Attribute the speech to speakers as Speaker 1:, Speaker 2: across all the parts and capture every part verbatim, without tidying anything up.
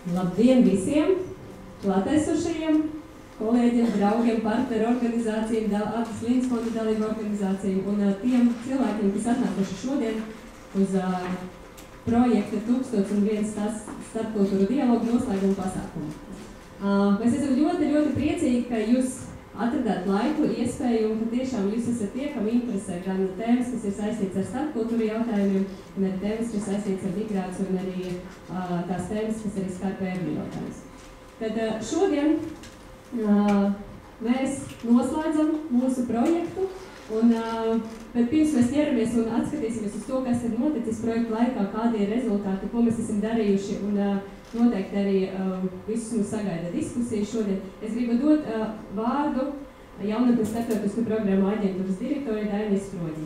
Speaker 1: Labdien visiem klātesošajiem, kolēģiem, draugiem, partneru organizācijām, Atas Līnas fonda dalību organizācijām un uh, tiem cilvēkiem, kas atnākuši šodien uz uh, projekta tūkstoš un viens starpkultūru dialogu noslēguma pasākumu. Uh, mēs esam ļoti, ļoti priecīgi, ka jūs atradāt laiku, iespēju un ka tiešām jūs esat tie, kam interesē gan tēmas, kas ir saistīts ar starpkultūru jautājumiem, un arī tēmas, kas ir saistīts ar migrāciju un arī uh, tās tēmas, kas arī skar bēgļu jautājumus. Tad uh, šodien uh, mēs noslēdzam mūsu projektu, un, uh, bet pirms mēs ķeramies un atskatīsimies uz to, kas ir noticis projekta laikā, kādi ir rezultāti, ko mēs esam darījuši, un uh, noteikti arī uh, visus mums sagaida diskusiju šodien. Es gribu dot uh, vārdu jaunatnes starptautisku programmu aģentūras direktori Dainai Sproģi.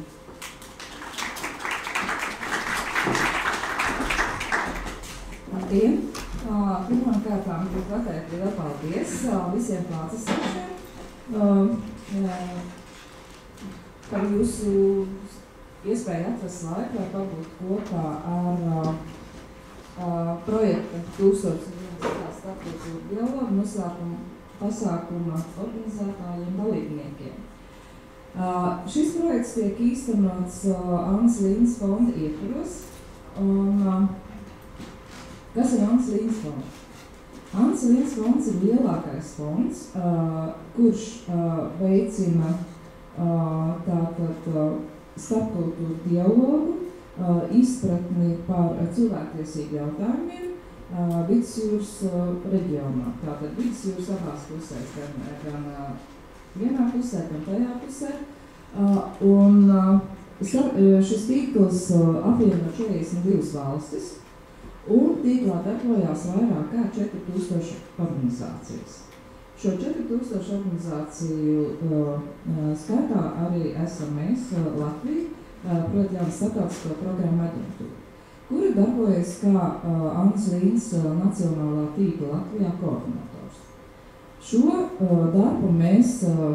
Speaker 2: Labdien! Uh, Pirmām kārtām gribu pateikt lielu paldies uh, visiem klātesošiem uh, uh, par jūsu iespēju atrast laiku, lai pabūt kopā ar uh, Uh, projekta tūkstoš un viens starpkultūru dialogu noslēguma pasākuma organizētājiem dalībniekiem. Uh, šis projekts tiek īstenots uh, Atas Līnas fonda ietvaros. Un, uh, kas ir Atas Līnas fonds? Atas Līnas fonds ir lielākais fonds, uh, kurš uh, veicina uh, tātad uh, starpkultūru dialogu, Uh, izpratni par uh, cilvēktiesību jautājumiem uh, Vidusjūras uh, reģionā. Tātad Vidusjūras abās pusēs, gan, gan uh, vienā pusē, gan tajā pusē. Uh, un uh, šis tīkls uh, apvieno četrdesmit divas valstis, un tīklā darbojās vairāk kā četri tūkstoši organizācijas. Šo četri tūkstoši organizāciju uh, uh, skaitā arī esam mēs, uh, Latvija, proti Jaunas starptautisko programmu aģentūra, kura darbojas kā uh, Atas Līnas uh, nacionālā tīkla Latvijā koordinators. Šo uh, darbu mēs uh,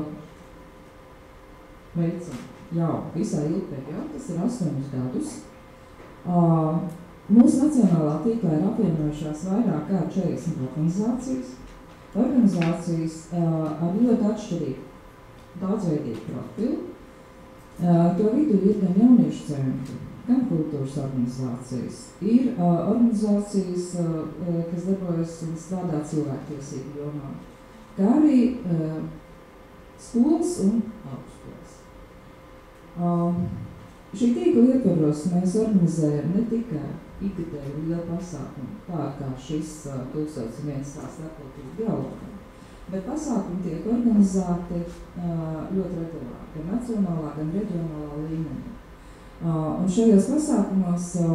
Speaker 2: veicam jau visai ilgu periodu, tas ir astoņus gadus. Uh, mūsu nacionālā tīklā ir apvienojušās vairāk kā četrdesmit organizācijas, organizācijas uh, ar ļoti atšķirīgu, daudzveidīgu profilu. Uh, to vidū ir gan jauniešu centri, gan kultūras organizācijas. Ir uh, organizācijas, uh, kas darbojas un strādā cilvēktiesību jomā, kā arī uh, skolas un augstskolas. Uh, šī tīkla ietvaros mēs organizējam ne tikai ikgadēju lielu pasākumu, tā kā šis uh, tūkstoš un viens starpkultūru dialogu, bet pasākumi tiek organizēti uh, ļoti regulāri, gan nacionālā, gan reģionālā līmenī. Uh, un šajos pasākumos uh,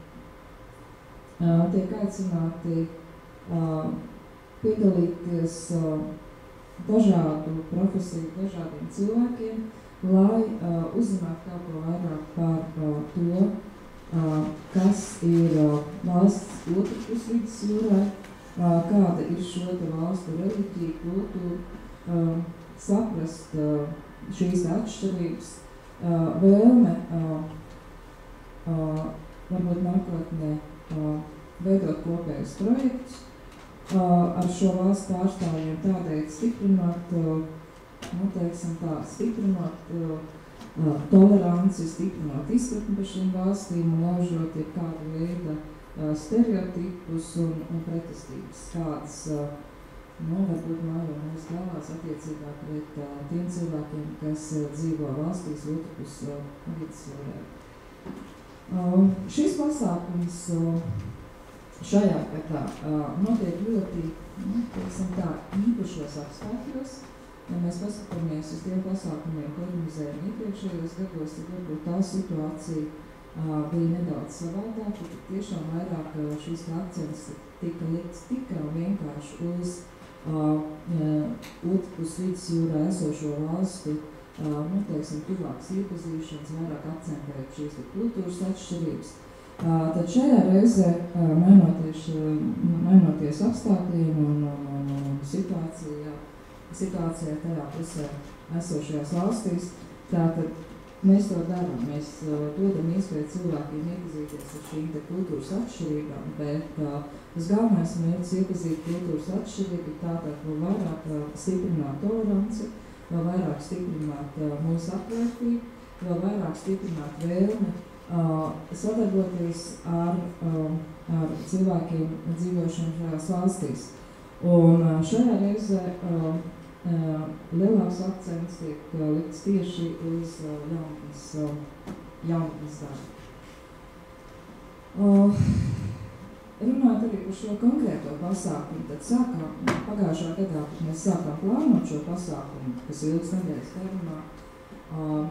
Speaker 2: uh, tiek aicināti uh, piedalīties uh, dažādu profesiju, dažādiem cilvēkiem, lai uh, uzzinātu kaut ko vairāk par uh, to, uh, kas ir uh, valsts otrpus vidusjūrai, Uh, kāda ir šo te valstu reliģija, kultūra, uh, saprast uh, šīs atšķirības, uh, vēlme uh, uh, varbūt nākotnē uh, veidot kopējus projektus uh, ar šo valstu pārstāvjiem, tādēļ stiprinot, uh, nu, teiksim tā, stiprinot uh, uh, toleranci, stiprinot izpratni par šīm valstīm un laužot ir kādu veidu stereotipus un, un pretestības, kādas, nu, varbūt mājo mūsu galvās attiecībā pret uh, tiem cilvēkiem, kas uh, dzīvo valstīs otrpus uh, vidusjūrai. Uh, šis pasākums uh, šajā gadā uh, notiek ļoti, nu, teiksim tā, īpašos apstākļos. Ja mēs paskatāmies uz tiem pasākumiem, ko organizējam iepriekšējos gados, tad varbūt tā situācija Uh, bija nedaudz savādāk, ka tiešām vairāk uh, šīs akcents tika likts tikai un vienkārši uz uh, uh, otrpus vidusjūrā esošo valstu, uh, nu, teiksim, tuvākas iepazīšanas, vairāk akcentēt šīs kultūras atšķirības. Uh, tad šajā reizē, uh, mainoties, uh, mainoties apstākļiem un, un, un situācijā, situācijā tajā pusē esošajās valstīs, tātad mēs to darām. Mēs uh, dodam iespēju cilvēkiem iepazīties ar šīm te kultūras atšķirībām, bet uh, tas galvenais mērķis iepazīt kultūras atšķirību tātad vēl vairāk uh, stiprināt toleranci, vēl vairāk stiprināt uh, mūsu atvērtību, vēl vairāk stiprināt vēlmi uh, sadarboties ar, uh, ar cilvēkiem dzīvošiem šajās valstīs. Un uh, šajā reizē uh, Uh, lielāks akcents tiek uh, likts tieši uz uh, jaunatnes, uh, jaunatnes darbu. Uh, runājot arī par šo konkrēto pasākumu, tad sākām, pagājušā gadā, kad mēs sākām plānot šo pasākumu, kas ilgs nedēļas garumā, uh,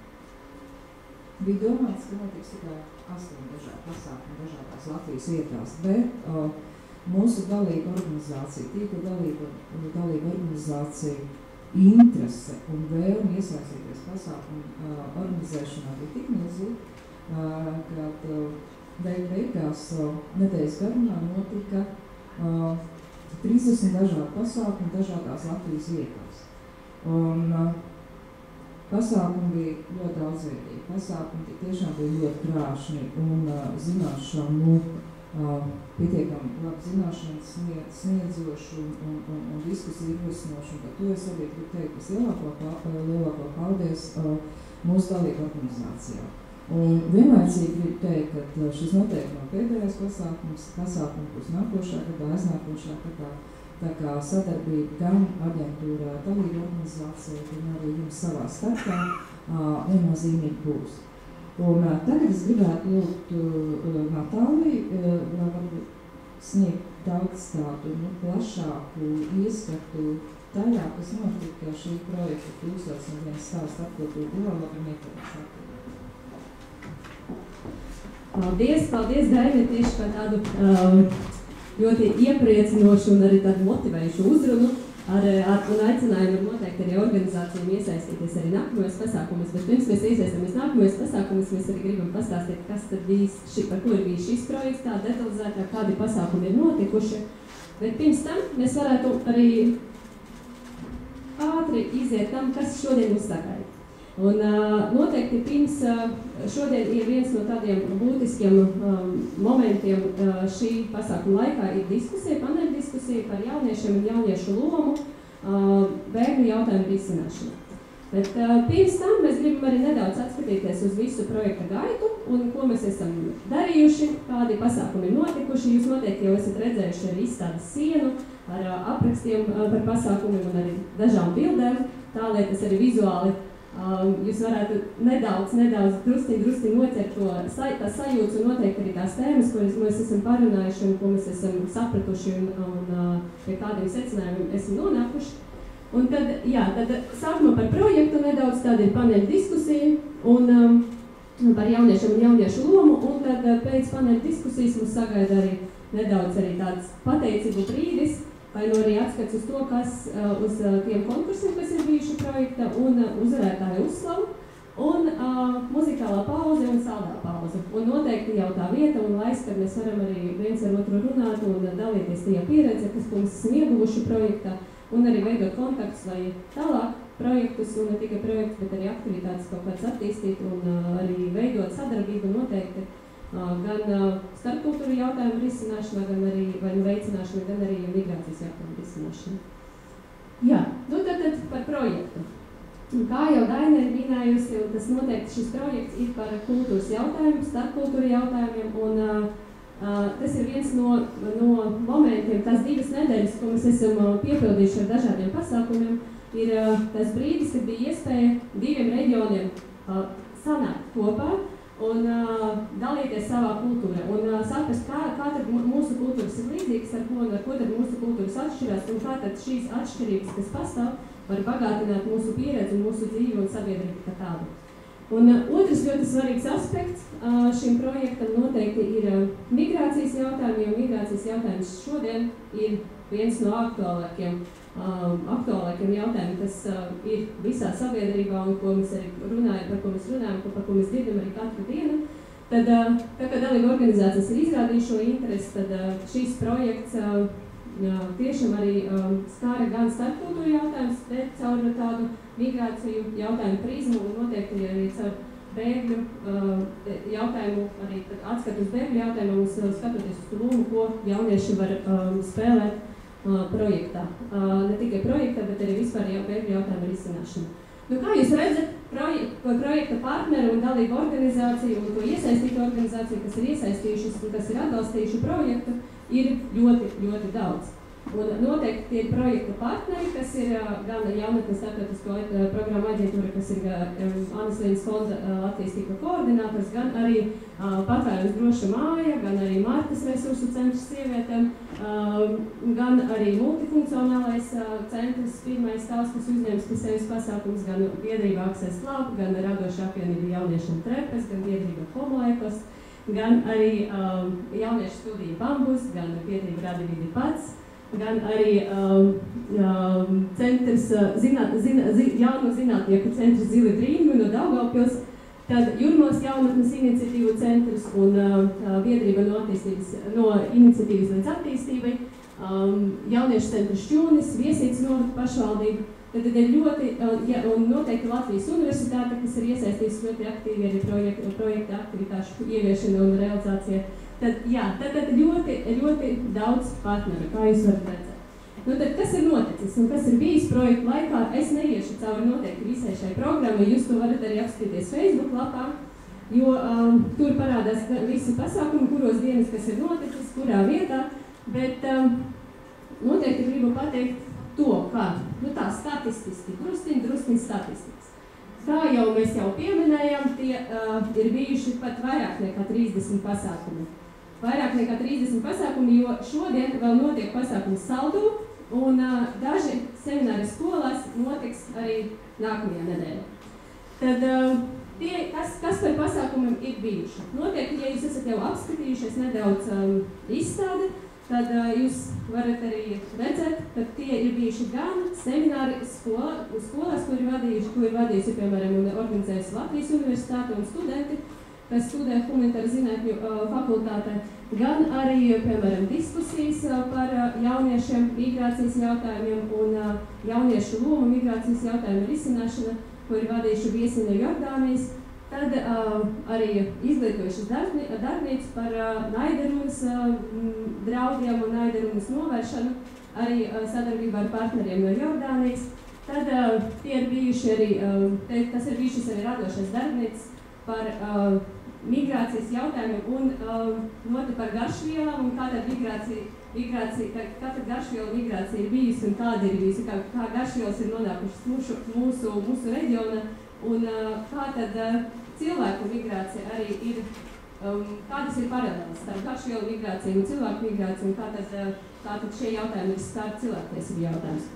Speaker 2: bija domāts, ka notiks tikai astoņi dažādi pasākumi dažādās Latvijas vietās, bet uh, mūsu dalība organizācija, tīkla dalība, dalība organizācija, interese un vēlme iesaistīties pasākumu uh, organizēšanā bija tik milzīgi, uh, kad uh, beig beigās uh, nedēļas garumā notika uh, trīsdesmit dažādi pasākumi dažādās Latvijas vietās. Un uh, pasākumi bija ļoti daudzveidīgi, pasākumi tiešām bija ļoti krāšņi un uh, zināšanu Uh, pietiekami labi zināšanas sniedz, sniedzošu un, un, un, un diskusiju rosinošu, un par to es arī gribu teikt vislielāko lielāko paldies uh, mūsu dalību organizācijā. Un vienlaicīgi gribu teikt, ka šis noteikti nav pēdējais pasākums, pasākums būs nākošā gadā, aiznākošā gadā, tā kā sadarbība gan aģentūrā, dalību organizācijā, gan arī jums savā starpā uh, viennozīmīgi būs. Un uh, tagad es gribētu lūgt uh, Natāliju, uh, lai varbūt sniegt daudz tādu nu, plašāku ieskatu tajā, kas notika šī projekta Kļūstos un viens stāvs starpkultūru dialogu un iekļaušanas aktivitāti.
Speaker 1: Paldies, paldies, Daini, tieši par tādu um, ļoti iepriecinošu un arī tādu motivējušu uzrunu. Ar, ar, un aicinājumu noteikti arī organizācijām iesaistīties arī nākamajos pasākumus, bet pirms mēs iesaistamies nākamajos pasākumus, mēs arī gribam pastāstīt, kas tad bijis, ši, par ko ir bijis šis projekts, tā detalizētāk, kādi pasākumi ir notikuši. Bet pirms tam mēs varētu arī ātri iziet tam, kas šodien mūs sagaida. Un uh, noteikti pirms uh, šodien ir viens no tādiem būtiskiem um, momentiem uh, šī pasākuma laikā ir diskusija, paneļa diskusija par jauniešiem un jauniešu lomu uh, bēgļu jautājumu risināšanā. Bet uh, pirms tam mēs gribam arī nedaudz atskatīties uz visu projekta gaitu un ko mēs esam darījuši, kādi pasākumi ir notikuši. Jūs noteikti jau esat redzējuši arī izstādes sienu ar uh, aprakstiem uh, par pasākumiem un arī dažām bildēm, tā lai tas arī vizuāli Um, jūs varētu nedaudz, nedaudz drusciņ, drusciņ nocert to tā sajūtas un noteikti arī tās tēmas, kuras mēs esam parunājuši un ko mēs esam sapratuši un, un uh, pie kādiem secinājumiem esam nonākuši. Un tad, jā, tad sākumā par projektu nedaudz, tāda ir paneļa diskusija un um, par jauniešiem un jauniešu lomu, un tad uh, pēc paneļa diskusijas mums sagaida arī nedaudz arī tāds pateicību brīdis, vai no arī atskats uz to, kas uh, uz uh, tiem konkursiem, kas ir bijuši projekta, un uh, uzvarētāju uzslavu, un uh, muzikālā pauze un saldā pauze. Un noteikti jau tā vieta un laiks, kad mēs varam arī viens ar otru runāt un uh, dalīties tajā pieredze, kas mums esam ieguvuši projektā, un arī veidot kontaktus, lai tālāk projektus, un ne tikai projektus, bet arī aktivitātes kaut kāds attīstīt un uh, arī veidot sadarbību noteikti. Uh, gan uh, starpkultūru jautājumu risināšanā, gan arī vai nu veicināšanā, gan arī migrācijas jautājumu risināšanā. Jā, nu tad, tad par projektu. Kā jau Daina ir minējusi, un tas noteikti šis projekts ir par kultūras jautājumu, starpkultūru jautājumiem, un uh, uh, tas ir viens no, no momentiem, tās divas nedēļas, ko mēs esam uh, piepildījuši ar dažādiem pasākumiem, ir uh, tas brīdis, kad bija iespēja diviem reģioniem uh, sanākt kopā, un uh, dalīties savā kultūrā, un uh, saprast, kā, kā tad mūsu kultūras ir līdzīgas, ar ko, ar ko tad mūsu kultūras atšķirās, un kā tad šīs atšķirības, kas pastāv, var bagātināt mūsu pieredzi un mūsu dzīvi un sabiedrību kā tādu. Un uh, otrs ļoti svarīgs aspekts uh, šim projektam noteikti ir uh, migrācijas jautājumi, jo migrācijas jautājums šodien ir viens no aktuālākiem Um, aktuālākiem jautājumiem, kas uh, ir visā sabiedrībā un ko mēs arī runājam, par ko mēs runājam, ko, par ko mēs dzirdam arī katru dienu. Tad, uh, tā kā dalība organizācijas ir izrādījuši šo interesi, tad uh, šīs projekts uh, uh, tiešām arī um, skāra gan starpkultūru jautājums, bet caur tādu migrāciju jautājumu prizmu un noteikti arī caur bēgļu uh, jautājumu, arī atskatu uz bēgļu jautājumu, mums skatoties uz to lomu, ko jaunieši var um, spēlēt uh, projektā. Uh, ne tikai projektā, bet arī vispār jau bēgļu jautājumu risināšanu. Nu, kā jūs redzat, projekta, projekta partneru un dalību organizāciju un to iesaistītu organizāciju, kas ir iesaistījušas un kas ir atbalstījuši projektu, ir ļoti, ļoti daudz. Un noteikti tie ir projekta partneri, kas ir gan jaunatnes starptautisko programmu aģentūra, kas ir Annas Līnas fonda Latvijas tīkla koordinators, gan arī Patvērums droša māja, gan arī Martas resursu centrs sievietēm, gan arī multifunkcionālais centrs, pirmais tās, kas uzņems pie sevis pasākums, gan biedrība Access Club, gan radoša apvienība jauniešiem Trepes, gan biedrība Homoekos, gan arī um, jauniešu studija Bambus, gan biedrība Radi vidi pats, gan arī um, um, centrs, zināt, zina, zi, jaunu zinātnieku centrs Zili Drīmi no Daugavpils, tad Jurmos jaunatnes iniciatīvu centrs un uh, biedrība no, no iniciatīvas līdz attīstībai, um, jauniešu centrs Šķūnis, Viesītes novada pašvaldība. Tad ir ļoti, ja, un noteikti Latvijas universitāte, kas ir iesaistījusi ļoti aktīvi arī projekta, projekta aktivitāšu ieviešana un realizācija. Tad, jā, tad, tad ļoti, ļoti daudz partneru, kā jūs varat redzēt. Nu, tad, kas ir noticis un kas ir bijis projekta laikā, es neiešu cauri noteikti visai šai programmai, jūs to varat arī apskatīties Facebook lapā, jo um, tur parādās visi pasākumi, kuros dienas, kas ir noticis, kurā vietā, bet um, noteikti gribu pateikt to, kā, nu tā statistiski, drusciņ, drusciņ statistikas. Kā jau mēs jau pieminējām, tie uh, ir bijuši pat vairāk nekā trīsdesmit pasākumi. Vairāk nekā trīsdesmit pasākumi, jo šodien vēl notiek pasākums Saldū, un uh, daži semināri skolās notiks arī nākamajā nedēļā. Tad uh, tie, kas, kas par pasākumiem ir bijuši? Noteikti, ja jūs esat jau apskatījušies nedaudz um, izstādi, tad uh, jūs varat arī redzēt, ka tie ir bijuši gan semināri skola, skolās, ko ir vadījuši, ko ir vadījusi, piemēram, un organizējusi Latvijas universitāte un studenti, kas studē humanitāru zinātņu uh, fakultātē, gan arī, piemēram, diskusijas uh, par uh, jauniešiem migrācijas jautājumiem un uh, jauniešu lomu migrācijas jautājumu risināšana, ko ir vadījuši viesi no Jordānijas. Tad uh, arī izglītojušas darbni, darbnīcu par uh, naidarunas uh, draudiem un naidarunas novēršanu, arī uh, sadarbībā ar partneriem no Jordānijas. Tad uh, tie ir bijuši arī, uh, te, tas ir bijušas arī radošas darbnīcas par uh, migrācijas jautājumiem un uh, noti par garšvielām un kāda migrācija, migrācija, kā, kā tad garšviela migrācija ir bijusi un kāda ir bijusi, kā, kā garšvielas ir nonākušas mūsu, mūsu, mūsu reģiona un uh, kā tad uh, cilvēku migrācija arī ir, um, kādas ir paralēlas starp garšvielu migrāciju un cilvēku migrāciju un kā tad, uh, kā tad šie jautājumi ir starp cilvēktiesību jautājums.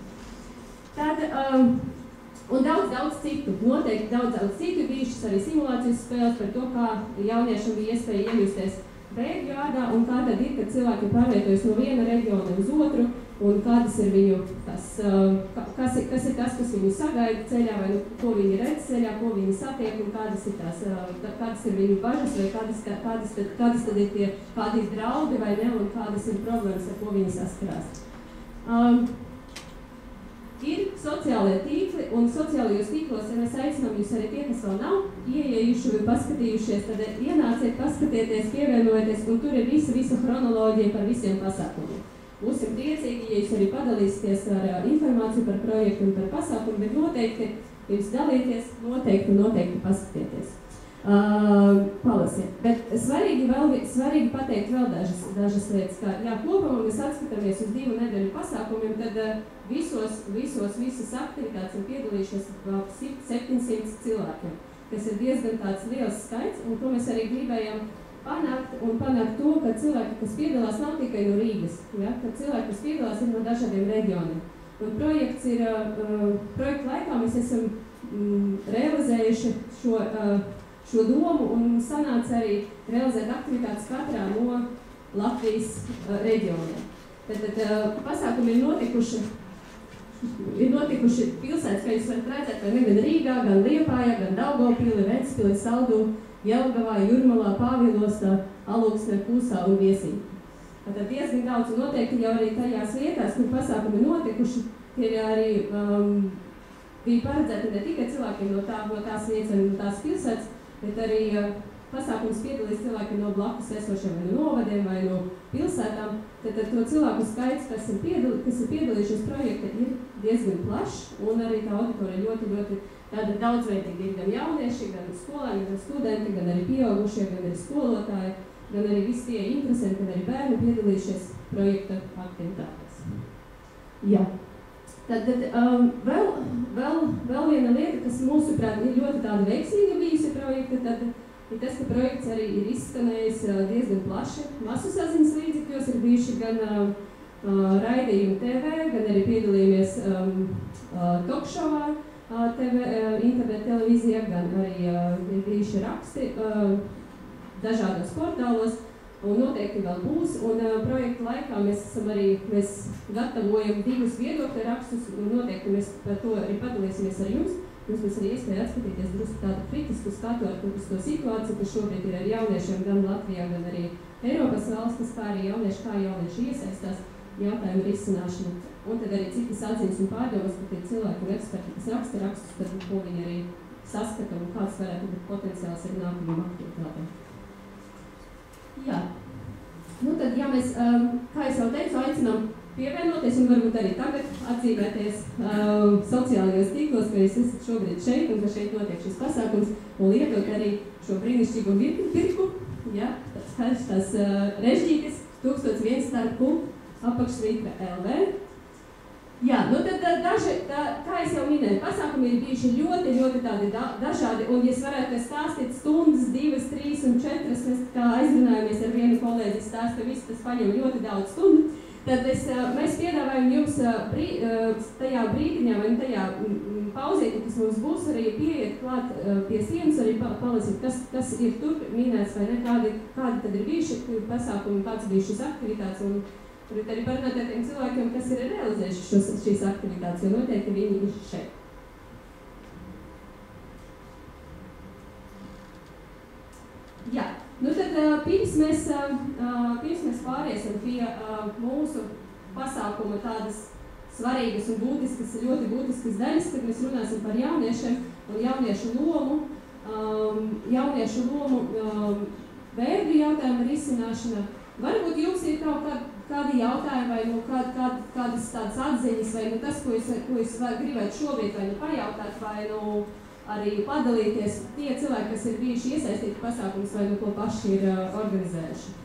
Speaker 1: Tad, um, un daudz, daudz citu, noteikti daudz, daudz citu bijušas arī simulācijas spēles par to, kā jauniešiem bija iespēja iejusties bēgļu ādā un kā tad ir, kad cilvēki pārvietojas no viena reģiona uz otru un kādas ir viņu, tas, kas, ir, kas ir tas, kas viņu sagaida ceļā vai ko viņi redz ceļā, ko viņi satiek un kādas ir tās, kādas ir viņu bažas vai kādas, kādas, tad, kādas tad ir tie, kādi ir draudi vai ne un kādas ir problēmas, ar ko viņi saskarās. Um, Ir sociālie tīkli, un sociālajos tīklos, ja mēs aicinām jūs arī tie, kas vēl nav ieejuši vai paskatījušies, tad ienāciet, paskatieties, pievienojieties, un tur ir visa, visa chronoloģija par visiem pasākumiem. Būsim priecīgi, ja jūs arī padalīsieties ar informāciju par projektu un par pasākumu, bet noteikti jūs dalieties, noteikti, noteikti paskatieties. Uh, palasiet. Bet svarīgi, vēl, svarīgi pateikt vēl dažas, dažas lietas, kā, jā, kopumā mēs atskatāmies uz divu nedēļu pasākumiem, tad uh, visos, visos, visas aktivitātes ir piedalījušies septiņsimt cilvēkiem, kas ir diezgan tāds liels skaits, un ko mēs arī gribējām panākt, un panākt to, ka cilvēki, kas piedalās, nav tikai no Rīgas, ja, ka cilvēki, kas piedalās, ir no dažādiem reģioniem. Un projekts ir, uh, projekta laikā mēs esam mm, realizējuši šo uh, šo domu un sanāca arī realizēt aktivitātes katrā no Latvijas uh, reģioniem. Tad, tad uh, pasākumi ir notikuši, ir notikuši pilsētas, kā jūs varat redzēt, vai ne, gan Rīgā, gan Liepājā, gan Daugavpilī, Ventspilī, Saldū, Jelgavā, Jurmalā, Pāvilostā, Alūksnē, Kūsā un Viesī. Tad diezgan daudz un noteikti jau arī tajās vietās, kur pasākumi notikuši, tie arī um, bija paredzēti ne tikai cilvēkiem no, tā, no tās vietas vai no tās pilsētas, bet arī pasākums piedalīs cilvēki no blakus esošiem vai no novadiem vai no pilsētām, tad, tad to cilvēku skaits, kas ir, piedal, kas ir piedalījušies projekta, ir diezgan plašs, un arī tā auditorija ļoti, ļoti tāda daudzveidīga. Ir gan jaunieši, gan skolēni, gan studenti, gan arī pieaugušie, gan arī skolotāji, gan arī visi tie interesanti, gan arī bērni piedalījušies projekta aktivitātēs. Jā. Tad, tad um, vēl, vēl, vēl viena lieta, kas mūsuprāt ir ļoti tāda veiksmīga bijusi projekta, tad ir tas, ka projekts arī ir izskanējis uh, diezgan plaši. Masu saziņas līdzekļos ir bijuši gan uh, raidījumi T V, gan arī piedalījāmies um, uh, talkšovā uh, T V, uh, internet televīzijā, gan arī uh, ir bijuši raksti uh, dažādos portālos. Un noteikti vēl būs, un uh, projekta laikā mēs esam arī, mēs gatavojam divus viedokļu rakstus, un noteikti mēs par to arī padalīsimies ar jums. Jums mēs arī iespēja atskatīties drusku tādu kritisku skatu ar to situāciju, kas šobrīd ir ar jauniešiem gan Latvijā, gan arī Eiropas valstis, kā arī jaunieši, kā jaunieši iesaistās jautājumu risināšanu. Un tad arī citas atziņas un pārdomas, ka tie cilvēki un eksperti, kas raksta rakstus, tad ko viņi arī saskata un kāds varētu būt potenciāls arī nākamajām aktivitātēm. Jā, nu tad, ja mēs, um, kā es jau teicu, aicinām pievienoties un varbūt arī tagad atzīmēties um, sociālajos tīklos, ka jūs esat šobrīd šeit un ka šeit notiek šis pasākums un lietot arī šo brīnišķīgo pirku, ja, tas, tas uh, režģītis tūkstoš viens starp apakšsvītra L V. Jā, nu tad daži, tā, kā es jau minēju, pasākumi ir bijuši ļoti, ļoti tādi da, dažādi, un ja es varētu stāstīt stundas, divas, trīs un četras, mēs kā aizrunājamies ar vienu kolēģi stāstu, viss tas paņem ļoti daudz stundu, tad es, mēs piedāvājam jums brī, tajā brīdiņā vai tajā pauzītī, kas mums būs, arī pieiet klāt pie sienas, arī palasīt, kas, kas ir tur minēts vai ne, kādi, kādi tad ir bijuši pasākumi, kāds bija šis aktivitātes, un tur arī parunāt ar tiem cilvēkiem, kas ir realizējuši šos, šīs aktivitātes, jo noteikti viņi ir šeit. Jā, nu tad pirms mēs, pirms mēs pāriesim pie mūsu pasākuma tādas svarīgas un būtiskas, ļoti būtiskas daļas, kad mēs runāsim par jauniešiem un jauniešu lomu, jauniešu lomu bēgļu jautājumu risināšana. Varbūt jums ir kaut kādi, kādi jautājumi vai nu, kād, kād, kādas tādas atziņas, vai nu tas, ko jūs, ko jūs gribētu šobrīd vai nu pajautāt, vai nu arī padalīties tie cilvēki, kas ir bijuši iesaistīti pasākumus, vai nu ko paši ir uh, organizējuši.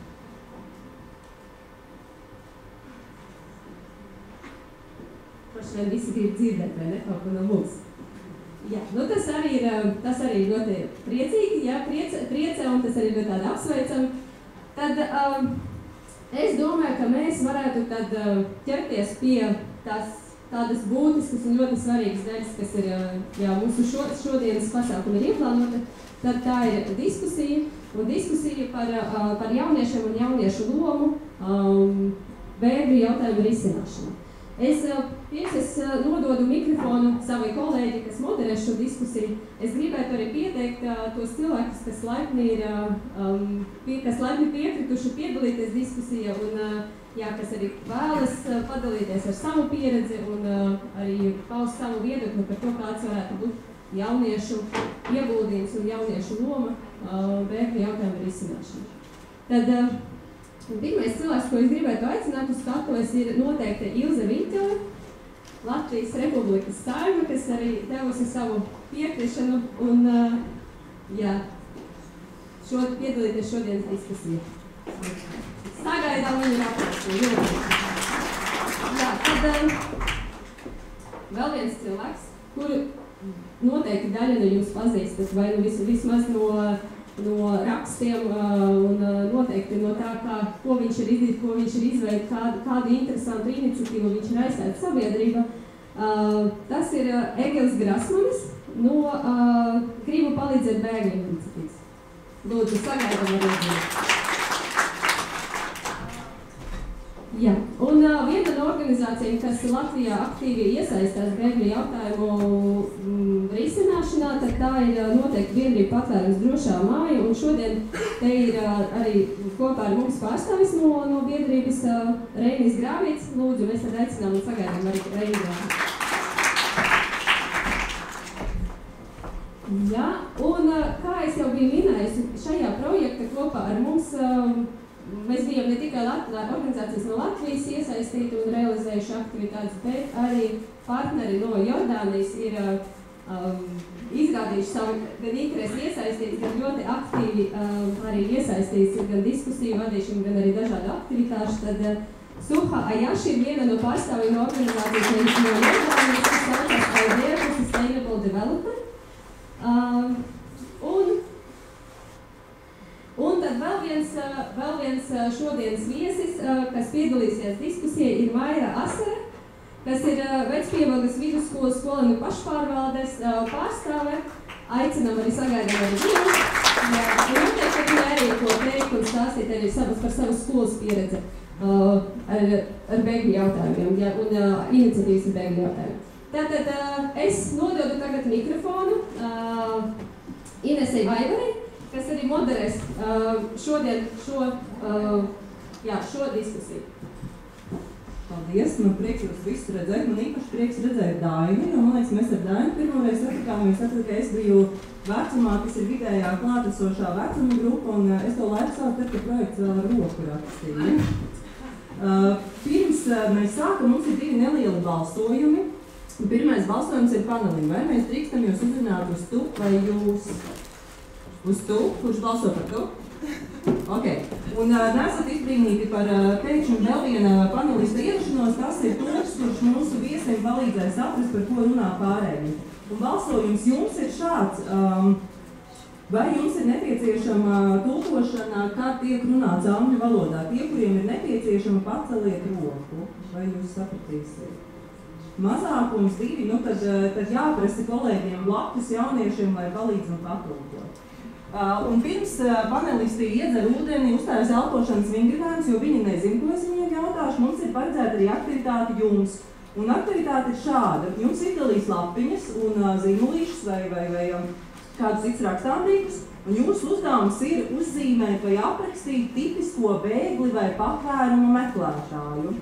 Speaker 1: Paši vien visi grib dzirdēt, vai ne, kaut ko no mums. Jā, nu tas arī ir, tas arī ļoti priecīgi, jā, priece, priece, un tas arī ļoti tāda apsveicami. Tad um, es domāju, ka mēs varētu tad uh, ķerties pie tās tādas būtiskas un ļoti svarīgas daļas, kas ir jā, mūsu šo, šodienas pasākuma ir ieplānota. Tad tā ir diskusija, un diskusija par, uh, par jauniešiem un jauniešu lomu um, bēgļu jautājumu risināšanu. Es, pirms es nododu mikrofonu savai kolēģi, kas moderē šo diskusiju, es gribētu arī pieteikt uh, tos cilvēkus, kas laipni ir, um, pie, kas laipni piekrituši piedalīties diskusijā un uh, jā, kas arī vēlas uh, padalīties ar savu pieredzi un uh, arī paust savu viedokli par to, kāds varētu būt jauniešu ieguldījums un jauniešu loma uh, bēgļu jautājumu risināšanu. Tad, uh, Pirmais cilvēks, ko es gribētu aicināt uz skatuves, ir noteikti Ilze Viņķele, Latvijas Republikas Saeima, kas arī devusi savu piekrišanu un, uh, jā, šo, piedalīties šodienas diskusijā. Sagaidām viņu aplausu. Jā, tad um, vēl viens cilvēks, kuru noteikti daļa no jums pazīstat, vai nu vis, vismaz no no rakstiem uh, un uh, noteikti no tā, kā, ko viņš ir izdarījis, ko viņš ir izveidojis, kādu, kādu interesantu iniciatīvu viņš ir aizsācis sabiedrība. Uh, tas ir uh, Egils Grasmanis no uh, Gribu palīdzēt bēgļu iniciatīvas. Lūdzu, sagaidām ar uzmanību. Jā, un uh, viena no organizācijām, kas Latvijā aktīvi iesaistās bēgļu jautājumu mm, risināšanā, tad tā ir uh, noteikti biedrība Patvērums drošā māja, un šodien te ir uh, arī kopā ar mums pārstāvis no, no biedrības uh, Reinis Grāvīts. Lūdzu, mēs tad aicinām un sagaidām arī Reini Grāvīts. Jā, un kā es jau biju minējusi, šajā projekta kopā ar mums, mēs bijām ne tikai Lat- organizācijas no Latvijas iesaistīti un realizējuši aktivitātes, bet arī partneri no Jordānijas ir um, izrādījuši savu gan interesi iesaistīts, gan ļoti aktīvi um, arī iesaistīts gan diskusiju vadīšanu, gan arī dažādu aktivitāšu. Tad uh, Suha Ajaši ir viena no pārstāvjiem organizācijas no Jordānijas, kas saucas Idea for Sustainable Development. Um, un, un tad vēl viens, uh, vēl viens uh, šodienas viesis, uh, kas piedalīsies diskusijā, ir Maira Asere, kas ir uh, Vecpievilgas vidusskolas skolēnu pašpārvaldes uh, pārstāve. Aicinām arī sagaidām arī viņu. Jā, un noteikti viņa arī ko teikt un stāstīt arī savas par savu skolas pieredzi uh, ar, ar bēgļu jautājumiem, jā, un uh, iniciatīvas ar bēgļu jautājumiem. Tātad uh, es nododu tagad mikrofonu uh, Inesei Vaivarei, kas arī moderēs uh, šodien šo, uh, jā, šo diskusiju.
Speaker 3: Paldies, man prieks jūs visus redzēt, man īpaši prieks redzēt Daini, jo man liekas, mēs ar Daini pirmoreiz satikāmies, tātad, ka es biju vecumā, kas ir vidējā klātesošā vecuma grupa, un uh, es to laiku sāku tad, ka projekts vēl ar roku rakstīju. Uh, pirms uh, mēs sākam, mums ir divi nelieli balsojumi. Pirmais balsojums ir panelim. Vai mēs drīkstam jūs uzrunāt uz tu, vai jūs uz tu, kurš balso par tu? Ok. Un uh, nesat izbrīnīti par uh, teikšanu vēl viena panelista ierašanos. Tas ir tūks, kurš mūsu viesiem palīdzēja saprast, par ko runā pārējiem. Un balsojums jums ir šāds. Um, vai jums ir nepieciešama tulkošana, kad tiek runāts angļu valodā? Tie, kuriem ir nepieciešama, paceliet roku. Vai jūs sapratīsiet? Mazākums divi, nu tad, tad jāprasa kolēģiem blakus jauniešiem, lai palīdz un patulkot. Uh, un pirms uh, panelisti iedzer ūdeni, uzstājas elpošanas vingrinājums, jo viņi nezin, ko es viņiem jautāšu, mums ir paredzēta arī aktivitāte jums. Un aktivitāte ir šāda. Jums ir dalīs lapiņas un uh, zīmolīšus vai, vai, vai um, kādus cits rakstāmrīkus, un jūsu uzdevums ir uzzīmēt vai aprakstīt tipisko bēgli vai patvērumu meklētāju.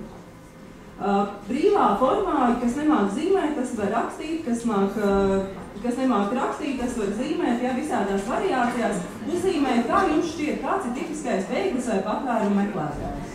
Speaker 3: Uh, brīvā formā, kas nemāk zīmēt, tas var rakstīt, kas, māk, uh, kas nemāk rakstīt, tas var zīmēt, ja visādās variācijās uzzīmēt, kā jums šķiet, kāds ir tipiskais bēglis vai patvērumu meklētājs.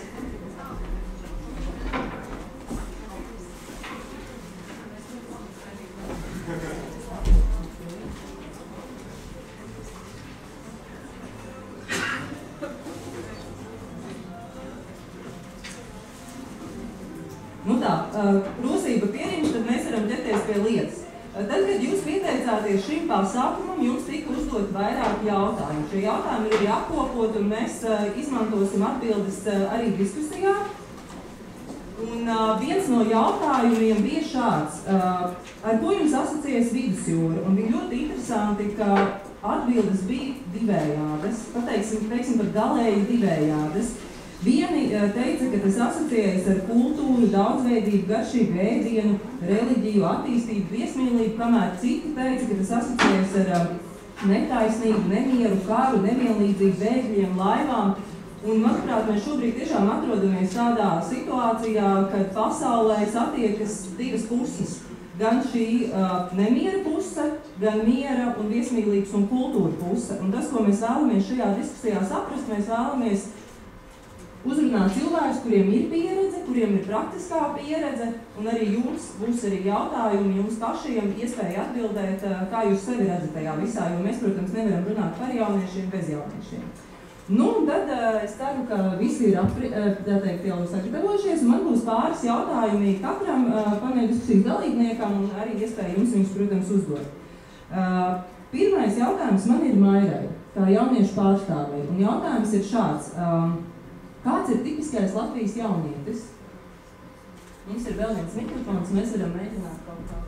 Speaker 3: Nu tā, rosība pieriņš, tad mēs varam ķerties pie lietas. Tad, kad jūs pieteicāties šim pasākumam, jums tika uzdot vairāk jautājumu. Šie jautājumi ir arī apkopot, un mēs izmantosim atbildes arī diskusijā. Un viens no jautājumiem bija šāds. Ar ko jums asociējas vidusjūra? Un bija ļoti interesanti, ka atbildes bija divējādas. Pateiksim, teiksim pat galēji divējādas. Vieni teica, ka tas asociējas ar kultūru, daudzveidību, garšīgu ēdienu, reliģiju, attīstību, viesmīlību, kamēr citi teica, ka tas asociējas ar netaisnību, nemieru, karu, nevienlīdzību, bēgļiem, laivām. Un, manuprāt, mēs šobrīd tiešām atrodamies tādā situācijā, kad pasaulē satiekas divas puses. Gan šī uh, nemiera puse, gan miera un viesmīlības un kultūra puse. Un tas, ko mēs vēlamies šajā diskusijā saprast, mēs vēlamies uzrunāt cilvēkus, kuriem ir pieredze, kuriem ir praktiskā pieredze, un arī jums būs arī jautājumi, jums pašiem iespēja atbildēt, kā jūs sevi redzat tajā visā, jo mēs, protams, nevaram runāt par jauniešiem bez jauniešiem. Nu, un tad es ceru, ka visi ir apri, tā teikt, jau sagatavojušies, un man būs pāris jautājumi katram paneļa diskusijas dalībniekam, un arī iespēja jums viņus, protams, uzdot. Pirmais jautājums man ir Mairai, kā jauniešu pārstāvei, un jautājums ir šāds. Kāds ir tipiskais Latvijas jaunietis? Mums ir vēl viens mikrofons, mēs varam mēģināt kaut kā.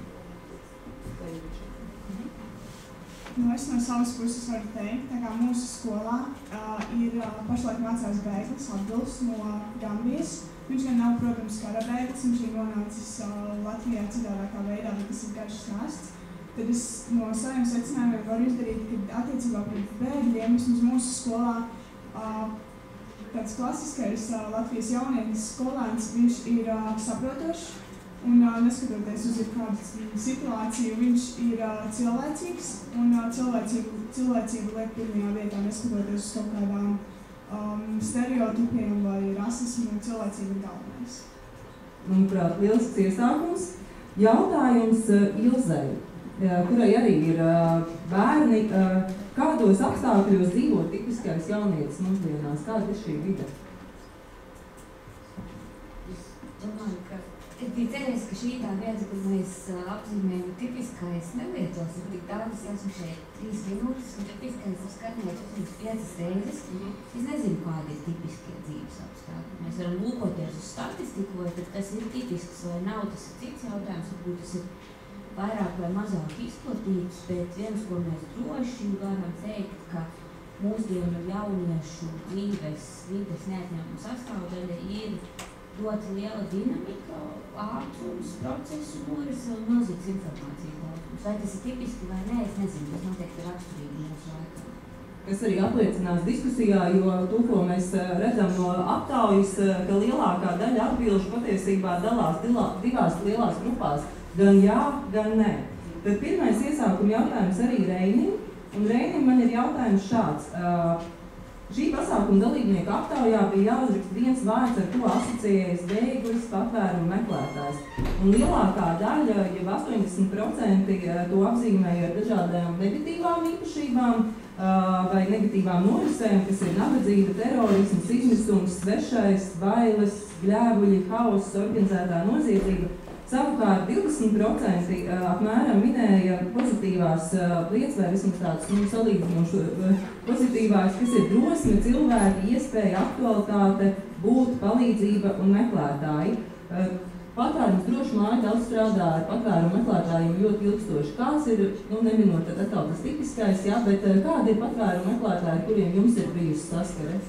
Speaker 4: Nu, es no savas puses varu teikt, tā kā mūsu skolā uh, ir uh, pašlaik mācās bēglis Abduls no Gambijas. Viņš gan nav, protams, kara bēglis, viņš ir nonācis uh, Latvijā citādākā veidā, bet tas ir garš stāsts. Tad es no saviem secinājumiem varu izdarīt, ka attiecībā pret bēgļiem vismaz mūsu skolā uh, tāds klasiskais uh, Latvijas jaunietis skolēns, viņš ir uh, saprotošs, Un uh, neskatoties uz jebkādu situāciju, viņš ir uh, cilvēcīgs un uh, cilvēcību, cilvēcību liek pirmajā vietā, neskatoties uz kaut kādām um, stereotipiem vai rasismu, cilvēcību ir galvenais.
Speaker 3: Manuprāt, lielisks iesākums. Jautājums uh, Ilzei, uh, kurai arī ir uh, bērni. Uh, kādos apstākļos dzīvo tipiskais jaunietis mūsdienās? Kāda ir šī vide?
Speaker 5: Es domāju, ka es biju cerējis, ka šī tā vieta, kur mēs uh, apzīmējam tipiskais nelietos, ir tik daudz, es esmu šeit trīs minūtes, un tipiskais ir skatnieks uzņems piecas reizes. Mm. Es nezinu, kādi ir tipiskie dzīves apstākļi. Mēs varam lūkoties uz statistiku, vai tad tas ir tipisks vai nav, tas ir cits jautājums, varbūt tas ir vairāk vai mazāk izplatīts, bet viens, ko mēs droši varam teikt, ka mūsdienu jauniešu dzīves, vides neatņemama sastāvdaļa ir ļoti liela dinamika, ātrums, procesu norise un milzīgs informācijas daudzums. Vai tas ir tipiski vai nē, es nezinu, tas noteikti ir raksturīgi mūsu laikā.
Speaker 3: Kas arī apliecinās diskusijā, jo to, ko mēs redzam no aptaujas, ka lielākā daļa atbilžu patiesībā dalās divās lielās grupās, gan jā, gan nē. Tad pirmais iesākuma jautājums arī Reinim, un Reinim man ir jautājums šāds. Šī pasākuma dalībnieku aptaujā bija jāuzraksta viens vārds, ar ko asociējas bēglis, patvērumu meklētājs. Un lielākā daļa, jau astoņdesmit procenti, to apzīmēja ar dažādām negatīvām īpašībām vai negatīvām norisēm, kas ir nabadzība, terorisms, izmisums, svešais, bailes, gļēvuļi, haoss, organizētā noziedzība. Savukārt divdesmit procenti apmēram minēja pozitīvās lietas, vai vismaz tāds nu, salīdzinoši pozitīvās, kas ir drosme, cilvēki, iespēja, aktualitāte, būt, palīdzība un meklētāji. Patvērums droši māja daudz strādā ar patvērumu meklētājiem ļoti ilgstoši. Kāds ir, nu neminot tad atkal tas tipiskais, jā, bet kādi ir patvērumu meklētāji, kuriem jums ir bijusi saskare?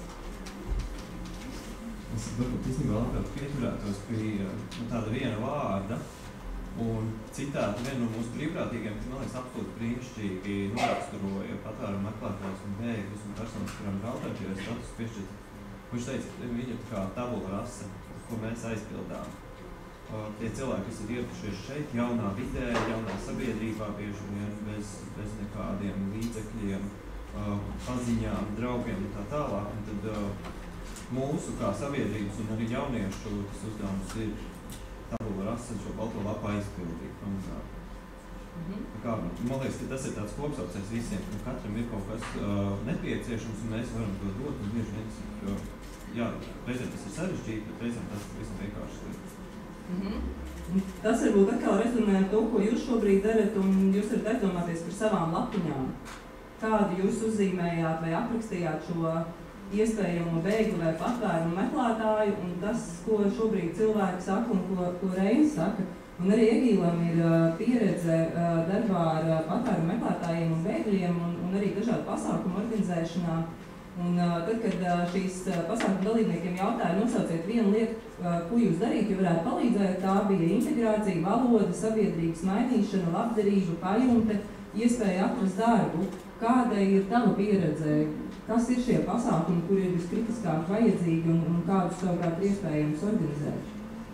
Speaker 6: Es varbūt īstenībā labprāt pieturētos pie nu, tāda viena vārda un citāti viena no mūsu brīvprātīgiem, kas man liekas absolūti brīnišķīgi noraksturoja patvērumu meklētājus un bēgļus un personas, kurām raudāties status piešķirt. Viņš teica, viņa ir kā tabula rase, ko mēs aizpildām. Uh, tie cilvēki, kas ir ieradušies šeit, jaunā vidē, jaunā sabiedrībā, bieži vien bez, bez nekādiem līdzekļiem, uh, paziņām, draugiem un tā tālāk. Un tad, uh, mūsu kā sabiedrības un arī jauniešu tas uzdevums ir tabula rase šo balto lapu aizpildīt. Mm-hmm. Kā, man liekas, ka tas ir tāds kopsaucējs visiem, ka katram ir kaut kas uh, nepieciešams un mēs varam to dot. Un bieži vien, uh, jā, reizēm tas ir sarežģīti, bet reizēm tas visam vienkārši ir.
Speaker 3: Mm-hmm. Tas varbūt atkal rezonē ar to, ko jūs šobrīd darat, un jūs varat aizdomāties par savām lapiņām. Kādu jūs uzzīmējāt vai aprakstījāt šo iespējamo bēgli vai patvērumu meklētāju, un tas, ko šobrīd cilvēki saka un ko, ko Reinis saka. Un arī Egīlam ir uh, pieredze uh, darbā ar uh, patvērumu meklētājiem un bēgļiem un, un arī dažādu pasākumu organizēšanā. Un uh, tad, kad uh, šīs uh, pasākumu dalībniekiem jautāja, nosauciet vienu lietu, uh, ko jūs darīt, jo varētu palīdzēt, tā bija integrācija, valoda, sabiedrības mainīšana, labdarība, pajumte, iespēja atrast darbu. Kāda ir tava pieredze? Kas ir šie pasākumi, kuri ir viskritiskāk vajadzīgi un, un kādus savukārt ir iespējams organizēt?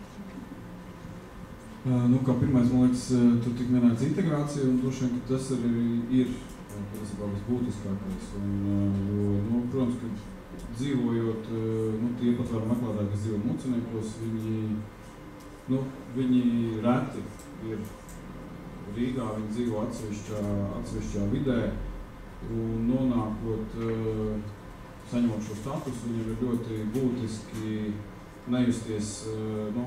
Speaker 7: Uh, nu, kā pirmais, man liekas, tu tik minēts integrācija, un droši vien, ka tas arī ir patiesībā visbūtiskākais. Un, uh, jo, nu, protams, ka dzīvojot, uh, nu, tie patvērumu meklētāji, kas dzīvo muciniekos, viņi, nu, viņi reti ir Rīgā, viņi dzīvo atsevišķā, atsevišķā vidē. Un nonākot, uh, saņemot šo statusu, viņiem ir ļoti būtiski nejusties, uh, nu,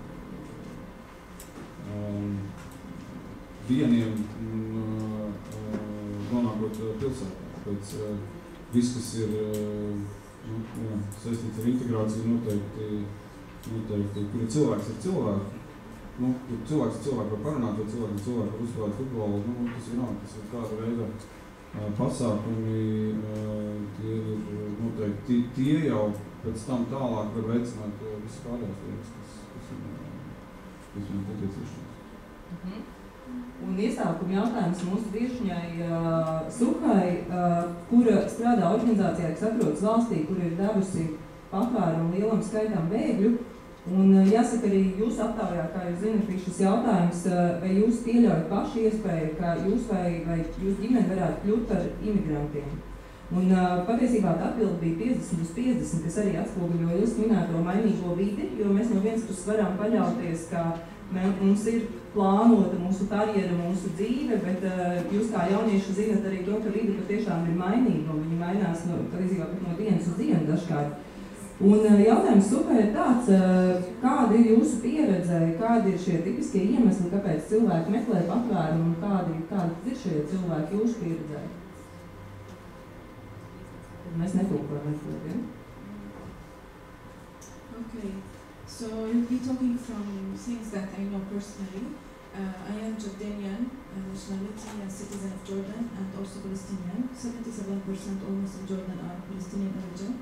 Speaker 7: um, vieniem uh, nonākot pilsētā. Tāpēc uh, viss, kas ir uh, nu, jā, saistīts ar integrāciju, noteikti, noteikti, kur ir cilvēks ar cilvēku. Nu, kur cilvēks ar cilvēku var parunāt, vai cilvēks ar cilvēku var uzspēlēt futbolu, nu, tas ir nav, tas ir kāda veida pasākumi, tie ir noteikti, tie jau pēc tam tālāk var veicināt visas pārējās lietas, kas, kas ir vismaz nepieciešams.
Speaker 3: Mhm. Un iesākuma jautājums mūsu viešņai uh, Suhai, uh, kura strādā organizācijā, kas atrodas valstī, kur ir devusi patvērumu lielam skaitam bēgļu. Un jāsaka arī jūsu aptaujā, kā jūs zināt, bija šis jautājums, vai jūs pieļaujat paši iespēju, ka jūs vai, vai jūs ģimeni varētu kļūt par imigrantiem. Un patiesībā tā atbilde bija piecdesmit uz piecdesmit, kas arī atspoguļo jūs minēto mainīgo vidi, jo mēs no vienas puses varam paļauties, ka mums ir plānota mūsu karjera, mūsu dzīve, bet jūs kā jaunieši zinat arī to, ka vidi patiešām ir mainīga, un viņi mainās no, patiesībā no dienas uz dienu dažkārt. Un jautājums Sukai ir tāds, kāda ir jūsu pieredze, kādi ir šie tipiskie iemesli, kāpēc cilvēki meklē patvērumu un kādi, kādi ir šie cilvēki jūsu pieredzē? Mēs netūkojam meklēt, ja?
Speaker 8: Okay, so you'll be talking from things that I know personally. Uh, I am Jordanian uh, nationality and citizen of Jordan and also Palestinian. seventy-seven percent almost in Jordan are Palestinian origin.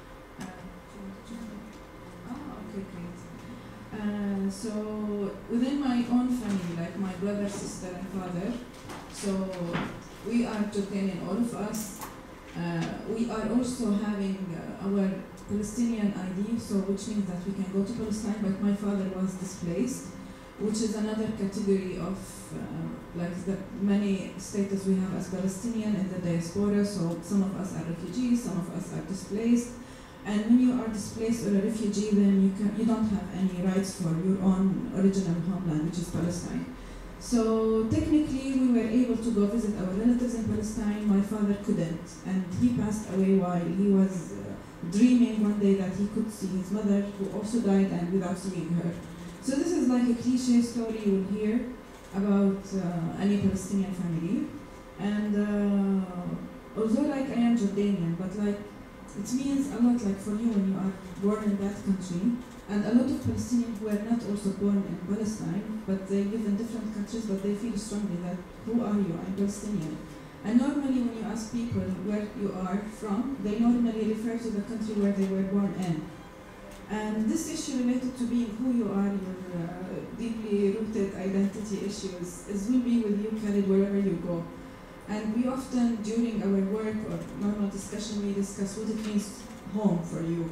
Speaker 8: Ah, okay, great. Uh, so within my own family, like my brother, sister, and father, so we are Jordanian, all of us. Uh, we are also having uh, our Palestinian I D, so which means that we can go to Palestine, but my father was displaced, which is another category of uh, like the many status we have as Palestinian in the diaspora. So some of us are refugees, some of us are displaced. And when you are displaced or a refugee, then you can you don't have any rights for your own original homeland, which is Palestine. So technically, we were able to go visit our relatives in Palestine. My father couldn't, and he passed away while he was uh, dreaming one day that he could see his mother, who also died, and without seeing her. So this is like a cliche story you will hear about uh, any Palestinian family. And uh, although like I am Jordanian, but like it means a lot like for you when you are born in that country. And a lot of Palestinians who are not also born in Palestine, but they live in different countries, but they feel strongly that, who are you? I'm Palestinian. And normally when you ask people where you are from, they normally refer to the country where they were born in. And this issue related to being who you are, your uh, deeply rooted identity issues, is will be with you carried wherever you go. And we often, during our work or normal discussion, we discuss what it means home for you.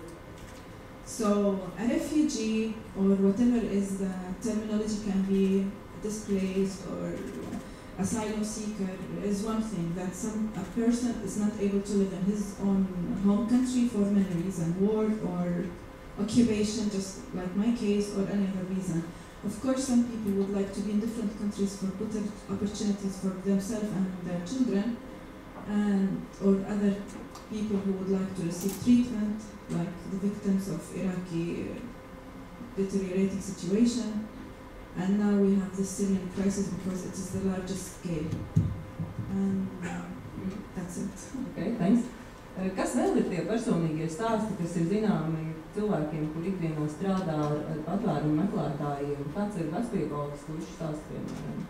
Speaker 8: So a refugee, or whatever is the terminology, can be displaced or asylum seeker, is one thing, that some a person is not able to live in his own home country for many reasons, war or occupation, just like my case, or any other reason. Of course, some people would like to be in different countries for better opportunities for themselves and their children, and or other people who would like to receive treatment, like the victims of Iraqi deteriorating situation. And now we have the Syrian crisis because it is the largest scale. And uh, that's it.
Speaker 3: Okay, thanks. Kas vēl ir tie personīgie stāsti, kas ir zināmi cilvēkiem, kur ikdienā strādā ar, ar patvērumu meklētājiem? Kāds ir vecpiebalgs, kurš stāsts, piemēram?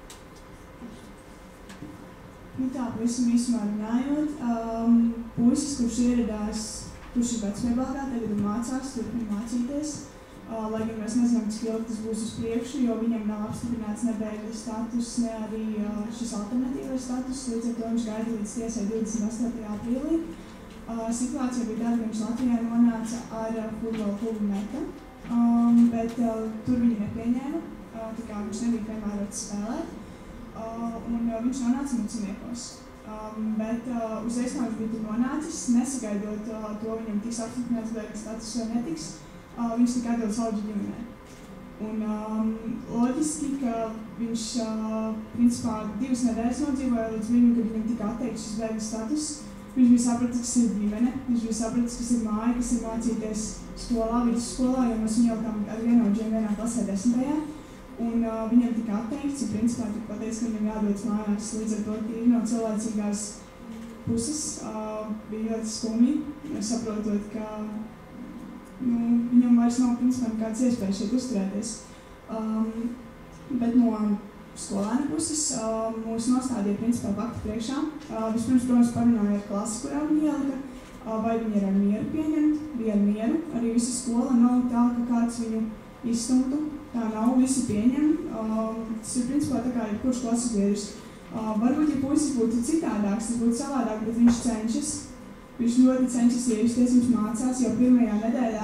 Speaker 4: Nu tā, pavisam īsumā runājot, um, puisis, kurš ieradās, kurš ir vecpiebalgā, tagad mācās, turpina mācīties, uh, lai gan mēs nezinām, cik ilgi tas būs uz priekšu, jo viņam nav apstiprināts ne bēgļa status, ne arī uh, šis alternatīvais status, līdz ar to viņš gaida līdz tiesai divdesmit astotajā aprīlī. Uh, situācija bija tāda, ka viņš Latvijā nonāca ar uh, futbola klubu Meta, um, bet uh, tur viņi nepieņēma, uh, tā kā viņš nebija piemērots spēlēt. Uh, un uh, viņš nonāca Muciniekos. Um, bet uh, uzreiz, kā viņš bija tur nonācis, nesagaidot uh, to, viņam tiks apstiprināts bēgļa status vai netiks, uh, viņš tika atdots Audžu ģimenei. Un um, loģiski, ka viņš uh, principā divas nedēļas nodzīvoja līdz brīdim, kad viņam tika atteikts šis bēgļa status. Viņš bija sapratis, kas ir ģimene, viņš bija sapratis, kas ir māja, kas ir mācīties skolā, vidusskolā, jo mēs viņu jautām ar vienaudžiem vienā klasē desmitajā. Un uh, viņam tika atteikts, un principā tika pateicis, ka viņam jādodas mājās. Līdz ar to tīri no cilvēcīgās puses uh, bija ļoti skumji, saprotot, ka nu, viņam vairs nav principā nekādas iespējas šeit uzturēties. Um, bet no skolēna puses uh, mūs nostādīja principā faktu priekšā. Uh, vispirms, protams, parunāja ar klasi, kurā viņi ielika, uh, vai viņi ir ar mieru pieņemt, bija ar mieru. Arī visa skola nav tā, ka kāds viņu izstumtu. Tā nav, visi pieņem. Uh, tas ir principā tā kā jebkurš klases biedrs. Uh, varbūt, ja puisis būtu citādāks, tas būtu savādāk, bet viņš cenšas. Viņš ļoti cenšas iejusties, viņš mācās jau pirmajā nedēļā.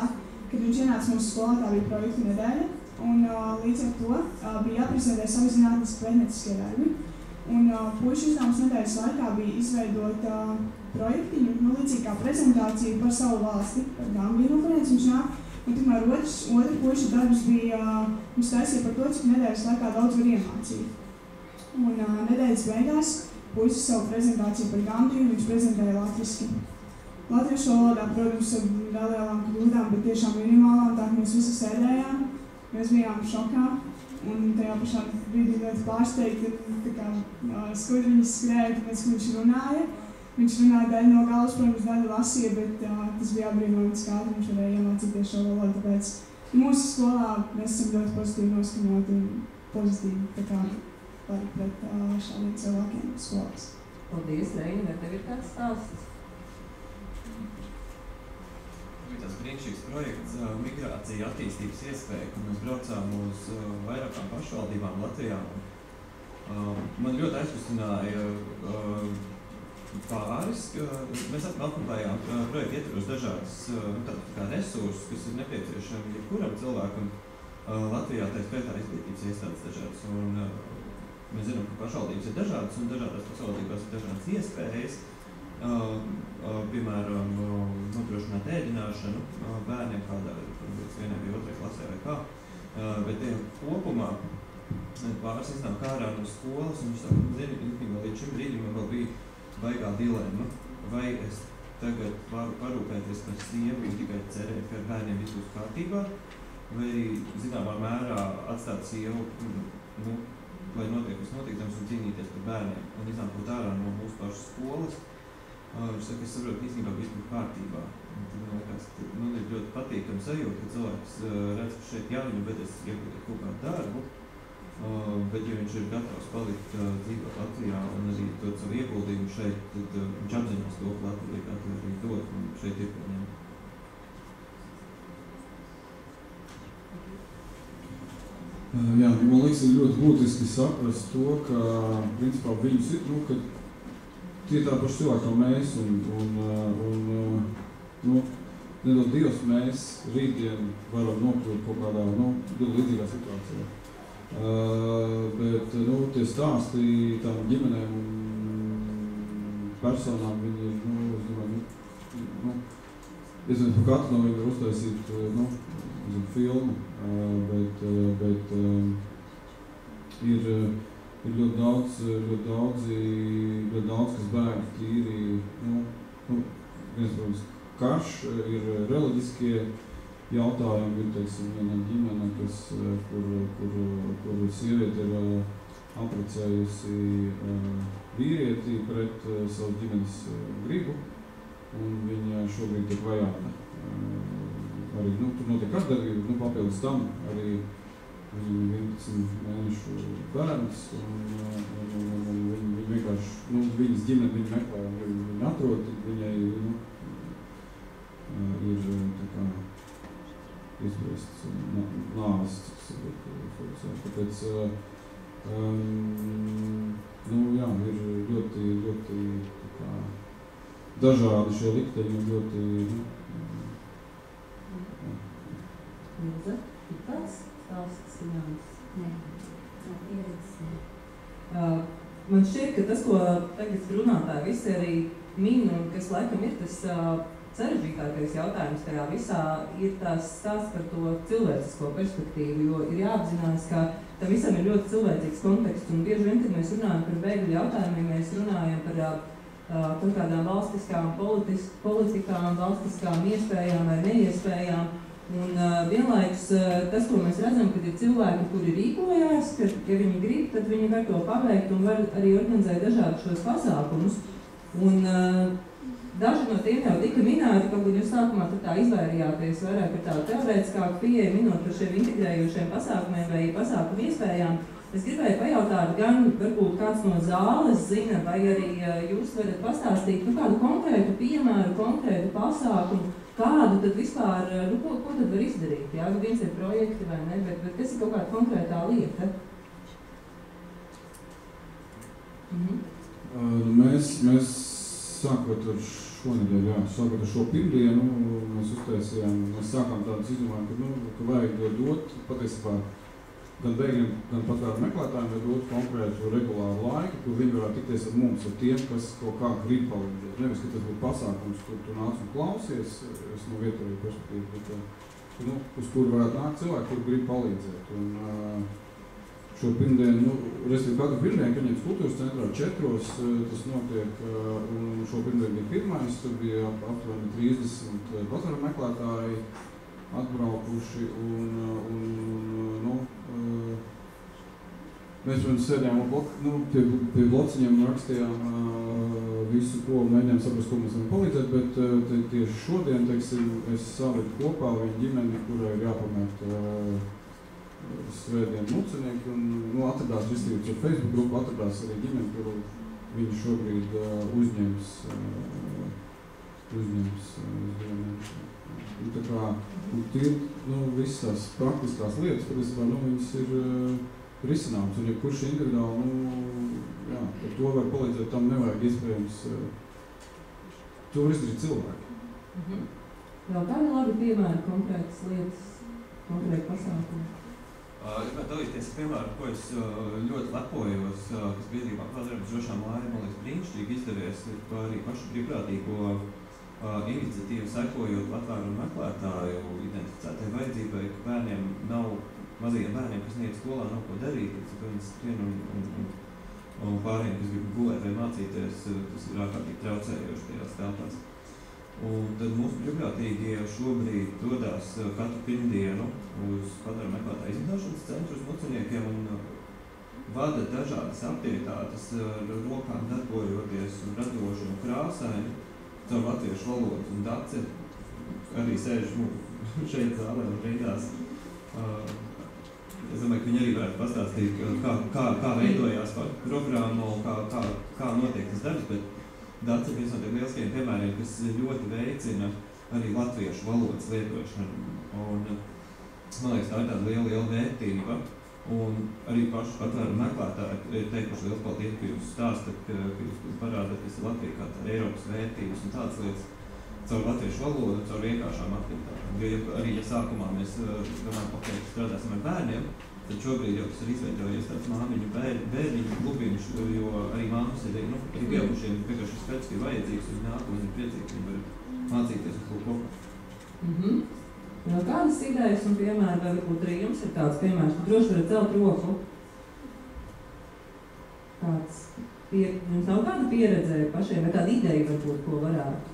Speaker 4: kad viņš ienāca mūsu skolā, tā bija projektu nedēļa, un uh, līdz ar to uh, bija jāprezentē savi zinātniski pētnieciskie darbi. Un uh, puišu uzdevums nedēļas laikā bija izveidot uh, projektiņu, nu, līdzīgi kā prezentāciju par savu valsti, par Gambiju, no kurienes viņš nāk. Un tikmēr otrs, otra puiša darbs bija, uh, viņš taisīja par to, cik nedēļas laikā daudz var iemācīt. Un uh, nedēļas beigās puisis savu prezentāciju par Gambiju, viņš prezentēja latviski. Latviešu valodā, protams, ar nelielām kļūdām, bet tiešām minimālām, tā mēs visi sēdējām, mēs bijām šokā. Un tajā pašā brīdī ļoti pārsteigti, tā kā uh, skudriņas skrēja, tāpēc, ka viņš runāja. Viņš runāja daļu no galvas, protams, daļu lasīja, bet uh, tas bija apbrīnojams, kā viņš varēja iemācīties šo valodu. Tāpēc mūsu skolā mēs esam ļoti pozitīvi noskaņoti un pozitīvi, tā kā var pret uh, šādiem cilvēkiem skolās.
Speaker 3: Paldies, Reini, vai tev ir kāds stāsts?
Speaker 6: Bija tas brīnišķīgs projekts uh, Migrācija attīstības iespēja, kad mēs braucām uz uh, vairākām pašvaldībām Latvijā. Uh, man ļoti aizkustināja uh, pāris, ka mēs apmeklējām uh, projektu ietvaros dažādas uh, tā, tā resursus, kas ir nepieciešami jebkuram cilvēkam uh, Latvijā, tā skaitā izglītības iestādes dažādas. Un, uh, mēs zinām, ka pašvaldības ir dažādas un dažādās pašvaldībās ir dažādas iespējas. Uh, uh, piemēram, uh, nodrošināt ēdināšanu uh, bērniem, kādā vienai bija otrai klasē vai kā. Uh, bet tiem kopumā pāris iznāk ārā no skolas, un viņš saka, zini, līdz šim brīdim man vēl bija baigā dilemma, vai es tagad varu parūpēties par sievu un tikai cerēt, ka ar bērniem viss būs kārtībā, vai zināmā mērā atstāt sievu, nu, lai notiek viss notiekams un cīnīties par bērniem. Un iznāk būt ārā no mūsu pašas skolas. Uh, viņš saka, es saprotu, ka īstenībā viss būtu kārtībā. Un tad man liekas, man ir ļoti patīkami sajūta, ka cilvēks uh, redz, ka šeit jā, viņu vedēs iegūt kaut kādu darbu, uh, bet ja viņš ir gatavs palikt uh, dzīvot Latvijā un arī dot savu ieguldījumu šeit, tad uh, viņš apzinās to, ka Latvija ir gatava arī dot un šeit ir par ņem.
Speaker 7: Uh, jā, man liekas, ir ļoti būtiski saprast to, ka principā viņus ir, nu, ka tie tā paši cilvēki kā mēs, un, un, un nu, nedod Dievs, mēs rītdien varam nokļūt kaut kādā, nu, ļoti līdzīgā situācijā. Uh, bet, nu, tie stāsti tām ģimenēm un personām, viņi ir, nu, es domāju, nu, nu, es zinu, par katru no viņu var uztaisīt, nu, zinu, filmu, uh, bet, uh, bet uh, ir, ir ļoti daudz, ļoti daudzi, ļoti daudz, kas bēg tīri, nu, nu, viens, protams, karš, ir reliģiskie jautājumi, ir, teiksim, viena ģimene, kas, kur, kur, kur sieviete ir apprecējusi vīrieti pret savu ģimenes gribu, un viņa šobrīd tiek vajāta. Arī, nu, tur notiek atdarbība, nu, papildus tam arī viņam ir vienpadsmit mēnešu bērns, un, un, un, un viņi, viņi vienkārši, nu, viņas ģimene viņu meklē, un viņi, viņi atrod, viņai, nu, ir tā kā izbriests nāves, tāpēc, um, nu, jā, ir ļoti, ļoti, tā kā, dažādi šie likteņi, ļoti, nu,
Speaker 3: Ilze, ir tāds stāsts zināms?
Speaker 5: Nē, nav pieredzes, nē.
Speaker 3: Uh, man šķiet, ka tas, ko tagad runātāji visi arī min, un kas laikam ir tas uh, sarežģītākais jautājums tajā visā, ir tās stāsts par to cilvēcisko perspektīvu, jo ir jāapzinās, ka tam visam ir ļoti cilvēcīgs konteksts, un bieži vien, kad mēs runājam par bēgļu jautājumiem, mēs runājam par uh, kaut kādām valstiskām politis, politikām, valstiskām iespējām vai neiespējām. Un uh, vienlaikus uh, tas, ko mēs redzam, kad ir cilvēki, kuri rīkojās, ka, ja viņi grib, tad viņi var to paveikt un var arī organizēt dažādus šos pasākumus. Un uh, daži no tiem jau tika minēti, kaut kur jūs sākumā tā izvairījāties vairāk par tādu teorētiskāku pieeju, minot par šiem integrējošiem pasākumiem vai pasākumu iespējām. Es gribēju pajautāt, gan varbūt kāds no zāles zina, vai arī uh, jūs varat pastāstīt nu, kādu konkrētu piemēru, konkrētu pasākumu, kādu tad vispār, nu, ko, ko tad var izdarīt? Jā, nu, viens ir projekti vai ne, bet, bet kas ir kaut kāda konkrētā lieta?
Speaker 7: Mhm. Uh, mēs, mēs sākot ar šonedēļ, jā, sākot ar šo pirmdienu, mēs uztaisījām, mēs sākām tādas izdomājumu, ka, nu, ka vajag dot, patiesībā, gan bēgļiem, gan patvērumu meklētājiem, vai dot konkrētu regulāru laiku, kur viņi varētu tikties ar mums, ar tiem, kas kaut kā grib palīdzēt. Nevis, ka tas būtu pasākums, kur tu nāc un klausies, es no vietēju perspektīvu, bet, nu, uz kuru varētu nākt cilvēki, kur grib palīdzēt. Un, uh, šo pirmdienu, nu, respektīvi katru pirmdienu, kad ņems kultūras centrā četros, tas notiek, un šo pirmdienu bija pirmais, tur bija aptuveni trīsdesmit patvērumu meklētāji atbraukuši, un, un, un nu, mēs, protams, sēdējām blok, nu, pie, pie blociņiem un rakstījām uh, visu, ko mēģinājām saprast, ko mēs varam palīdzēt, bet uh, te, tieši šodien, teiksim, es saliku kopā viņu ģimeni, kurai ir jāpamēt uh, svētdien mucenieki, un, nu, atradās, respektīvi, ar Facebook grupu atradās arī ģimeni, kuru viņi šobrīd uh, uzņems, uh, uzņems uh, uz divu mēnešu. Un tā kā, un tie, nu, visas tās praktiskās lietas, patiesībā, nu, viņas ir uh, risināms, un ja kurš individuāli, nu, jā, ar to var palīdzēt, tam nevajag iespējams, uh, to var izdarīt cilvēki.
Speaker 1: Mhm. Vēl kādi labi piemēri, konkrētas lietas, konkrēti pasākumi?
Speaker 6: Uh, es gribētu dalīties ar piemēru, ko es uh, ļoti lepojos, uh, kas biedrībā Kvadrētas drošā māja, man liekas, brīnišķīgi izdevies arī pašu brīvprātīgo uh, iniciatīvu sekojot patvērumu meklētāju identificētai vajadzībai, ka bērniem nav, mazajiem bērniem, kas neiet skolā, nav ko darīt, tas vien un, un, un, un pāriem, kas grib gulēt vai mācīties, tas ir ārkārtīgi traucējoši tajās telpās. Un tad mūsu brīvprātīgie šobrīd dodās katru pirmdienu uz patvērumu meklētāju izmitināšanas centru uz muceniekiem un vada dažādas aktivitātes ar rokām darbojoties un radoši un krāsaini caur latviešu valodu. Un Dace arī sēž nu, šeit zālē un rindās. Es domāju, ka viņi arī varētu pastāstīt, kā, kā, kā veidojās programma un kā, kā, kā notiek tas darbs, bet Dace ir viens no tiem lieliskajiem piemēriem, kas ļoti veicina arī latviešu valodas lietošanu. Un, man liekas, tā ir tāda liela, liela vērtība. Un arī paši patvērumu meklētāji ir teikuši liels paldies, ka jūs stāstat, ka, ka jūs parādat, kas ir Latvija kā tā Eiropas vērtības un tādas lietas caur latviešu valodu, caur vienkāršām aktivitātēm. Jo ja, arī, ja sākumā mēs domājam, ok, strādāsim ar bērniem, tad šobrīd jau tas ir izveidojies tāds māmiņu bērniņu klubiņš, jo arī māmas ir, nu, arī pieaugušiem vienkārši spēc, ka ir vajadzīgs, viņi nāk un viņi ir priecīgi, viņi var mācīties uz to kopā.
Speaker 1: Mhm. Vēl kādas idejas un piemēri, vai varbūt arī jums ir tāds piemērs, ka droši varat celt roku? Kāds pie, jums nav kāda pieredze pašiem, vai kāda ideja varbūt, ko varētu?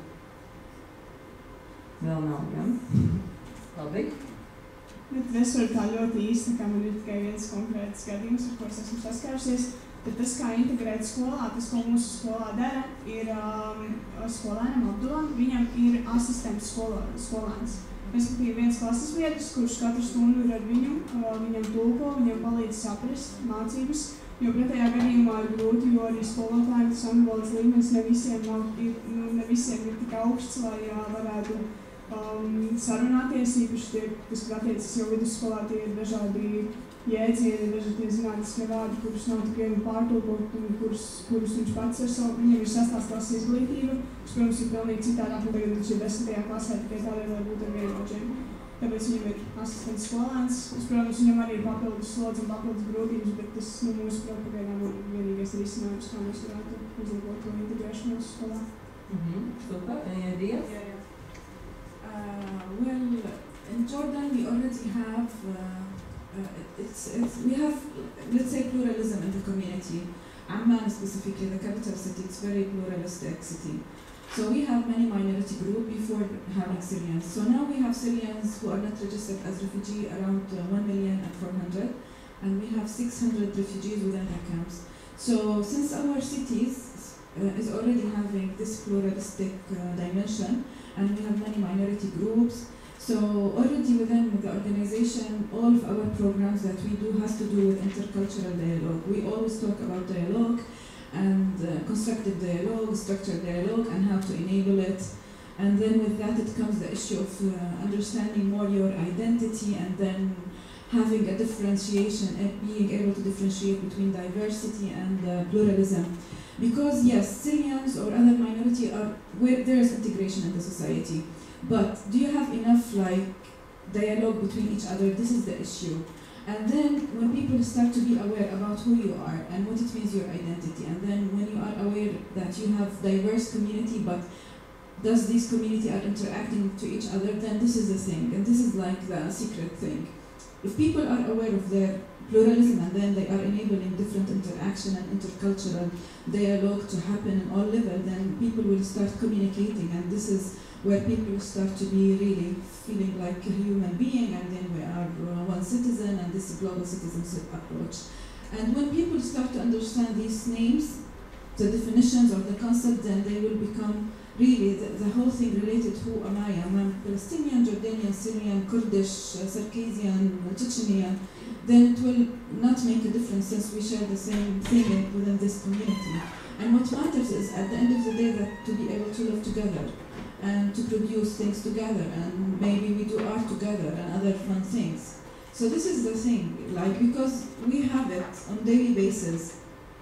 Speaker 1: Vēl nav, ja? Labi.
Speaker 4: Bet es varu tā ļoti īsti, kā man ir tikai viens konkrēts gadījums, ar ko es esmu saskārusies. Bet tas, kā integrēt skolā, tas, ko mūsu skolā dara, ir um, skolēnam Abdulam, viņam ir asistents skolēns. Respektīvi viens klases biedrs, kurš katru stundu ir ar viņu, uh, viņam tulko, viņam palīdz saprast mācības, jo pretējā gadījumā ir grūti, jo arī skolotājiem tas angļu valodas līmenis ne visiem, nav, ir, nu, ne visiem ir tik augsts, lai uh, varētu um, sarunāties, īpaši tie, kas attiecas jau vidusskolā, tie ir dažādi jēdzieni, dažādi zinātniskie vārdi, kurus nav tik viegli pārtulkot un kurus, kurus viņš pats ar savu, viņam ir sestās klases izglītība, kas, protams, ir pilnīgi citādāk, un tagad viņš ir desmitajā klasē tikai tādēļ, lai būtu ar vienaudžiem. Tāpēc viņam ir asistents skolēns, kas, protams, viņam arī ir papildus slodzi un papildus grūtības, bet tas, nu, mūsu pagaidām ir vienīgais risinājums, kā mēs varētu uzlabot to integrēšanos skolā.
Speaker 1: Mhm. Super. Any ideas?
Speaker 8: Yeah, yeah. Uh, well, in Jordan we already have, uh, uh, it's, it's, we have, let's say, pluralism in the community. Amman specifically, the capital city, it's very pluralistic city. So we have many minority groups before having Syrians. So now we have Syrians who are not registered as refugees, around uh, one million four hundred, and we have six hundred refugees within the camps. So since our cities uh, is already having this pluralistic uh, dimension, and we have many minority groups, so already within the organization, all of our programs that we do has to do with intercultural dialogue. We always talk about dialogue and uh, constructive dialogue, structured dialogue, and how to enable it. And then with that it comes the issue of uh, understanding more your identity, and then having a differentiation and being able to differentiate between diversity and uh, pluralism. Because yes, Syrians or other minority are where there is integration in the society, but do you have enough like dialogue between each other? This is the issue. And then when people start to be aware about who you are and what it means your identity, and then when you are aware that you have diverse community, but does this community are interacting to each other, then this is the thing, and this is like the secret thing. If people are aware of their pluralism and then they are enabling different interaction and intercultural dialogue to happen in all levels, then people will start communicating, and this is where people start to be really feeling like a human being, and then we are uh, one citizen, and this global citizenship approach. And when people start to understand these names, the definitions or the concept, then they will become really the, the whole thing related to who am I? Am I Palestinian, Jordanian, Syrian, Kurdish, uh, Circassian, Chechenian? Then it will not make a difference since we share the same thing within this community. And what matters is at the end of the day that to be able to live together and to produce things together, and maybe we do art together and other fun things. So this is the thing, like, because we have it on a daily basis,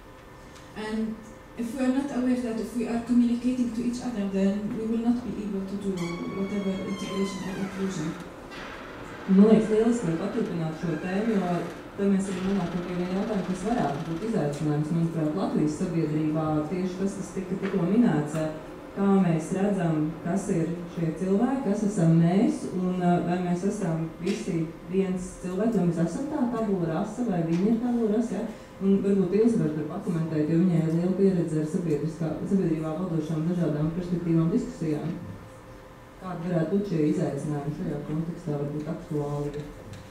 Speaker 8: and if we are not aware that if we are communicating to each other, then we will not be able to do whatever integration or inclusion.
Speaker 3: Man liekas lieliski, lai paturpināt šo tēmu, jo tad mēs arī nonākam pie viena jautājuma, kas varētu būt izaicinājums, manuprāt, Latvijas sabiedrībā, tieši tas, kas tika tikko minēts, kā mēs redzam, kas ir šie cilvēki, kas esam mēs, un vai mēs esam visi viens cilvēks, vai mēs esam tā tabula rasa, vai viņi ir tabula rasa, ja? Un varbūt Ilzbert var pakomentēt, jo viņai ir liela pieredze ar sabiedrībā valdošām dažādām perspektīvām diskusijām. Kādi varētu būt šie izaicinājumi šajā kontekstā, varbūt aktuāli?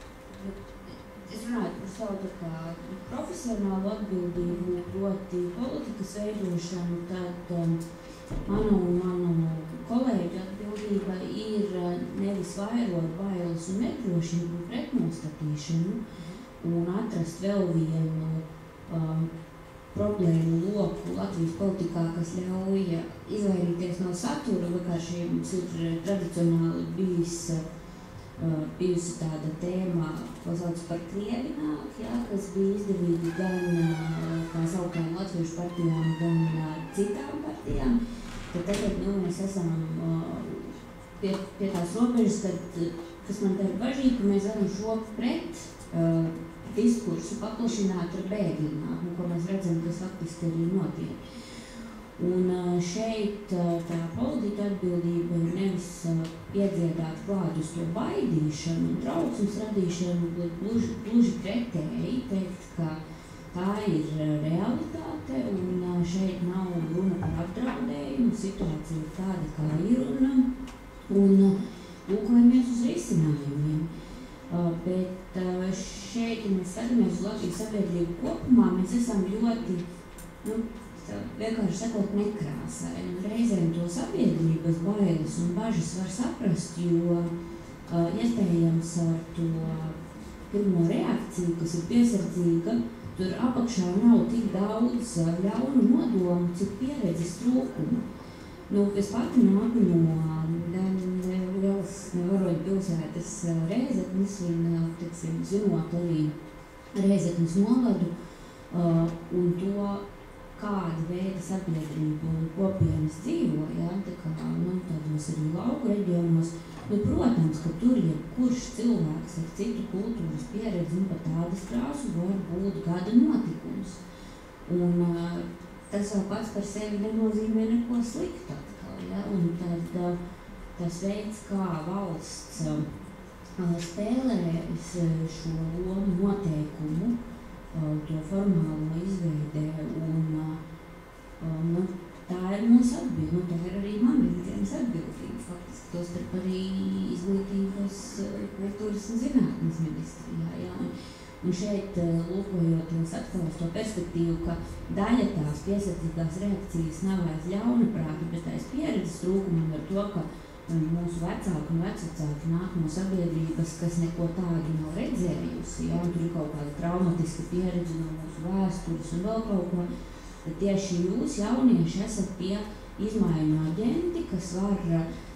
Speaker 5: Es runāju par savu tā kā profesionālu atbildību, proti politikas veidošanu, tad um, manu un manu kolēģu atbildība ir uh, nevis vairot bailes un nedrošību un pretnostatīšanu un atrast vēl vienu um, problēmu loku Latvijas politikā, kas ļauj izvairīties no satura. Vienkārši mums ir tradicionāli bijis, uh, bijusi tāda tēma, ko sauc par krievināk, ja, kas bija izdevīgi gan uh, kā sauktām latviešu partijām, gan uh, citām partijām. Tad tagad nu, mēs esam uh, pie, pie tās robežas, kad, kas man dara bažīgi, ka mēs varam šo pret uh, diskursu paplašināt ar bēgļiem, ko mēs redzam, kas faktiski arī notiek. Un šeit tā politika atbildība ir nevis piedziedāt vārdus to baidīšanu un trauksmes radīšanu, bet gluži, gluži pretēji teikt, ka tā ir realitāte un šeit nav runa par apdraudējumu, situācija ir tāda, kā ir un, un lūkojamies uz risinājumiem. Uh, bet uh, šeit, ja mēs skatāmies uz Latvijas sabiedrību kopumā, mēs esam ļoti, nu, vienkārši sakot, nekrāsaini. Reizēm to sabiedrības bailes un bažas var saprast, jo uh, iespējams ar to pirmo reakciju, kas ir piesardzīga, tur apakšā nav tik daudz uh, ļaunu nodomu, cik pieredzes trūkumu. Nu, es pati nāku no lielas nevaroņu pilsētas Rēzeknes un, teiksim, zinot arī Rēzeknes novadu uh, un to, kāda veida sabiedrība un kopienas dzīvo, ja, tā kā, nu, tādos arī lauku reģionos. Nu, protams, ka tur jebkurš cilvēks ar citu kultūras pieredzi un pat tādas krāsu var būt gada notikums. Un uh, tas vēl pats par sevi nenozīmē neko sliktu atkal, ja, un tad uh, tas veids, kā valsts uh, spēlēs šo lomu noteikumu, uh, to formālo izveidē, un uh, nu, tā ir mūsu atbildība, nu, tā ir arī man ikdienas atbildība, faktiski, tostarp arī izglītības, kultūras un zinātnes ministrijā, ja, un, un šeit, uh, lūkojoties atkal uz to perspektīvu, ka daļa tās piesardzīgās reakcijas nav aiz ļaunaprāta, bet aiz pieredzes trūkuma ar to, ka mūsu vecāki un vecvecāki nāk no sabiedrības, kas neko tādu nav redzējusi, ja, un tur ir kaut kāda traumatiska pieredze no mūsu vēstures un vēl kaut ko, tad tieši jūs, jaunieši, esat tie izmaiņu aģenti, kas var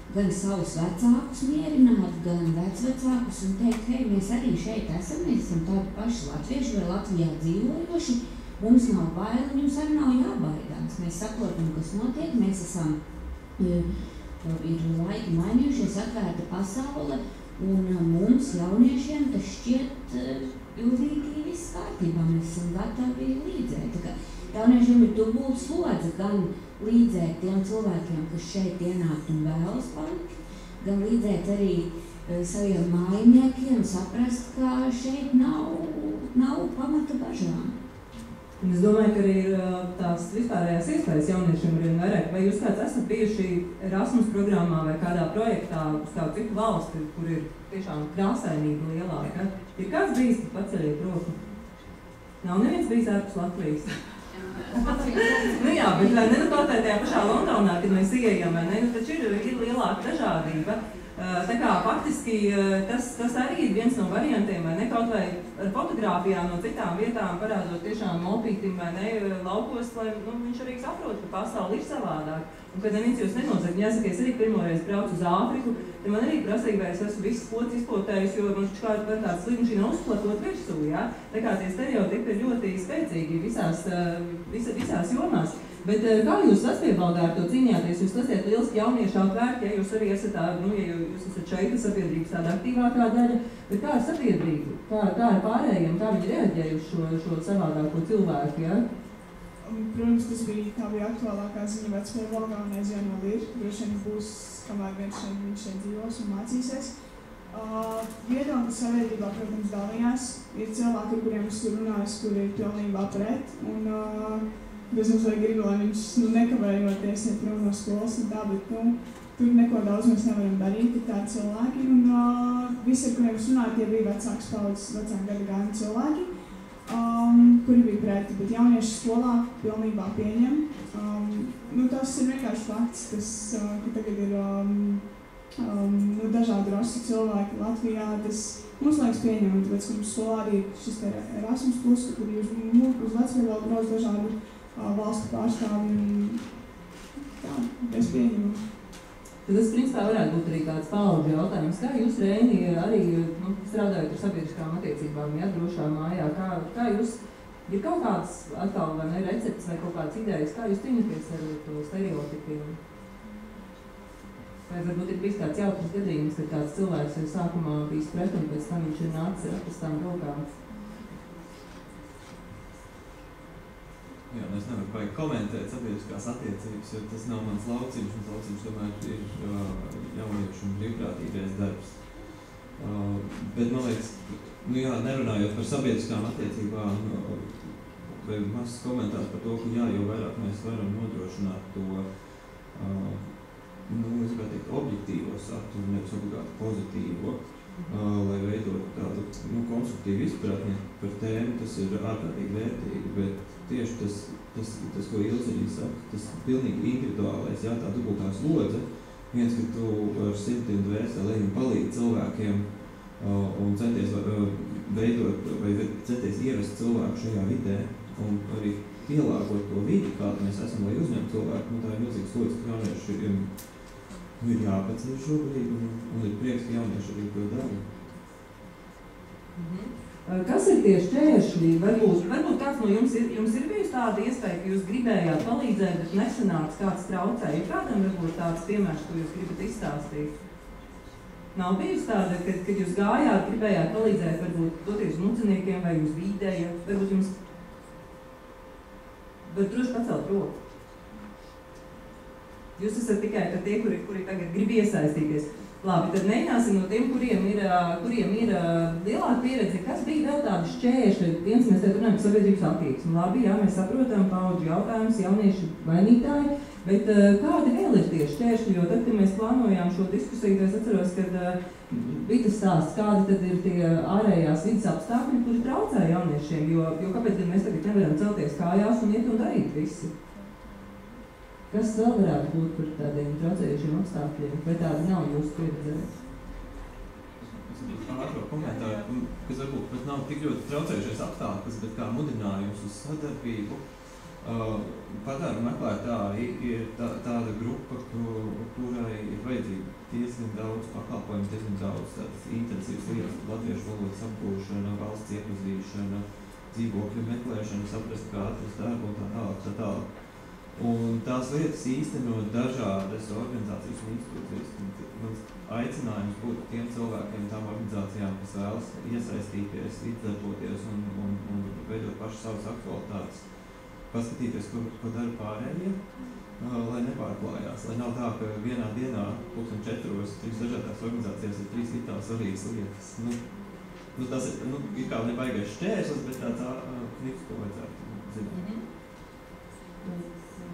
Speaker 5: gan savus vecākus mierināt, gan vecvecākus un teikt, hei, mēs arī šeit esam, mēs esam tādi paši latvieši vai Latvijā dzīvojoši, mums nav baili, jums arī nav jābaidās. Mēs saprotam, kas notiek, mēs esam, ir, ir laiki mainījušies, atvērta pasaule, un mums, jauniešiem, tas šķiet pilnīgi viss kārtībā, mēs esam gatavi līdzēt. Tā kā jauniešiem ir dubult slodze gan līdzēt tiem cilvēkiem, kas šeit ienāk un vēlas palikt, gan līdzēt arī uh, saviem mājniekiem, saprast, ka šeit nav, nav pamata bažām.
Speaker 3: Es domāju, ka arī ir tās vispārējās iespējas jauniešiem vien vairāk. Vai jūs kāds esat bijuši Erasmus programmā vai kādā projektā uz kādu citu valsti, kur ir tiešām krāsainība lielāka? Ir kāds bijis, tad paceļiet roku? Nav neviens bijis ārpus Latvijas? Nu jā, bet vai ne, nu kaut tajā pašā Londonā, kad mēs ieejam, vai ne, nu taču ir, ir lielāka dažādība. Tā kā faktiski tas, tas arī ir viens no variantiem, vai ne, kaut vai ar fotogrāfijām no citām vietām parādot tiešām mopītim vai ne laukos, lai nu, viņš arī saprot, ka pasauli ir savādāk. Un kad neviens jūs nenozag, jāsaka, es arī pirmoreiz braucu uz Āfriku, tad man arī prasīja, vai es esmu visu pocis izpotējis, jo man šķiet var tāds lidmašīna uzplatot virsū, jā. Tā kā tie stereotipi ir ļoti spēcīgi visās, visa, visās jomās. Bet kā jūs saspiebaldā ar to cīņāties? Jūs esat lieliski jaunieši atvērti, ja jūs arī esat tā, nu, ja jūs esat šeit, sabiedrības tāda aktīvākā daļa, bet kā ar sabiedrību? Kā, kā ar pārējiem? Kā viņi reaģēja uz šo, šo savādāko cilvēku, ja?
Speaker 4: Protams, tas bija, tā bija aktuālākā ziņa vecpiebaldā un aizvien vēl ir. Droši vien būs, kamēr viens šeit, viņš šeit dzīvos un mācīsies. Uh, viedokļi sabiedrībā, protams, dalījās. Ir cilvēki, ar kuriem es tur runājos, kuri ir pilnībā pret. Un, uh, Protams, vai gribu, lai viņš nu, nekavējoties iet prom no skolas un tā, bet nu, tur neko daudz mēs nevaram darīt, ir tādi cilvēki. Un uh, visi, ar kuriem es runāju, tie bija vecāks paudzes, vecāku gadu gājumi cilvēki, um, kuri bija preti, bet jaunieši skolā pilnībā pieņem. Um, nu, tas ir vienkārši fakts, tas, uh, ka tagad ir um, um, nu, dažādi rasu cilvēki Latvijā, tas mums liekas pieņemami, tāpēc, ka mums skolā arī ir šis Erasmus plus, kur jūs uz vecpiebaldu brauc dažādi valstu pārstāvji un tā, es pieņemu.
Speaker 3: Tad tas, principā, varētu būt arī tāds paudžu jautājums. Kā jūs, Reini, arī nu, strādājot ar sabiedriskām attiecībām, ja, drošā mājā, kā, kā jūs, ir kaut kāds atkal vai ne recepts vai kaut kāds idejas, kā jūs cīnāties ar to stereotipiem? Vai varbūt ir bijis kāds jautrs gadījums, kad kāds cilvēks ir sākumā bijis pret un pēc tam viņš ir nācis ar apastām rokām?
Speaker 6: Jā, es nevaru baigi komentēt sabiedriskās attiecības, jo tas nav mans lauciņš, un lauciņš tomēr ir uh, jauniešu un brīvprātīgais darbs. Uh, bet man liekas, nu jā, nerunājot par sabiedriskām attiecībām, uh, vai mazs komentārs par to, ka jā, jau vairāk mēs varam nodrošināt to, uh, nu, es gribētu teikt, objektīvo saturu, nevis obligāti pozitīvo, uh, lai veidot tādu, nu, konstruktīvu izpratni par tēmu, tas ir ārkārtīgi vērtīgi, bet tieši tas, tas, tas ko Ilze arī saka, tas pilnīgi individuālais, jā, tā dubultā slodze. Viens, ka tu ar sirdi un dvēseli ej un palīdzi cilvēkiem uh, un centies uh, veidot vai centies ievest cilvēku šajā vidē un arī pielāgot to vidi, kādu mēs esam, lai uzņemtu cilvēku. Nu, tā ir milzīga slodze, ka jaunieši ir, ir jāpaceļ šobrīd un, un ir prieks, ka jaunieši arī to dara.
Speaker 3: Mm-hmm. Kas ir tie šķēršļi? Varbūt, varbūt kāds no jums ir, jums ir bijusi tāda iespēja, ka jūs gribējāt palīdzēt, bet nesanāks kāds traucēja. Ir kādam varbūt tāds piemērs, ko jūs gribat izstāstīt? Nav bijusi tāda, kad, kad jūs gājāt, gribējāt palīdzēt, varbūt doties uz muciniekiem vai uz vīdēja, varbūt jums var droši pacelt roku. Jūs esat tikai tie, kuri, kuri tagad grib iesaistīties. Labi, tad mēģināsim no tiem, kuriem ir, kuriem ir lielāka pieredze, kas bija vēl tādi šķēršļi. Viens mēs te runājam par sabiedrības attieksmi. Labi, jā, mēs saprotam paudžu jautājums, jaunieši vainītāji, bet kādi vēl ir tie šķēršļi? Jo tad, kad mēs plānojām šo diskusiju, es atceros, kad bija tas stāsts, kādi tad ir tie ārējās vidas apstākļi, kuri traucē jauniešiem, jo, jo kāpēc mēs tagad nevaram celties kājās un iet un darīt visi? Kas vēl varētu būt par tādiem traucējušiem apstākļiem, vai tādi nav jūsu pieredzē?
Speaker 6: Es gribu ātro komentāru, kas varbūt pat nav tik ļoti traucējušies apstākļus, bet kā mudinājums uz sadarbību. Uh, Patvērumu meklētāji ir tā, tāda grupa, kur, kurai ir vajadzīgi diezgan daudz pakalpojumu, diezgan daudz tādas intensīvas lietas, latviešu valodas apgūšana, valsts iepazīšana, dzīvokļu meklēšana, saprast, kā atrast darbu un tā tālāk, tā tālāk. Un tās lietas īstenot dažādas organizācijas un institūcijas. Mans aicinājums būtu tiem cilvēkiem, tām organizācijām, kas vēlas iesaistīties, līdzdarboties un, un, un veidot paši savas aktualitātes. Paskatīties, ko, ko dara pārējie, uh, lai nepārklājās, lai nav tā, ka vienā dienā, pulksten četros, trīs dažādās organizācijās ir trīs citādas svarīgas lietas. Nu, nu, tas ir, nu, ir kā nebaigais šķērslis, bet tāds uh, knips, ko vajadzētu zināt.
Speaker 4: Mm-hmm.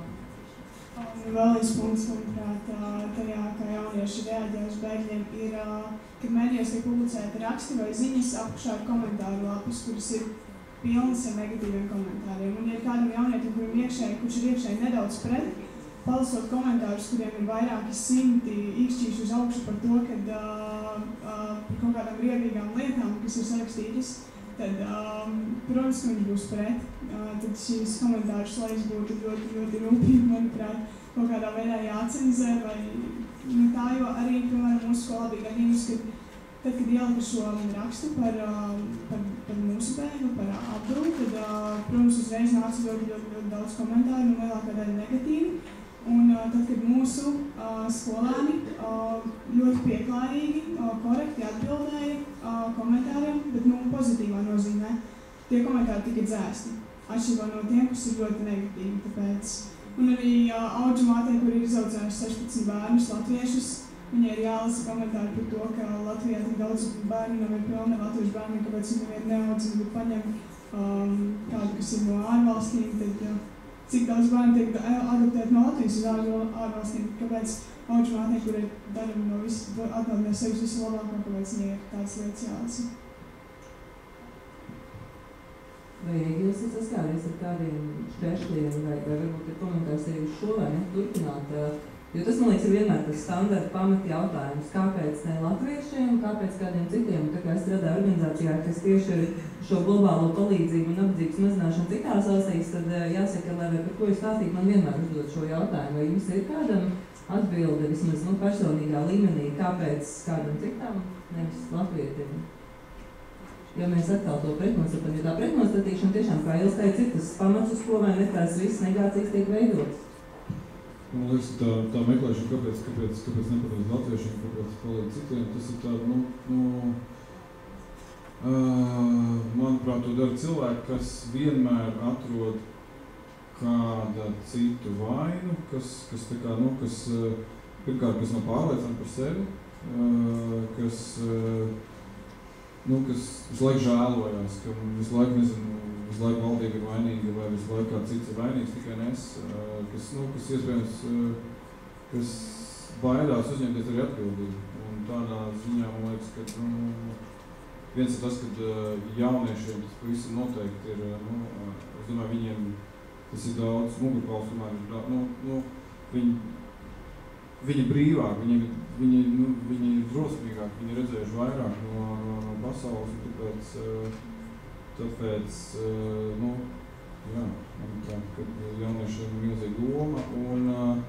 Speaker 4: Un vēl viens punkts, manuprāt, tajā, kā jaunieši reaģē uz bēgļiem, ir, kad mēdījos tiek publicēti raksti vai ziņas, apakšā ir komentāru lapas, kuras ir pilnas ar negatīviem komentāriem. Un ja ir kādam jaunietim, kuriem iekšēji, kurš ir iekšēji nedaudz pret, palasot komentārus, kuriem ir vairāki simti īkšķīši uz augšu par to, kad uh, uh, par kaut kādām riebīgām lietām, kas ir sarakstītas, tad, um, protams, ka viņš būs pret. Uh, tad šīs komentāru slaids būtu ļoti, ļoti rūpīgi, manuprāt, kaut kādā veidā jācenzē vai nu, tā, jo arī, piemēram, mūsu skolā bija gadījums, kad tad, kad ielika šo rakstu par, par, par mūsu bēgli, par Abdulu, tad, protams, uzreiz nāca ļoti, ļoti, ļoti daudz komentāru un lielākā daļa negatīvi. Un tad, kad mūsu skolēni ļoti pieklājīgi, korekti atbildēja komentāriem, bet nu, pozitīvā nozīmē, tie komentāri tika dzēsti. Atšķirībā no tiem, kas ir ļoti negatīvi. Tāpēc. Un arī auģu mātei, kur ir izaudzējuši sešpadsmit bērnus latviešus, viņai ir jālasa komentāri par to, ka Latvijā tik daudz bērnu nav ir pilni latviešu bērni, kāpēc viņi nevienu neaudzina, bet paņem um, kādu, kas ir no ārvalstīm, tad ja, cik daudz bērnu tiek adoptēt no Latvijas uz ārvalstīm, kāpēc auģu mātei, kur ir daļa no visu, atnāk no sevis visu labāko, kāpēc viņai ir tādas lietas jālasa.
Speaker 3: Vai Egils ir saskāries ar kādiem šķēršļiem, vai, vai varbūt ir komentārs arī uz šo, vai ne, turpināt? Jo tas, man liekas, ir vienmēr tas standarta pamat jautājums, kāpēc ne latviešiem, kāpēc kādiem citiem. Tā kā es strādāju organizācijā, kas tieši ar šo globālo palīdzību un nabadzības mazināšanu citās valstīs, tad jāsaka, lai vai par ko jūs stāstīt, man vienmēr uzdod šo jautājumu. Vai jums ir kādam atbilde vismaz nu, personīgā līmenī, kāpēc kādam citam, nevis latvietim? Jo mēs atkal to pretnostatam, jo tā pretnostatīšana tiešām, kā Ils teica, ir tas pamats, uz ko vai ne tās visas negācijas tiek veidotas.
Speaker 7: Man liekas, tā, tā meklēšana, kāpēc, kāpēc, kāpēc nepalīdz latviešiem, kāpēc palīdz citiem, tas ir tāda, nu, nu uh, manuprāt, to dara cilvēki, kas vienmēr atrod kāda citu vainu, kas, kas tā kā, nu, kas, uh, pirmkārt, kas nav pārliecināti par sevi, uh, kas, uh, nu, kas visu laiku žēlojās, ka visu laiku, nezinu, visu laiku valdība ir vainīga vai visu laiku kāds cits ir vainīgs, tikai nes, kas, nu, kas iespējams, kas baidās uzņemties arī atbildību. Un tādā ziņā, man liekas, ka, nu, viens ir tas, ka jauniešiem tas pavisam noteikti ir, nu, es domāju, viņiem tas ir daudz mugurkauls, tomēr ir daudz, nu, nu, viņi, viņi brīvāk, viņi, viņi, nu, viņi ir drosmīgāk, viņi ir redzējuši vairāk no, no, no pasaules, un tāpēc, tāpēc, nu, jā, manuprāt, ka jauniešiem ir milzīga loma, un,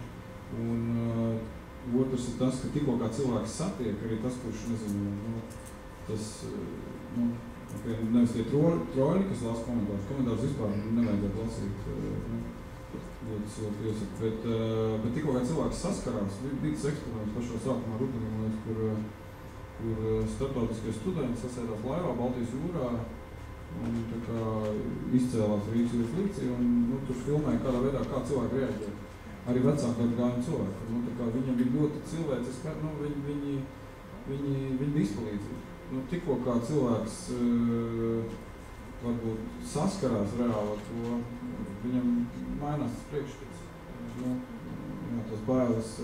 Speaker 7: un otrs ir tas, ka tikko kā cilvēks satiek, arī tas, kurš, nezinu, nu, tas, nu, nevis tie troļi, troļi kas lasa komentārus, komentārus vispār nevajadzētu lasīt, nu, ļoti silti iesaka, bet, bet tikko kā cilvēks saskarās, bija tas eksperiments pašā sākumā rudenī, kur, kur starptautiskie studenti sasēdās laivā Baltijas jūrā un tā kā izcēlās Rīgas jūras līcī un nu, tur filmēja kādā veidā, kā cilvēki reaģē. Arī vecāki gājumi cilvēki. Nu, tā kā viņam bija ļoti cilvēciski, nu, viņi, viņi, viņi, viņi bija izpalīdzīgi. Nu, tikko kā cilvēks uh, varbūt saskarās reāli ar to, viņam mainās tas priekšstats. Nu, jā, tas bailes,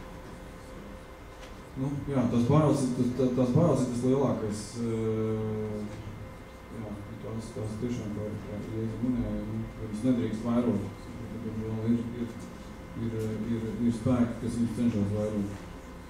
Speaker 7: nu, jā, tas bailes, tas, tas bailes ir tas lielākais, jā, tās, tās tiešām, kā, kā Jēzus minēja, nu, viņas nedrīkst vairot. Ir, ir, ir, ir, ir spēki, kas viņus cenšas vairot.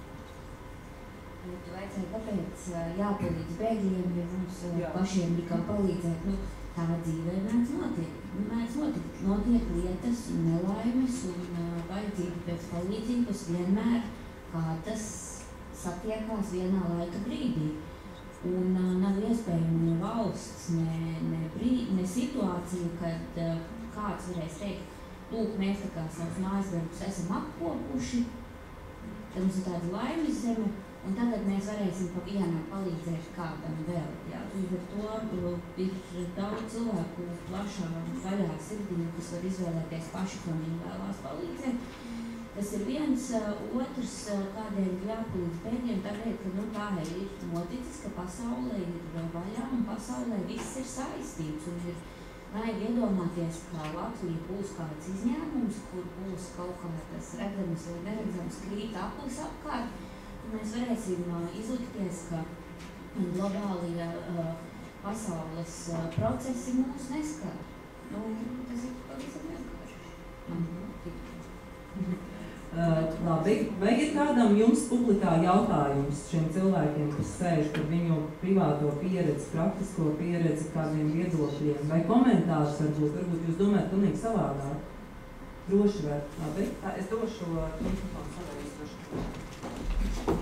Speaker 5: Tu vajadzēja, kāpēc jāpalīdz bēgļiem, ja mums Jā. pašiem likām palīdzēt, nu, tā dzīvē mēdz notiek. mēdz notikt, notiek lietas un nelaimes un uh, vajadzība pēc palīdzības vienmēr, kā tas satiekās vienā laika brīdī. Un uh, nav iespējama ne valsts, ne, ne, brīd, ne situācija, kad uh, kāds varēs teikt, lūk, mēs tā kā savus mājas darbus esam apkopuši, tad mums ir tāda laimes zeme, un tagad mēs varēsim pa vienam palīdzēt kādam vēl. Jā, līdz ar to ir daudz cilvēku plašā vaļā sirdī, kas var izvēlēties paši, ko viņi vēlās palīdzēt. Tas ir viens, otrs, kādēļ jāpalīdz bēgļiem, tādēļ, ka nu, tā ir noticis, ka pasaulē ir vaļā un pasaulē viss ir saistīts. Un ir vajag iedomāties, ka Latvija būs kāds izņēmums, kur būs kaut kādas redzamas vai neredzamas krīt aplis apkārt. Mēs varēsim uh, izlikties, ka globālie uh, pasaules uh, procesi mūs neskar. Nu, tas ir pavisam vienkārši.
Speaker 3: Mm-hmm. Uh, labi, vai ir kādam jums publikā jautājums šiem cilvēkiem, kas sēž par viņu privāto pieredzi, praktisko pieredzi, kādiem viedokļiem, vai komentārs varbūt, varbūt jūs domājat pilnīgi savādāk? Droši var. Labi, tā, es došu mikrofonu savai izdošu.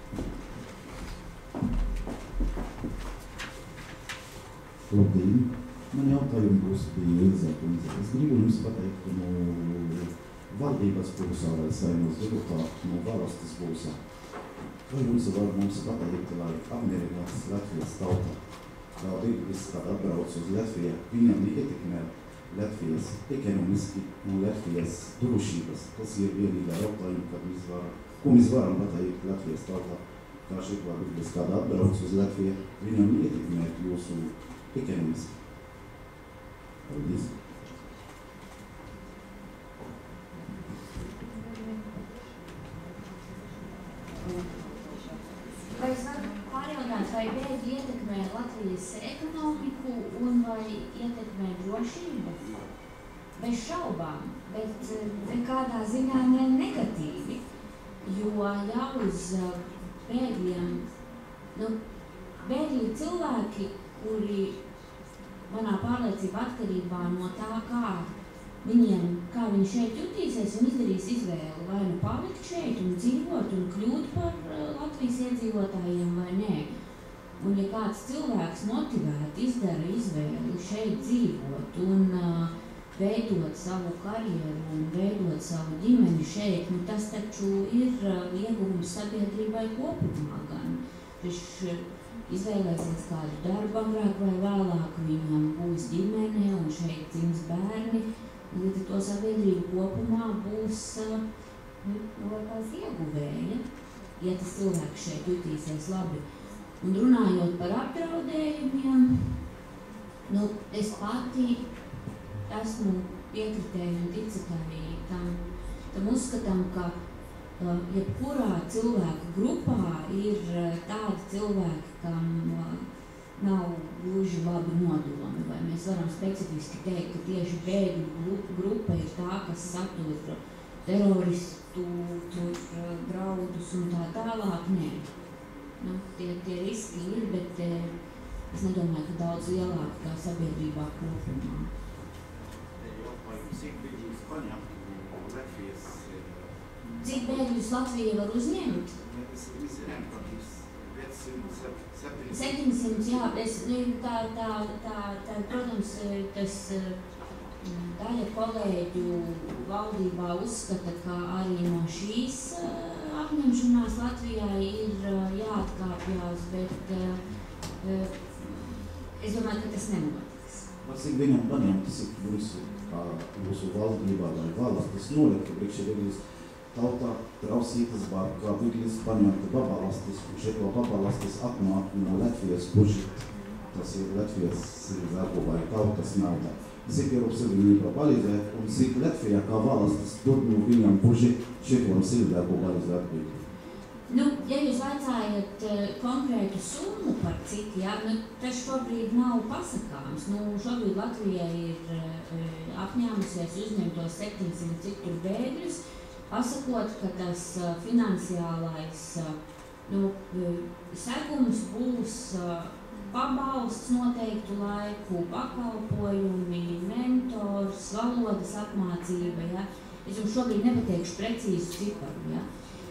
Speaker 9: Labdien! Man jautājumi būs bija Ilze kundze. Es gribu jums pateikt, ka no valdības pusē vai Saeimas deputātu no valstis pusē. Vai jums var mums pateikt, lai apmierināts Latvijas tauta, valdības, kad atbrauc uz Latviju, viņam ietekmē Latvijas ekonomiski un Latvijas drošības. Tas ir vienīgā jautājuma, kad mēs varam, ko mēs varam pateikt Latvijas tauta, kā šeit valdības, kad atbrauc uz Latviju, viņam ietekmē jūsu ekonomiski. Paldies.
Speaker 5: Vai es varu pārjautāt, vai bēgļi ietekmē Latvijas ekonomiku un vai ietekmē drošību? Bez šaubām, bet nekādā ziņā ne negatīvi, jo jau uz bēgļiem, nu, bēgļi cilvēki, kuri manā pārliecība atkarībā no tā, kā viņiem, kā viņi šeit jutīsies un izdarīs izvēli, vai nu palikt šeit un dzīvot un kļūt par Latvijas iedzīvotājiem vai nē. Un ja kāds cilvēks motivēt izdara izvēli šeit dzīvot un uh, veidot savu karjeru un veidot savu ģimeni šeit, nu tas taču ir uh, ieguvums sabiedrībai kopumā gan. Viņš uh, izvēlēsies kādu darbu agrāk vai vēlāk, viņam būs ģimene un šeit dzims bērni. Līdz ar to sabiedrība kopumā būs uh, nu, kāds ieguvēja, ja tas cilvēks šeit jutīsies labi. Un runājot par apdraudējumiem, nu, es pati esmu piekritēju un ticētāji tam, tam uzskatām, ka uh, jebkurā cilvēku grupā ir uh, tādi cilvēki, kam uh, nav gluži labi nodomi, vai mēs varam specifiski teikt, ka tieši bēgļu grupa ir tā, kas satur teroristu, tur draudus un tā tālāk. Nē. Nu, tie, tie riski ir, bet eh, es nedomāju, ka daudz lielāk kā sabiedrībā kopumā. Cik bēgļus Latvija var uzņemt? septiņsimt, jā, es, tā, tā, tā, tā, protams, tas daļa kolēģu valdībā uzskata, ka arī no šīs apņemšanās Latvijā ir jāatkāpjās, bet es domāju, ka tas nenotiks.
Speaker 9: Cik viņam paņemtas, cik jūsu, kā jūsu valdībā vai valstis nolikta priekšēdēļas tautā trausītas barkā, viglis paņemta pabalastis, un šeit vēl pabalastis atnāk no Latvijas budžeta. Tas ir Latvijas cilvēku vai tautas nauda. Cik Eiropas Savienība palīdzēt, un cik Latvijā kā valstis dod no viņam budžeta šeit vēl cilvēku palīdzēt.
Speaker 5: Nu, ja jūs vaicājat uh, konkrētu summu par cik, jā, nu, tas šobrīd nav pasakāms. Nu, šobrīd Latvijai ir uh, apņēmusies uzņemt tos septiņsimt cik tur bēgļus, pasakot, ka tas uh, finansiālais uh, nu, uh, segums būs uh, pabalsts noteiktu laiku, pakalpojumi, mentors, valodas apmācība, ja. Es jums šobrīd nepateikšu precīzu ciparu, ja.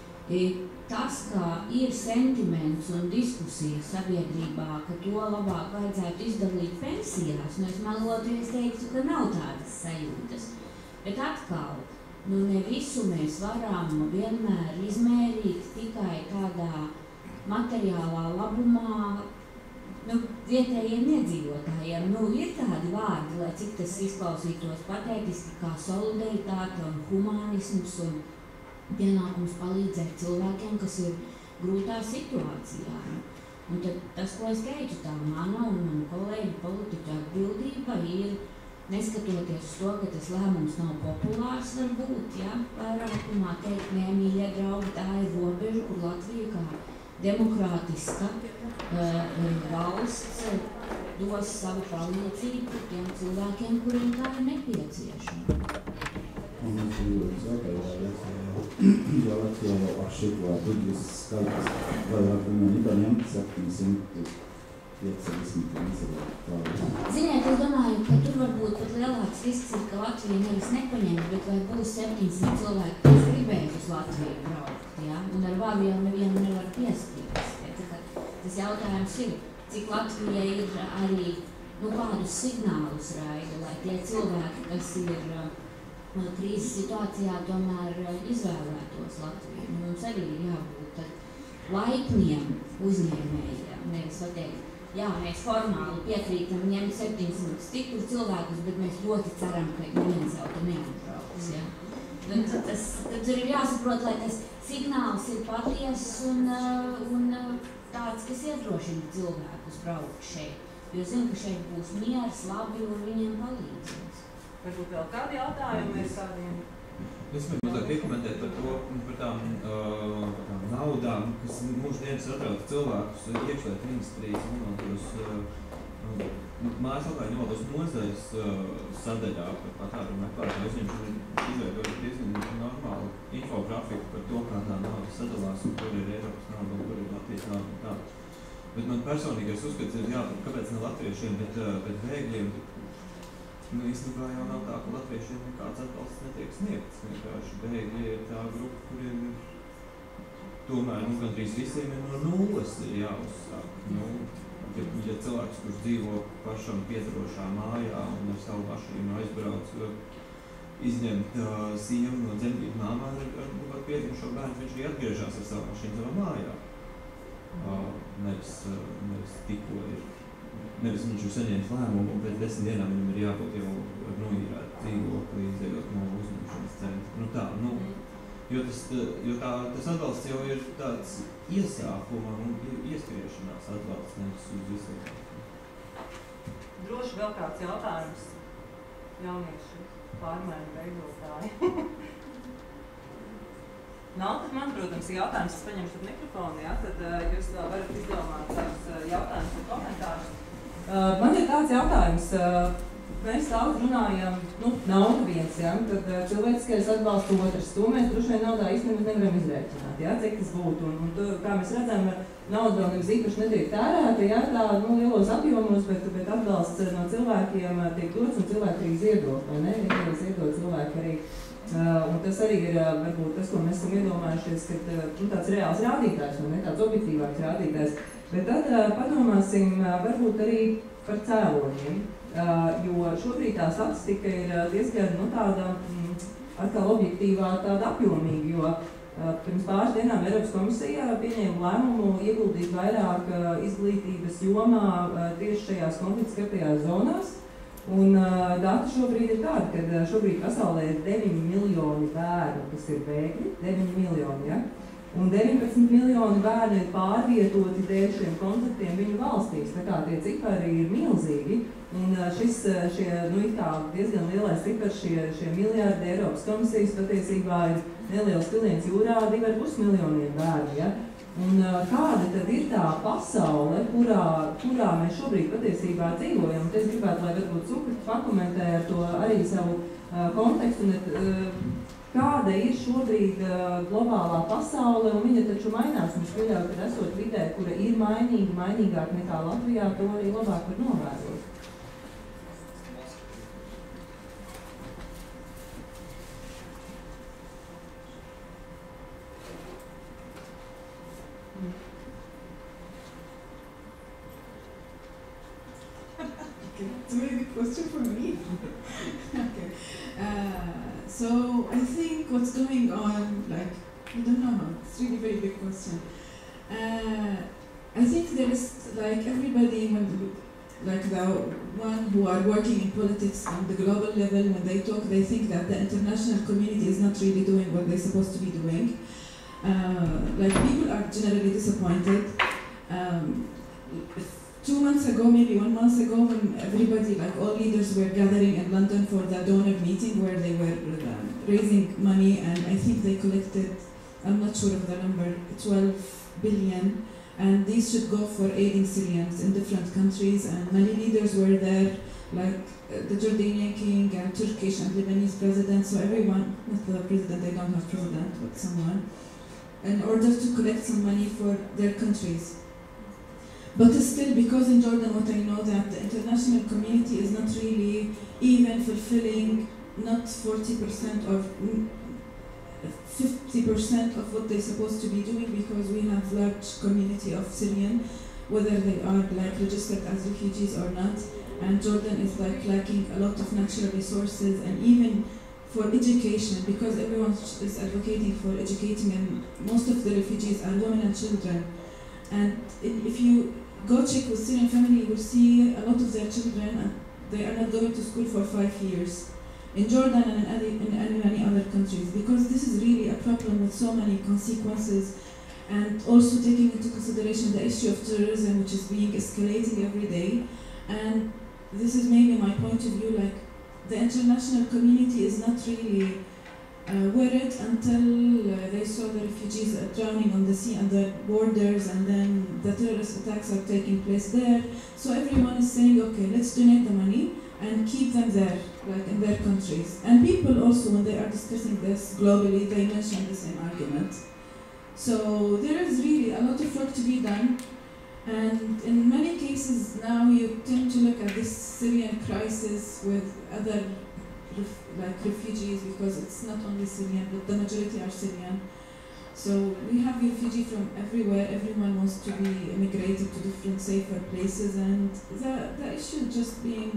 Speaker 5: Tas, ka ir sentiments un diskusija sabiedrībā, ka to labāk vajadzētu izdalīt pensijās, nu es malotu, es teiktu, ka nav tādas sajūtas. Bet atkal, nu ne visu mēs varam vienmēr izmērīt tikai tādā materiālā labumā, nu, vietējiem iedzīvotājiem. Nu, ir tādi vārdi, lai cik tas izklausītos patētiski, kā solidaritāte un humānisms un pienākums palīdzēt cilvēkiem, kas ir grūtā situācijā. Un tad tas, ko es teicu, tā mana un manu kolēģu politiķu atbildība ir, neskatoties uz to, ka tas lēmums nav populārs varbūt, ja, vairākumā teikt, nē, mīļie draugi, tā ir robeža, kur Latvija kā demokrātiska uh, valsts dos savu palīdzību tiem cilvēkiem, kuriem tā ir nepieciešama.
Speaker 9: Un es gribētu jautāt, ja Latvijā jau ar šito bīdļas skaits vairāk nekā ņemt septiņsimt piecdesmit cilvēku.
Speaker 5: Ziniet, es domāju, ka tur varbūt pat lielāks risks ir, ka Latvija nevis nepaņems, bet vai būs septiņsimt cilvēki, kas gribēs uz Latviju braukt, ja? Un ar vārdu jau nevienu nevar piespīst. Ja? Tas jautājums ir, cik Latvija ir arī, nu, kādus signālus raida, lai tie cilvēki, kas ir krīzes situācijā, tomēr izvēlētos Latviju. Mums arī ir jābūt laipniem uzņēmējiem, nevis pateikt, jā, mēs formāli piekrītam ņemt septiņsimt stiprus cilvēkus, bet mēs ļoti ceram, ka neviens jau te neatbrauks. Ja? Un tas, tad ir jāsaprot, lai tas signāls ir patiess un, un tāds, kas iedrošina cilvēkus braukt šeit. Jo zinu, ka šeit būs miers, labi un viņiem palīdzēs.
Speaker 3: Varbūt vēl kādi jautājumi ir kādiem?
Speaker 6: Es varu mazliet piekomentēt par to, par tām, uh, tām naudām, kas mūsdienas atrauc cilvēkus iekšlietu ministrijas nodos uh, mājaslapā nodos nozares uh, sadaļā par patērumu meklētāju uzņemšanu ir izveidojot diezgan normālu infografiku par to, kā tā nauda sadalās un kur ir Eiropas nauda un kur ir Latvijas nauda un tā. Bet man personīgais uzskats ir, jā, kāpēc ne latviešiem, bet, uh, bet bēgļiem. Nu, īstenībā jau nav tā, ka latviešiem nekāds atbalsts netiek sniegts. Vienkārši bēgļi ir tā grupa, kuriem ir tomēr, nu, gandrīz visiem ir no nulles ir jāuzsāk. Nu, ja, ja cilvēks, kurš dzīvo pašam piedarošā mājā un ar savu mašīnu aizbrauc, izņemt uh, sievu no dzemdību māmā, ar, ar, ar piedzimušo bērnu, viņš arī atgriežās ar savu mašīnu savā mājā. Uh, nevis, uh, nevis tikko ir. Nevis viņš ir saņēmis lēmumu, un pēc desmit dienām viņam ir jābūt jau noīrēt dzīvokli, izējot no uzņemšanas centra. Nu tā, nu, jo tas, jo tā, tas atbalsts jau ir tāds iesākuma un ieskriešanās atbalsts, nevis uz visiem.
Speaker 3: Droši vēl kāds jautājums jaunieši pārmaiņu veidotāji. Nav, tad man, protams, jautājums, es paņemšu ar mikrofonu, ja? Tad uh, jūs vēl varat izdomāt savus uh, jautājumus un komentārus. Uh, man ir tāds jautājums, uh, mēs daudz runājam, nu, nauda viens, ja? Tad uh, cilvēciskais atbalsts otrs, to mēs droši vien naudā īstenībā nevaram izrēķināt, ja? Cik tas būtu. Un, un to, kā mēs redzam, nauda vēl nevis īpaši netiek tērēta, ja? Tā, nu, lielos apjomos, bet, bet atbalsts no cilvēkiem tiek dots un cilvēki arī ziedot, vai ne? Viņi ziedot cilvēki arī. Uh, un tas arī ir uh, varbūt tas, ko mēs esam iedomājušies, ka uh, nu, tāds reāls rādītājs, vai ne, tāds objektīvāks rādītājs. Bet tad uh, padomāsim uh, varbūt arī par cēloņiem, uh, jo šobrīd tā statistika ir uh, diezgan nu, tāda mm, atkal objektīvā, tāda apjomīga, jo uh, pirms pāris dienām Eiropas komisijā pieņēma lēmumu ieguldīt vairāk uh, izglītības jomā uh, tieši šajās konflikta skartajās zonās. Un uh, dati šobrīd ir tādi, ka uh, šobrīd pasaulē ir deviņi miljoni bērnu, kas ir bēgļi, deviņi miljoni, ja? Un deviņpadsmit miljoni bērnu ir pārvietoti dēļ šiem konfliktiem viņu valstīs, tā kā tie cipari ir milzīgi. Un uh, šis, šie, nu, it kā diezgan lielais cipars, šie, šie miljārdi Eiropas komisijas patiesībā ir neliels piliens jūrā, divi ar pus miljoniem bērnu, ja? Un uh, kāda tad ir tā pasaule, kurā, kurā mēs šobrīd patiesībā dzīvojam? Un es gribētu, lai varbūt Sukrita pakomentē ar to arī savu uh, kontekstu. Un, uh, kāda ir šobrīd uh, globālā pasaule, un viņa taču mainās. Mums pieļauj, ka esot vidē, kura ir mainīga, mainīgāk nekā Latvijā, to arī labāk var novērot.
Speaker 8: Okay, it's a very good question for me. Okay. Uh, so I think what's going on, like, I don't know, it's really a very big question. Uh, I think there is, like, everybody, when, like the one who are working in politics on the global level, when they talk, they think that the international community is not really doing what they're supposed to be doing. Uh, like, people are generally disappointed. Um, Two months ago, maybe one month ago, when everybody, like all leaders, were gathering in London for the donor meeting where they were uh, raising money, and I think they collected, I'm not sure of the number, twelve billion, and these should go for aiding Syrians in different countries, and many leaders were there, like uh, the Jordanian king and Turkish and Lebanese president, so everyone, not the president, they don't have president, but someone, in order to collect some money for their countries. But still, because in Jordan, what I know that the international community is not really even fulfilling not forty percent or fifty percent of what they're supposed to be doing, because we have large community of Syrian, whether they are like registered as refugees or not, and Jordan is like lacking a lot of natural resources and even for education, because everyone is advocating for educating, and most of the refugees are women and children. And if you go check with Syrian family, you will see a lot of their children, and they are not going to school for five years in Jordan and in, other, in many other countries, because this is really a problem with so many consequences, and also taking into consideration the issue of terrorism, which is being escalating every day. And this is maybe my point of view, like the international community is not really Uh, worried until uh, they saw the refugees uh, drowning on the sea and the borders, and then the terrorist attacks are taking place there. So everyone is saying, okay, let's donate the money and keep them there, like in their countries. And people also, when they are discussing this globally, they mention the same argument. So there is really a lot of work to be done. And in many cases now you tend to look at this Syrian crisis with other like refugees, because it's not only Syrian, but the majority are Syrian. So we have refugees from everywhere. Everyone wants to be immigrated to different safer places, and the, the issue just being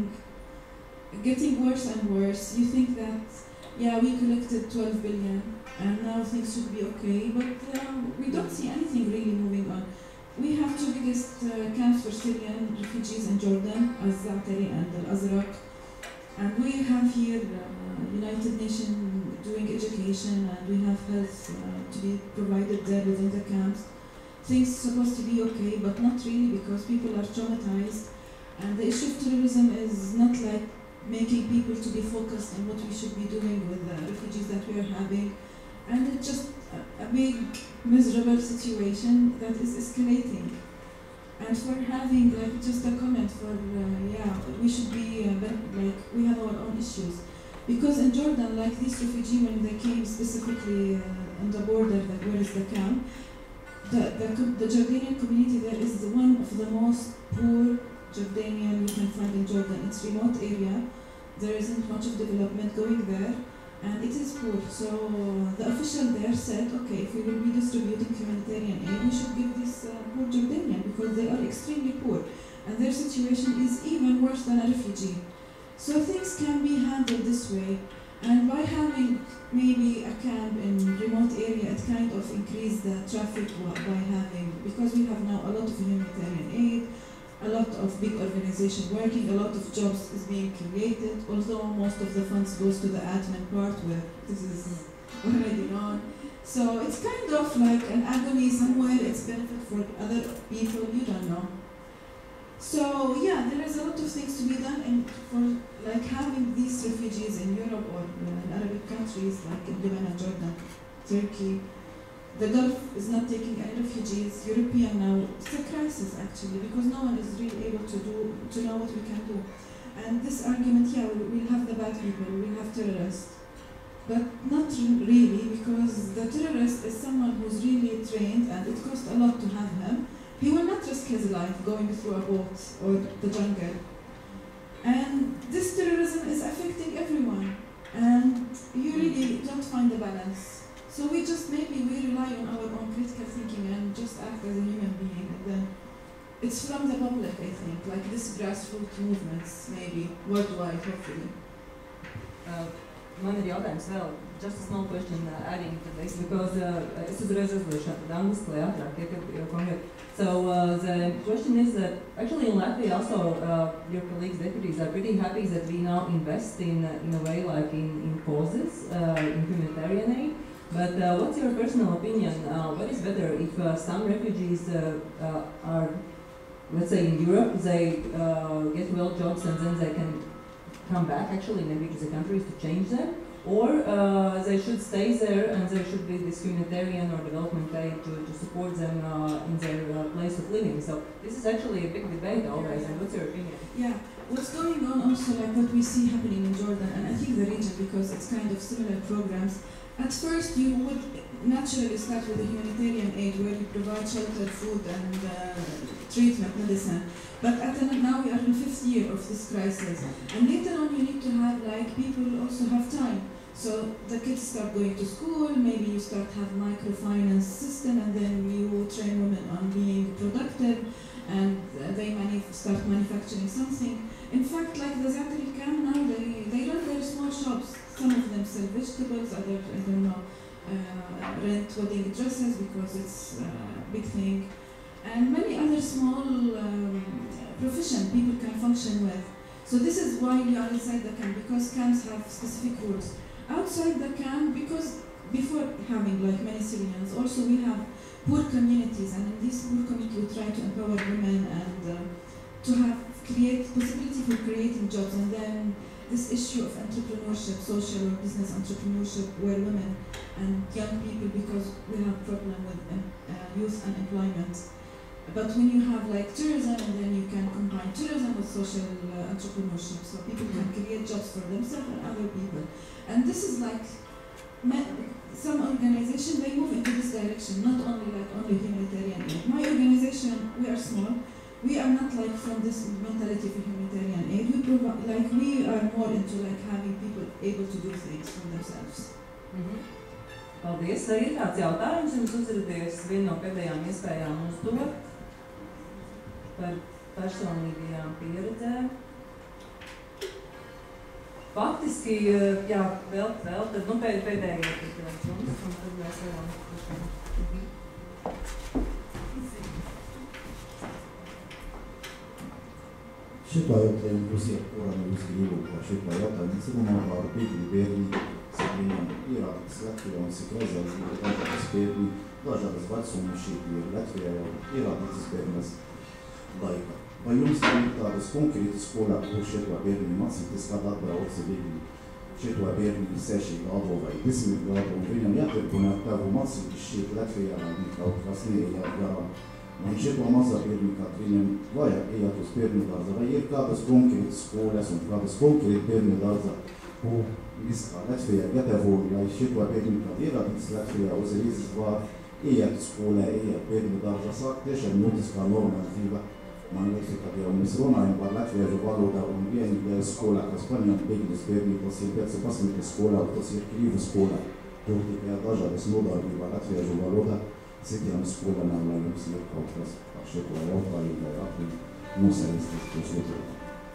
Speaker 8: getting worse and worse. You think that, yeah, we collected twelve billion and now things should be okay, but uh, we don't see anything really moving on. We have two biggest uh, camps for Syrian refugees in Jordan, Al-Zaatari and Al-Azraq. And we have here uh, United Nations doing education, and we have health uh, to be provided there within the camps. Things are supposed to be okay, but not really, because people are traumatized. And the issue of terrorism is not like making people to be focused on what we should be doing with the refugees that we are having. And it's just a, a big, miserable situation that is escalating. And for having like just a comment for uh, yeah, we should be uh, like we have our own issues, because in Jordan, like these refugees, when they came specifically uh, on the border, like where is the camp, the, the the Jordanian community there is the one of the most poor Jordanian you can find in Jordan. It's a remote area, there isn't much of development going there, and it is poor. So the official there said, okay, if we will be distributing humanitarian aid, we should give this uh, poor Jordanian, because they are extremely poor, and their situation is even worse than a refugee. So things can be handled this way, and by having maybe a camp in remote area, it kind of increased the traffic by having, because we have now a lot of humanitarian aid, a lot of big organization working, a lot of jobs is being created, although most of the funds goes to the admin part where this is already known. So it's kind of like an agony somewhere, it's benefit for other people, you don't know. So yeah, there is a lot of things to be done, and for like having these refugees in Europe or uh, in Arabic countries like in Lebanon, Jordan, Turkey. The Gulf is not taking any refugees. European now, it's a crisis actually, because no one is really able to do to know what we can do. And this argument, yeah, we will have the bad people, we will have terrorists. but not really, because the terrorist is someone who's really trained and it costs a lot to have him. He will not risk his life going through a boat or the jungle. And this terrorism is affecting everyone, and you really don't find the balance. So we just, maybe we rely on our own critical thinking and just act as a human being, and then it's from the public, I think, like this grassroots movements, maybe, worldwide, hopefully.
Speaker 3: Uh, Man ir jautājums vēl, just a small question uh, adding to this, because uh, es uzreiz uzliešu tad angliski, lai ātrāk ietilptu jau konkrēti. So uh, the question is that actually in Latvia also uh, your colleagues, deputies, are pretty happy that we now invest in, uh, in a way like in, in causes, uh, in humanitarian aid. But uh, what's your personal opinion? Uh, what is better if uh, some refugees uh, uh, are, let's say in Europe, they uh, get well jobs and then they can come back actually maybe to the countries to change them, or uh, they should stay there and there should be this humanitarian or development aid to, to support them uh, in their uh, place of living. So this is actually a big debate always, and what's your opinion?
Speaker 8: Yeah, what's going on also, like what we see happening in Jordan, and I think the region, because it's kind of similar programs. At first you would naturally start with the humanitarian aid where you provide shelter, food and uh, treatment, medicine. But at the, now we are in the fifth year of this crisis, and later on you need to have like people also have time. So the kids start going to school, maybe you start have microfinance system, and then you train women on being productive, and they manuf start manufacturing something. In fact, like the Zaatari camp now, they, they run their small shops. Some of them sell vegetables, others, I don't know, uh, rent wedding dresses because it's a big thing. And many other small um, professions people can function with. So this is why we are inside the camp, because camps have specific rules. Outside the camp, because before having like many civilians, also we have poor communities, and in these poor communities we try to empower women and uh, to have create possibility for creating jobs, and then this issue of entrepreneurship, social or business entrepreneurship, where women and young people, because we have problem with uh, youth unemployment. But when you have like tourism, and then you can combine tourism with social uh, entrepreneurship, so people can create jobs for themselves and other people. And this is like, some organizations, they move into this direction, not only like only humanitarian aid. My organization, we are small, we are not like from this mentality for humanitarian aid. We provide, like we are more into like having people able to do things for themselves.
Speaker 3: Mm-hmm. Paldies. Vai ir kāds jautājums jums uzradies viena no pēdējām iespējām uzdot par personīgajām pieredzēm? Faktiski, jā, vēl, vēl, tad, nu, pēd, pēdējie tad jums, un tad mēs varam.
Speaker 9: Šitā jautājumu būs iekuram jūs gribu par šitā jautājumu. Es runāju par bīgļu bērni, viņam ierādītas Latvijā un cik reizēs ir dažādas bērni, dažādas vecuma šeit ir Latvijā jau ierādītas bērnas laika. Vai jums ir tādas konkrētas skolā, kur šitā bērni mācīties, kad atbrauc bīgļi šitā bērni seši gadu vai desmit gadu, un viņam jāturpina tavu mācīties šeit Latvijā, kaut kas neiet garām. Un šito mazā bērni, kad viņam vajag iet uz bērnu dārza, vai ir kādas konkrētas skolas un kādas konkrētas bērnu dārza, ko viskā Latvijā gatavo, lai šito bērni, kad ierādītas Latvijā, uzreiz var iet skolā, iet bērnu dārza, sāk tiešām jūtas kā normatīva. Man liekas, kad jau mēs runājam par latviešu valodā un vienīgajā skolā, kas paņem bēgļus bērni, tas ir piecpadsmitais skolā, tas ir Krīvu skolā. Tur tikai dažādas nodarbībā latviešu valodā. Citiem skolām, lai jums ir kaut kas par šito jautājumu, lai apni nosēsties tos uzdot.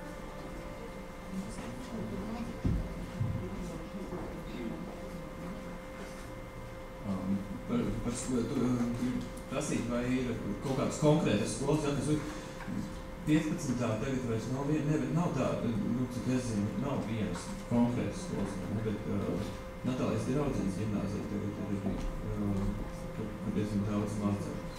Speaker 6: Um, par, par skolu, tu prasīt, vai ir kaut kādas konkrētas skolas, ja, kas piecpadsmitā tagad vairs nav viena, ne, bet nav tāda, nu, cik es zinu, nav vienas konkrētas skolas, ne, bet uh, Natālijas Draudzenes ģimnāzija tagad ir arī, uh, kur diezgan daudz mācās.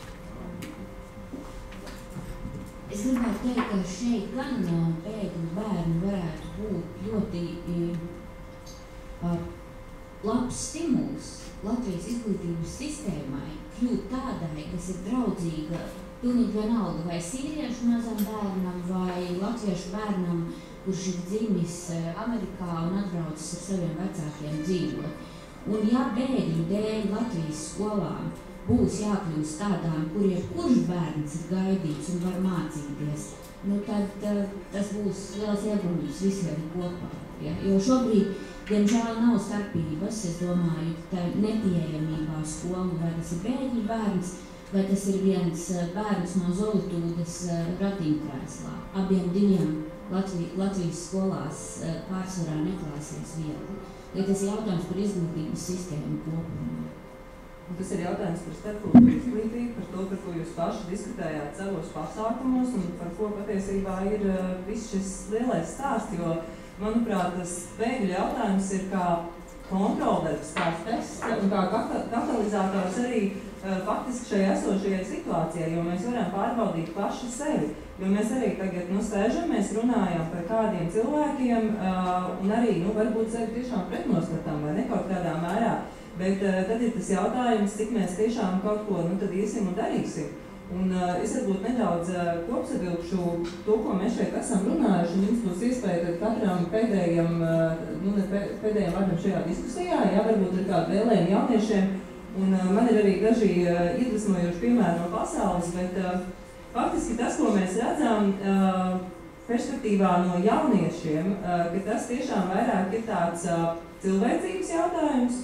Speaker 5: Es gribētu teikt, ka šeit gan bēgļu bērni varētu būt ļoti uh, labs stimuls Latvijas izglītības sistēmai kļūt tādai, kas ir draudzīga pilnīgi vienalga vai sīriešu mazam bērnam vai latviešu bērnam, kurš ir dzimis Amerikā un atbraucis ar saviem vecākiem dzīvot. Un ja bēgļu dēļ Latvijas skolām būs jākļūst tādām, kur jebkurš bērns ir gaidīts un var mācīties, nu tad uh, tas būs liels iegūms visiem kopā. Ja? Jo šobrīd, diemžēl, nav starpības, es domāju, tā nepieejamībā skolu, vai tas ir bēgļu bērns, vai tas ir viens bērns no Zolitūdes ratiņkrēslā. Abiem diviem Latvi, Latvijas skolās pārsvarā neklāsies viegli. Ja tas ir jautājums par izglītības sistēmu kopumā.
Speaker 3: Un tas ir jautājums par starpkultūru izglītību, par to, par ko jūs paši diskutējāt savos pasākumos un par ko patiesībā ir uh, viss šis lielais stāsts, jo, manuprāt, tas bēgļu jautājums ir kā kontroldarbs, kā tests un kā katalizators arī uh, faktiski šajā esošajai situācijai, jo mēs varam pārbaudīt paši sevi. Jo mēs arī tagad nu, sēžam, mēs runājam par kādiem cilvēkiem uh, un arī, nu, varbūt sevi tiešām pretnostatām vai ne kaut kādā mērā. Bet uh, tad ir tas jautājums, cik mēs tiešām kaut ko nu, tad iesim un darīsim. Un uh, es varbūt nedaudz uh, kopsavilkšu to, ko mēs šeit esam runājuši, un jums būs iespēja tad katram pēdējam, uh, nu, ne pēdējam vārdam šajā diskusijā, jā, varbūt ir kādi vēlējumi jauniešiem. Un uh, man ir arī daži uh, iedvesmojoši piemēri no pasaules, bet uh, faktiski tas, ko mēs redzam uh, perspektīvā no jauniešiem, uh, ka tas tiešām vairāk ir tāds uh, cilvēcības jautājums.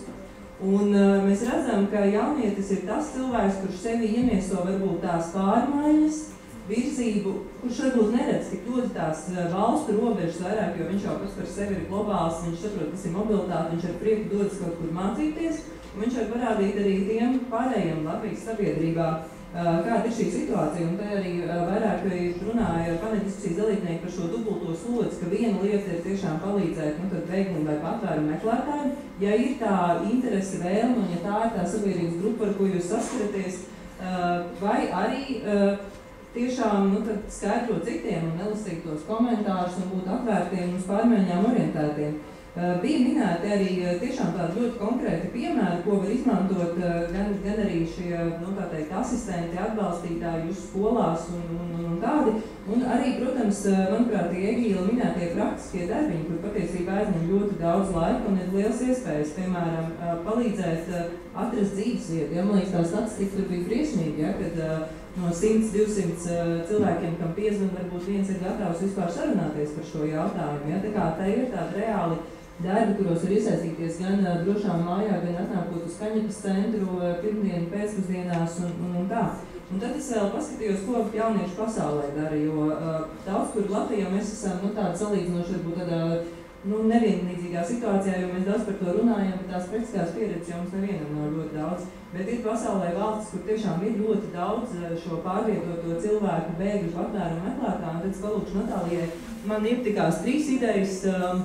Speaker 3: Un uh, mēs redzam, ka jaunietis ir tas cilvēks, kurš sevi iemieso varbūt tās pārmaiņas, virzību, kurš varbūt neredz tik ļoti tās uh, valstu robežas vairāk, jo viņš jau pats par sevi ir globāls, viņš saprot, kas ir mobilitāte, viņš ar prieku dodas kaut kur mācīties, un viņš var parādīt arī tiem pārējiem Latvijas sabiedrībā, uh, kāda ir šī situācija. Un te arī uh, vairāk runāja paneļdiskusijas dalībnieki par šo dubulto slodzi, ka viena lieta ir tiešām palīdzēt nu, bēglim vai patvērumu meklētājiem. Ja ir tā interese vēlme, un ja tā ir tā sabiedrības grupa, ar ko jūs saskaraties, uh, vai arī uh, tiešām nu, skaidrot citiem un nelasīt tos komentārus un būt atvērtiem uz pārmaiņām orientētiem. Uh, bija minēti arī uh, tiešām tādi ļoti konkrēti piemēri, ko var izmantot uh, gan, gan arī šie, nu, tā teikt, asistenti, atbalstītāji jūsu skolās un, un, un, un tādi. Un arī, protams, uh, manuprāt, Egīla minētie praktiskie darbiņi, kur patiesībā aizņem ļoti daudz laika un ir liels iespējas, piemēram, uh, palīdzēt uh, atrast dzīvesvietu. Ja, man liekas, tā statistika tur bija briesmīga, ja, kad uh, no simts divsimt uh, cilvēkiem, kam piezvan, varbūt viens ir gatavs vispār sarunāties par šo jautājumu. Ja, tā kā tā ir tāda reāli darbi, kuros var iesaistīties gan uh, drošām mājā, gan atnākot uz Kaņepes centru uh, pirmdienu pēcpusdienās un, un, un tā. Un tad es vēl paskatījos, ko jaunieši pasaulē dara, jo uh, daudz, kur Latvijā mēs esam nu, tāda salīdzinoši varbūt tādā nu, nevienlīdzīgā situācijā, jo mēs daudz par to runājam, bet tās praktiskās pieredzes jau mums nevienam nav ļoti daudz. Bet ir pasaulē valstis, kur tiešām ir ļoti daudz šo pārvietoto cilvēku, bēgļu, patvērumu meklētāju, un tad es palūkšu Natālijai. Man iepatikās trīs idejas, um,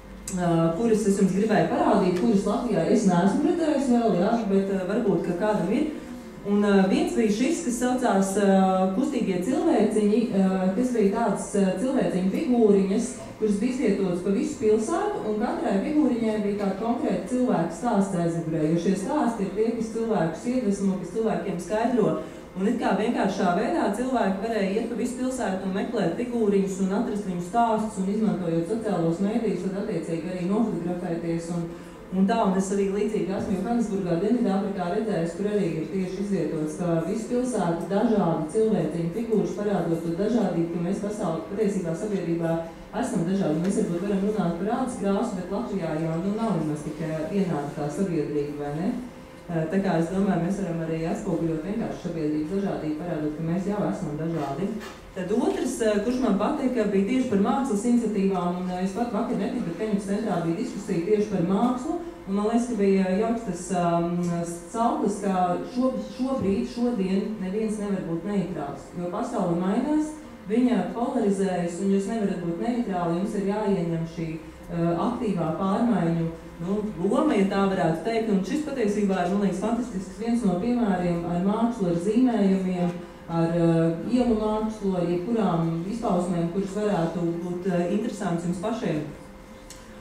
Speaker 3: Uh, kuras es jums gribēju parādīt, kuras Latvijā es neesmu redzējis vēl, jā, bet uh, varbūt, ka kādam ir. Un uh, viens bija šis, kas saucās uh, kustīgie cilvēciņi, uh, kas bija tāds uh, cilvēciņu figūriņas, kuras bija izvietotas pa visu pilsētu, un katrai figūriņai bija kāda konkrēta cilvēka stāsts aizmugurē, jo šie stāsti ir tie, kas cilvēkus iedvesmo, kas cilvēkiem skaidro. Un it kā vienkāršā veidā cilvēki varēja iet pa visu pilsētu un meklēt figūriņus un atrast viņu stāstus un izmantojot sociālos mēdījus, tad attiecīgi arī nofotografēties un, un tā. Un es arī līdzīgi esmu Johannesburgā, Dienvidāfrikā redzējis, kur arī ir tieši izvietots, ka visu pilsētu dažādi cilvēciņu figūras parādot to dažādību, ka mēs pasauli patiesībā sabiedrībā esam dažādi. Mēs varbūt varam runāt par ādas krāsu, bet Latvijā jau nu, nav nemaz tikai vienāda tā sabiedrība, vai ne? Tā kā es domāju, mēs varam arī atspoguļot vienkārši sabiedrības dažādību, parādot, ka mēs jau esam dažādi. Tad otrs, kurš man patika, bija tieši par mākslas iniciatīvām, un es pat vakar netiku, bet Kaņepes centrā bija diskusija tieši par mākslu, un man liekas, ka bija jauks tas um, sauklis, ka šo, šobrīd, šodien neviens nevar būt neitrāls, jo pasaule mainās, viņa polarizējas, un jūs nevarat būt neitrāli, jums ir jāieņem šī uh, aktīvā pārmaiņu nu, loma, ja tā varētu teikt, un šis patiesībā ir, man liekas, fantastisks viens no piemēriem ar mākslu, ar zīmējumiem, ar uh, ielu mākslu, ar jebkurām izpausmēm, kuras varētu būt uh, interesants jums pašiem.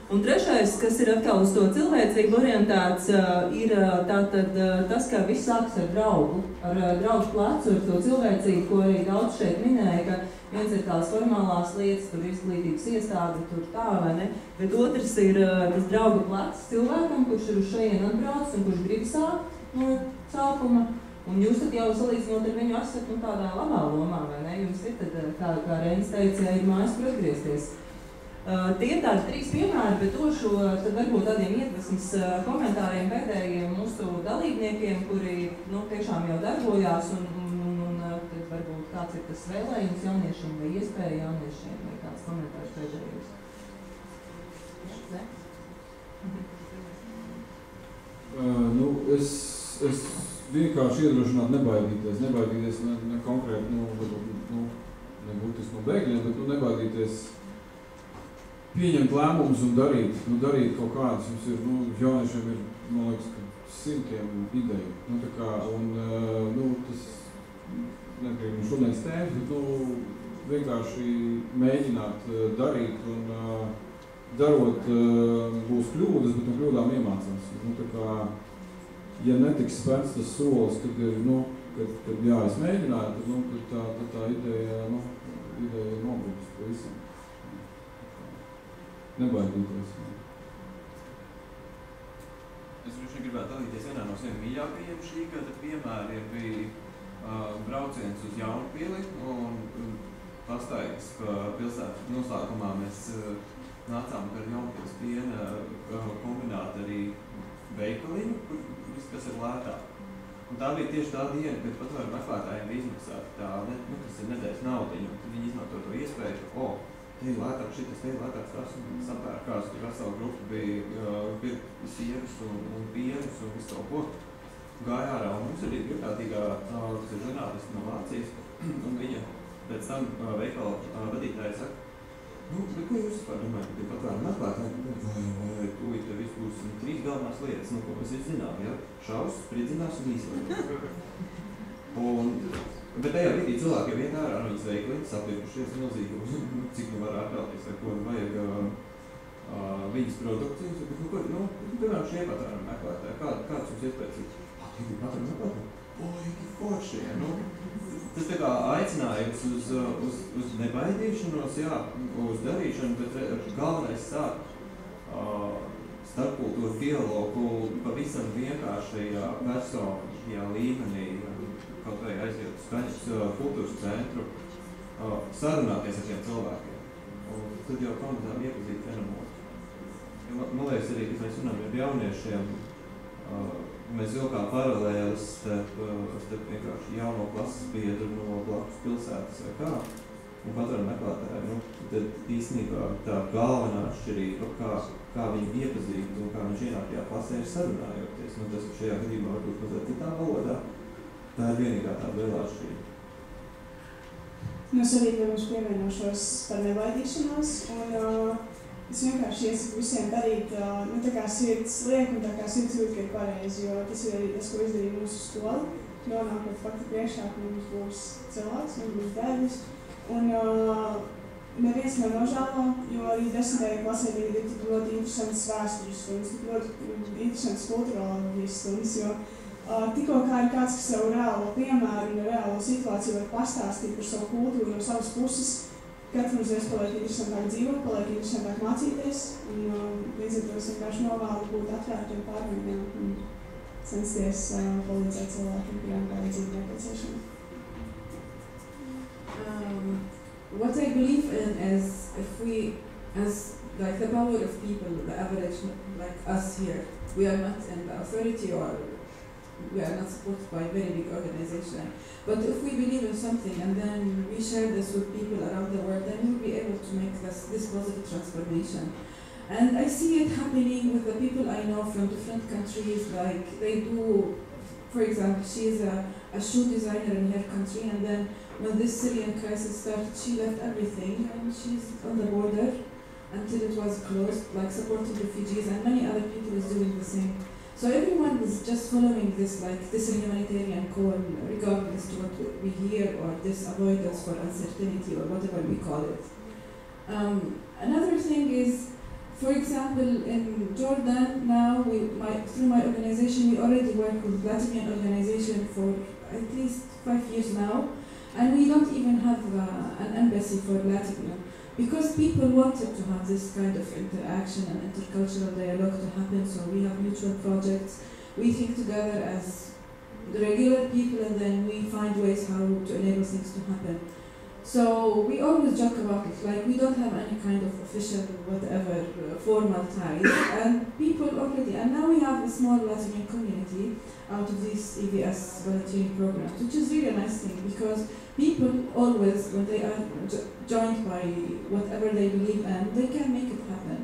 Speaker 3: Un trešais, kas ir atkal uz to cilvēcību orientēts, ir tātad tas, ka viss sāks ar draugu, ar draugu plecu, ar to cilvēcību, ko arī daudz šeit minēja, ka viens ir tās formālās lietas, tur izglītības iestāde, tur tā vai ne, bet otrs ir tas draugu plecs cilvēkam, kurš ir uz šajien atbraucis un kurš grib sākt no sākuma. Un jūs tad jau salīdzinot ar viņu esat nu, tādā labā lomā, vai ne? Jums ir tad, kā, kā Reinis teica, ir mājas, kur atgriezties. Uh, tie ir tādi trīs piemēri, bet došu tad varbūt tādiem iedvesmas uh, komentāriem pēdējiem mūsu dalībniekiem, kuri nu, tiešām jau darbojās, un, un, un, un tad varbūt kāds ir tas vēlējums jauniešiem vai iespēja jauniešiem, vai kāds komentārs pēdējos.
Speaker 7: Uh, nu, es, es vienkārši iedrošinātu nebaidīties, nebaidīties ne, ne konkrēti, nu, varbūt, nu, nebūtis no bēgļiem, bet nu, nebaidīties pieņemt lēmumus un darīt, nu, darīt kaut kādas. Mums ir, nu, jauniešiem ir, man liekas, ka simtiem ideju. Nu, tā kā, un, nu, tas, negrib, nu, šodienas tēmas, bet, nu, vienkārši mēģināt darīt un darot būs kļūdas, bet no kļūdām iemācās. Nu, tā kā, ja netiks spērts tas solis, tad ir, nu, kad, kad jā, es mēģināju, tad, nu, tad tā, tad tā ideja, nu, ideja nobrūks pa visam. Nebaidīties.
Speaker 6: Es droši gribētu dalīties vienā no saviem mīļākajiem šī gada piemēriem bija uh, brauciens uz Jaunpili un, un pastaigas pa pilsētas noslēgumā mēs uh, nācām par Jaunpilis piena uh, kombināt arī veikaliņu, kur viss, kas ir lētāk. Un tā bija tieši tā diena, kad patvēru meklētājiem bija izmaksāta tā, ne, nu, kas ir nedēļas naudiņa, un tad viņi izmanto to iespēju, ka, o, te ir lētāk šitas, te ir lētāks tas, un sapērkās, tur vesela grupa bija uh, sievas un, un pienus un visu kaut ko. Gāja ārā, un mums arī brīvprātīgā, uh, kas ir žurnālisti no Vācijas, un viņa pēc tam uh, veikala uh, vadītāja saka, nu, bet ko jūs vispār domājat, ka ir patvēru meklētāji? Vai, vai, tūlīt te viss būs trīs galvenās lietas, nu, ko mēs visi zinām, ja? Šaus, spriedzinās un īstenībā. Un, bet tajā brīdī cilvēki jau iet ārā no viņas veikaliņas, sapliepušies milzīgi, cik nu var ārprāties, ar ko vajag uh, uh, viņas produkcijas. Bet, nu, ko, nu, piemēram, šie patvēru meklētāji, kā, kāds jums iespējas ir? Ah, tie ir patvēru meklētāji? Oigi, forši, ja, nu. Tas tā kā aicinājums uz, uz, uz nebaidīšanos, jā, uz darīšanu, bet galvenais sāk uh, starpkultūru dialogu pavisam vienkāršajā personīgajā līmenī, kaut vai aiziet uz Kaņas uh, kultūras centru, uh, sarunāties ar tiem cilvēkiem. Un tad jau pamazām iepazīt vienam otru. Ja, man, man liekas arī, kad mēs runājam ar jauniešiem, uh, mēs vilkām paralēlis starp, starp vienkārši jauno klases biedru no blakus pilsētas vai kā, un patvēru meklētāju. Nu, tad īstenībā tā galvenā atšķirība, kā, kā viņu iepazīt un kā viņš ienāk tajā klasē ir sarunājoties. Nu, tas šajā gadījumā varbūt mazliet citā valodā. Tā ir vienīgā tāda lielā atšķirība.
Speaker 4: Nu, es arī, protams, pievienošos par nebaidīšanos, un uh, es vienkārši iesaku visiem darīt, uh, nu, tā kā sirds liek un tā kā sirds jūt, ka ir pareizi, jo tas ir arī tas, ko izdarīja mūsu skola. Nonākot fakti priekšā, ka mums būs cilvēks, mums būs bērnis, un uh, neviens nav nožēlo, jo arī desmitajā klasē bija tik ļoti interesants vēstures stundas, tik ļoti interesants kulturālās stundas, jo uh, tikko kā ir kāds, kas savu reālo piemēru un reālo situāciju var pastāstīt par savu kultūru no savas puses, katru uzreiz paliek interesantāk dzīvot, paliek interesantāk mācīties, un um, līdz ar to es vienkārši novēlu būt atvērtiem pārmaiņām un censties uh, palīdzēt cilvēkiem, kuriem vajadzīga nepieciešama.
Speaker 8: Um, what I believe in is if we, as like the power of people, the average, like us here, we are not in the authority or we are not supported by a very big organization. But if we believe in something and then we share this with people around the world, then we'll be able to make this, this positive transformation. And I see it happening with the people I know from different countries, like they do, for example, she is a, a shoe designer in her country, and then when this Syrian crisis started, she left everything and she's on the border until it was closed, like supporting refugees, and many other people is doing the same. So everyone is just following this, like this humanitarian call, regardless to what we hear, or this avoidance for uncertainty, or whatever we call it. Um, another thing is, for example, in Jordan now, we, my, through my organization, we already work with Latvian organization for at least five years now, and we don't even have uh, an embassy for Latvia, because people wanted to have this kind of interaction and intercultural dialogue to happen, so we have mutual projects. We think together as the regular people, and then we find ways how to enable things to happen. So we always joke about it, like we don't have any kind of official whatever uh, formal ties, and people already, and now we have a small Latvian community out of these E V S volunteering programs, which is really a nice thing, because people always, when they are jo joined by whatever they believe in, they can make it happen.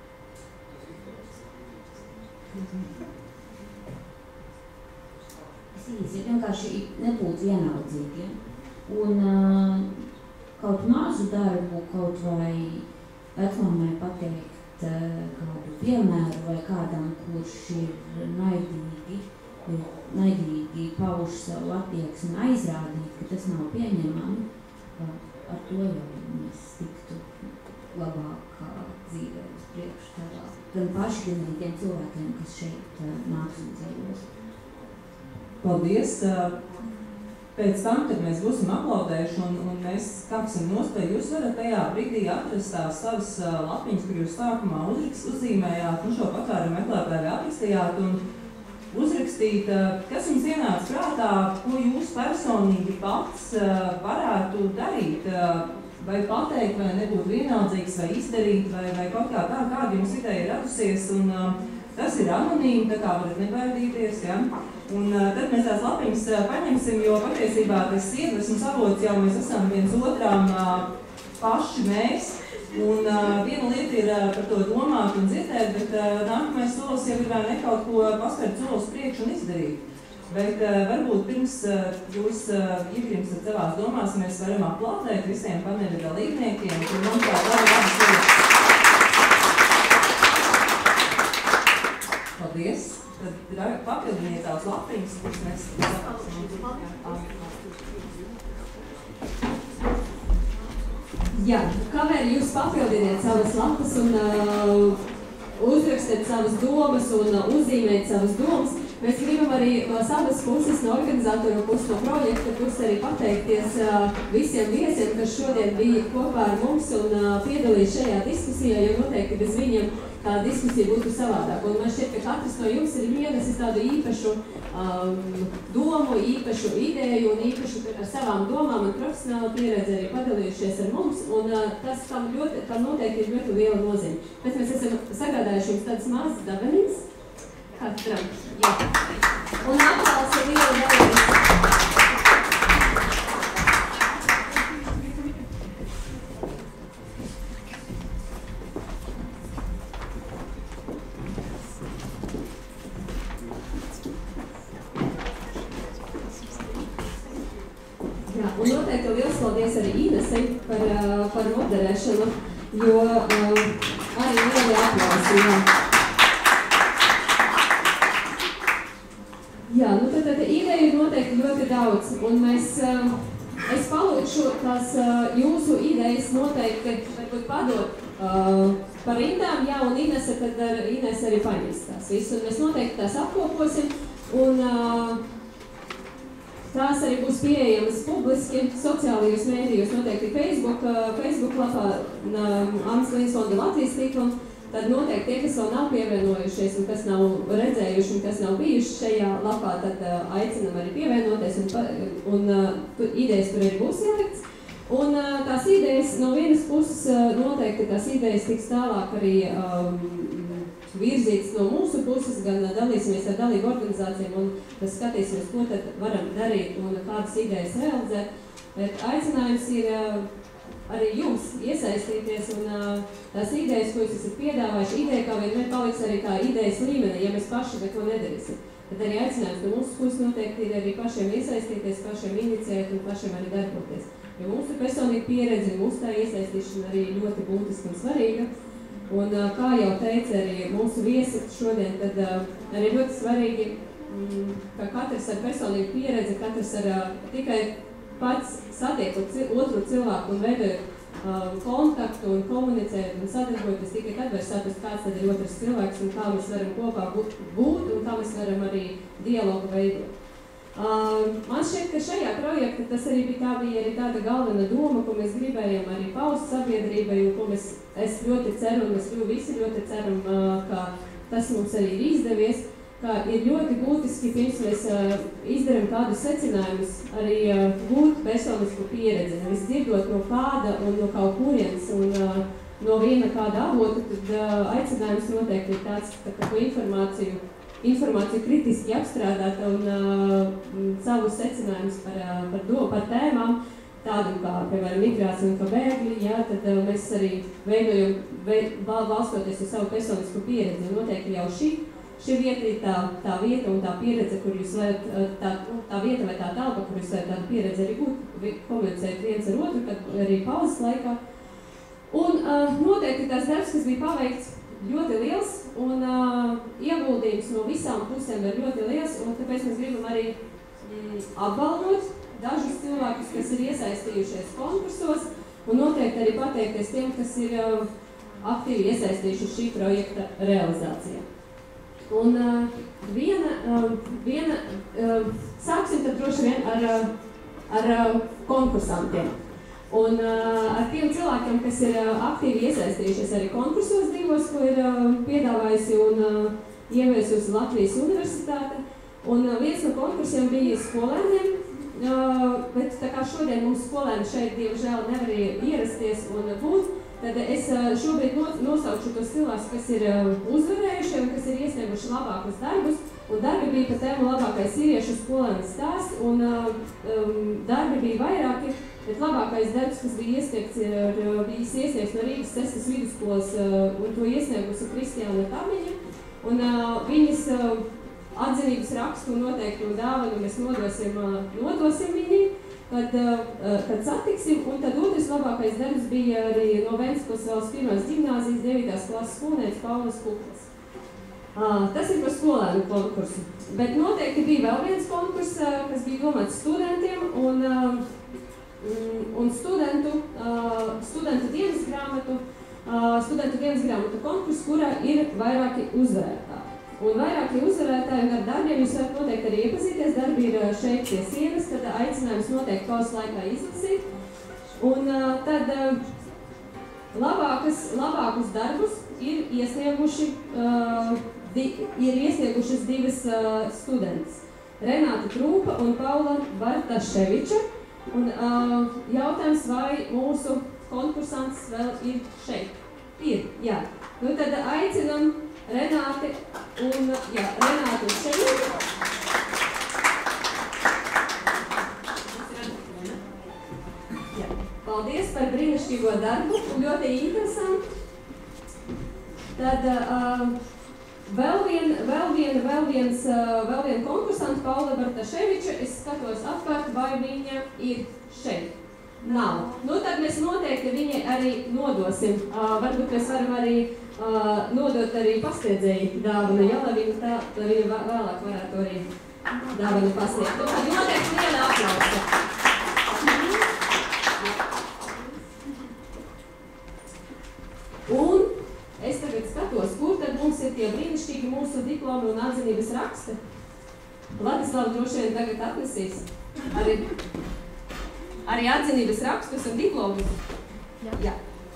Speaker 5: Es vienkārši nebūtu vienaldzīgi. Un uh, kaut mazu darbu, kaut vai vecmāmai pateikt uh, kādu piemēru vai kādam, kurš ir naidīgi, ir naidīgi pauž savu attieksmi, aizrādīt, ka tas nav pieņemami, uh, ar to jau mēs tiktu labāk dzīvē uz priekšu tādā. Gan paši, gan arī tiem cilvēkiem, kas šeit uh, nāks un dzīvos.
Speaker 3: Paldies! Pēc tam, kad mēs būsim aplaudējuši un, un mēs kāpsim nost, vai jūs varat tajā brīdī atrast tās savas lapiņas, kur jūs sākumā uzrakst, uzzīmējāt, nu šo patvērumu meklētāju atrakstījāt un uzrakstīt, kas jums ienāca prātā, ko jūs personīgi pats varētu darīt, vai pateikt, vai nebūt vienaldzīgs, vai izdarīt, vai, vai kaut kā tā, kāda jums ideja ir radusies, un tas ir anonīmi, tā kā varat nebaidīties, ja? Un uh, tad mēs tās lapiņas uh, paņemsim, jo patiesībā tas iedvesmas avots jau mēs esam viens otrām uh, paši mēs. Un uh, viena lieta ir uh, par to domāt un dzirdēt, bet uh, nākamais solis jau ir vai ne kaut ko paspērt solis priekš un izdarīt. Bet uh, varbūt pirms uh, jūs uh, iegrimstat savās domās, mēs varam aplaudēt visiem paneļa dalībniekiem, kur mums tā vēl labas lietas. Paldies! Tad papildiniet tās lapiņas, kuras mēs
Speaker 1: Jā, kamēr jūs papildiniet savas lapas un uh, uzrakstiet savas domas un uh, uzzīmēt savas domas, mēs gribam arī no savas puses, no organizatoru puses, no projekta puses arī pateikties uh, visiem viesiem, kas šodien bija kopā ar mums un uh, piedalījās šajā diskusijā, jo noteikti bez viņiem tā diskusija būtu savādāk. Un man šķiet, ka katrs no jums ir ienesis tādu īpašu um, domu, īpašu ideju un īpašu ar savām domām un profesionālu pieredzi arī padalījušies ar mums. Un uh, tas tam, ļoti, tam noteikti ir ļoti liela nozīme. Pēc mēs esam sagādājuši jums tādas mazas dabeniņas. Katram. Jā. Un aplausi ir liela dabeniņas. Un noteikti liels paldies arī Inesei par, uh, par moderēšanu, jo uh, arī lieli aplausi, jā. Jā, nu tad, tad ideja ir noteikti ļoti daudz, un mēs, uh, es palūkšu tās uh, jūsu idejas noteikti, varbūt padot uh, par rindām, jā, un Inese, tad ar, Inese arī paņems tās visu, un mēs noteikti tās apkoposim, un uh, tās arī būs pieejamas publiski, sociālajos mēdījos, noteikti Facebook, Facebook lapā, Annas Līnas fonda Latvijas tīklam. Tad noteikti tie, kas vēl nav pievienojušies un kas nav redzējuši un kas nav bijuši šajā lapā, tad aicinam arī pievienoties un, un tur idejas tur arī būs ielikts. Un tās idejas no vienas puses noteikti tās idejas tiks tālāk arī um, virzīts no mūsu puses, gan dalīsimies ar dalību organizācijām un skatīsimies, ko tad varam darīt un kādas idejas realizēt. Bet aicinājums ir arī jums iesaistīties un tās idejas, ko jūs esat piedāvājuši, ideja kā vienmēr paliks arī tā idejas līmenī, ja mēs paši neko nedarīsim. Tad arī aicinājums no mūsu puses noteikti ir arī pašiem iesaistīties, pašiem iniciēt un pašiem arī darboties. Jo mūsu personīga pieredze, mūsu tā iesaistīšana arī ļoti būtiska un svarīga. Un kā jau teica arī mūsu viesi šodien, tad arī ļoti svarīgi, ka katrs ar personīgu pieredzi, katrs ar tikai pats satiekot otru cilvēku un veidojot uh, kontaktu un komunicēt un sadarboties tikai tad var saprast, kāds tad ir otrs cilvēks un kā mēs varam kopā būt, būt un kā mēs varam arī dialogu veidot. Uh, man šķiet, ka šajā projektā tas arī bija, tā bija arī tāda galvena doma, ko mēs gribējām arī paust sabiedrībai un ko mēs, es ļoti ceru un mēs visi ļoti ceram, uh, ka tas mums arī ir izdevies, ka ir ļoti būtiski, pirms mēs uh, izdarām kādus secinājumus, arī uh, gūt personisku pieredzi, nevis dzirdot no kāda un no kaut kurienes un uh, no viena kāda avota, tad uh, aicinājums noteikti ir tāds, ka ko informāciju, informāciju kritiski apstrādāt un uh, savus secinājumus par, uh, par, do, par tēmām, tādam kā, piemēram, migrācija un kā bēgļi, jā, tad uh, mēs arī veidojam, veid, balstoties uz savu personisku pieredzi, un noteikti jau šī Šī vieta ir tā, tā vieta un tā pieredze, kur jūs varat, tā, tā vieta vai tā telpa, kur jūs varat tādu pieredzi arī būt, komunicēt viens ar otru, kad arī pauzes laikā. Un uh, noteikti tās darbs, kas bija paveikts, ļoti liels, un uh, ieguldījums no visām pusēm ir ļoti liels, un tāpēc mēs gribam arī mm, apbalvot dažus cilvēkus, kas ir iesaistījušies konkursos, un noteikti arī pateikties tiem, kas ir uh, aktīvi iesaistījuši šī projekta realizācijā. Un uh, viena, uh, viena uh, sāksim tad droši vien ar, uh, ar uh, konkursantiem. Un uh, ar tiem cilvēkiem, kas ir uh, aktīvi iesaistījušies arī konkursos divos, ko ir uh, piedāvājusi un uh, ieviesusi Latvijas Universitāte. Un uh, viens no konkursiem bija skolēniem, uh, bet tā kā šodien mums skolēni šeit diemžēl nevarēja ierasties un būt, tad es šobrīd nosaukšu tos cilvēkus, kas ir uzvarējuši un kas ir iesnieguši labākus darbus. Un darbi bija par tēmu labākais sīviešu skolēnu stāsts, un um, darbi bija vairāki, bet labākais darbs, kas bija iesniegts, ir, bija iesniegts no Rīgas sestas vidusskolas, un to iesniegusi Kristiāna Tamiņa. Un uh, viņas uh, atzinības rakstu un noteiktu dāvanu mēs nodosim, uh, nodosim viņai. Kad, kad satiksim, un tad otrs labākais darbs bija arī no Ventspils valsts pirmās ģimnāzijas devītās klases skolnieces Paulas Kuklas. Tas ir par skolēnu konkursu. Bet noteikti bija vēl viens konkurss, kas bija domāts studentiem, un, un studentu, studentu dienas grāmatu, studentu dienas grāmatu konkursu, kurā ir vairāki uzvarētāji. Un vairākie uzvarētāji ar darbiem jūs varat noteikti arī iepazīties. Darbi ir šeit pie sienas, tad aicinājums noteikti pauzes laikā izlasīt. Un uh, tad uh, labākas, labākus darbus ir iesnieguši, uh, di, ir iesniegušas divas uh, studentas. Renāta Trūpa un Paula Bartaševiča. Un uh, jautājums, vai mūsu konkursants vēl ir šeit? Ir, jā. Nu tad aicinam Renāti un, jā, Renāti un Ševiču. Jā. Paldies par brīnišķīgo darbu un ļoti interesanti. Tad uh, vēl vien, vēl vien, vēl viens, uh, vēl vien konkursants Paula Bartaševiča. Es skatos apkārt, vai viņa ir šeit. Nav. Nu, tad mēs noteikti viņai arī nodosim. Uh, varbūt mēs varam arī uh, nodot arī pastiedzēju dāvanu, ja, lai viņa, tā, lai viņa vēlāk varētu arī dāvanu pasniegt. Nu, tad noteikti viena aplausa. Un es tagad skatos, kur tad mums ir tie brīnišķīgi mūsu diplomi un atzinības raksti. Vladislava droši vien tagad atnesīs arī. Arī atzinības rakstus un diplomus. Jā. Jā.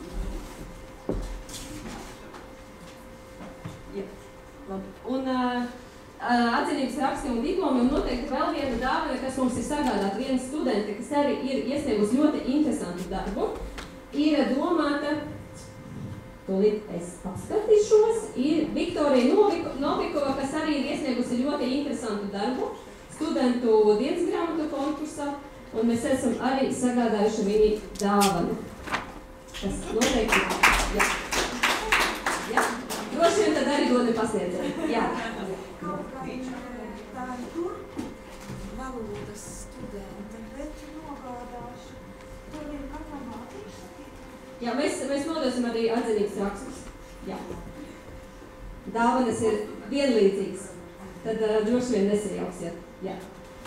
Speaker 1: Jā. Labi. Un uh, atzinības raksti un diplomi un noteikti vēl viena dāvana, kas mums ir sagādāta viena studente, kas arī ir iesniegusi ļoti interesantu darbu, ir domāta, tūlīt es paskatīšos, ir Viktorija Novikova, kas arī ir iesniegusi ļoti interesantu darbu studentu dienas grāmatu konkursā. Un mēs esam arī sagādājuši viņi dāvanu. Tas noteikti ir. Jā. Jā. Droši vien tad arī dodi pasniedzēju. Jā.
Speaker 10: Kaut kā tā ir turku valodas studenta, bet nogādāšu. Tur ir katram mācības.
Speaker 1: Jā, mēs, mēs nodosim arī atzinības rakstus. Jā. Dāvanas ir vienlīdzīgas. Tad uh, droši vien nesajauksiet. Jā.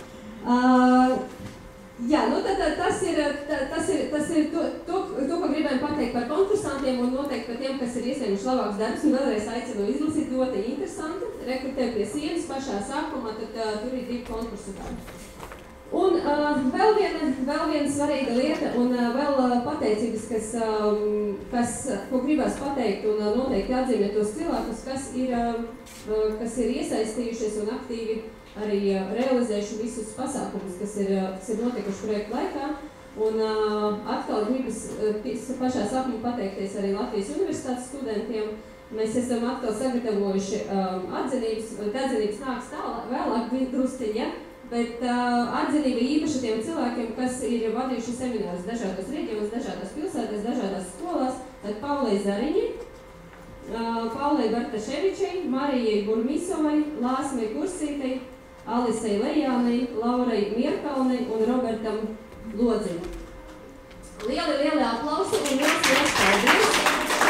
Speaker 1: Uh, Jā, nu tad tas ir, tas ir, tas ir to, to, to, ko gribējām pateikt par konkursantiem un noteikti par tiem, kas ir iesnieguši labākus darbus, un vēlreiz aicinu izlasīt ļoti interesanti. Rekrutē pie sienas pašā sākumā, tad uh, tur ir divi konkursu darbi. Un uh, vēl, viena, vēl viena svarīga lieta un uh, vēl uh, pateicības, kas, um, kas, ko gribās pateikt un uh, noteikti atzīmēt tos cilvēkus, kas ir, uh, kas ir iesaistījušies un aktīvi arī uh, realizējuši visus pasākumus, kas ir, uh, kas ir notikuši projektu laikā. Un uh, atkal gribas uh, pašā sākumā pateikties arī Latvijas universitātes studentiem. Mēs esam atkal sagatavojuši um, atzinības, atzinības nāks tālāk, vēlāk drusciņa. Bet uh, atzinība īpaši tiem cilvēkiem, kas ir vadījuši seminārus dažādos reģionos, dažādās pilsētās, dažādās skolās, tad Paulai Zariņi, uh, Paulai Bartaševičai, Marijai Burmisovai, Lāsmai Kursītei, Alisei Lejānei, Laurai Mierkalnei un Robertam Lodziņam. Lieli, lieli aplausi un liels, liels paldies!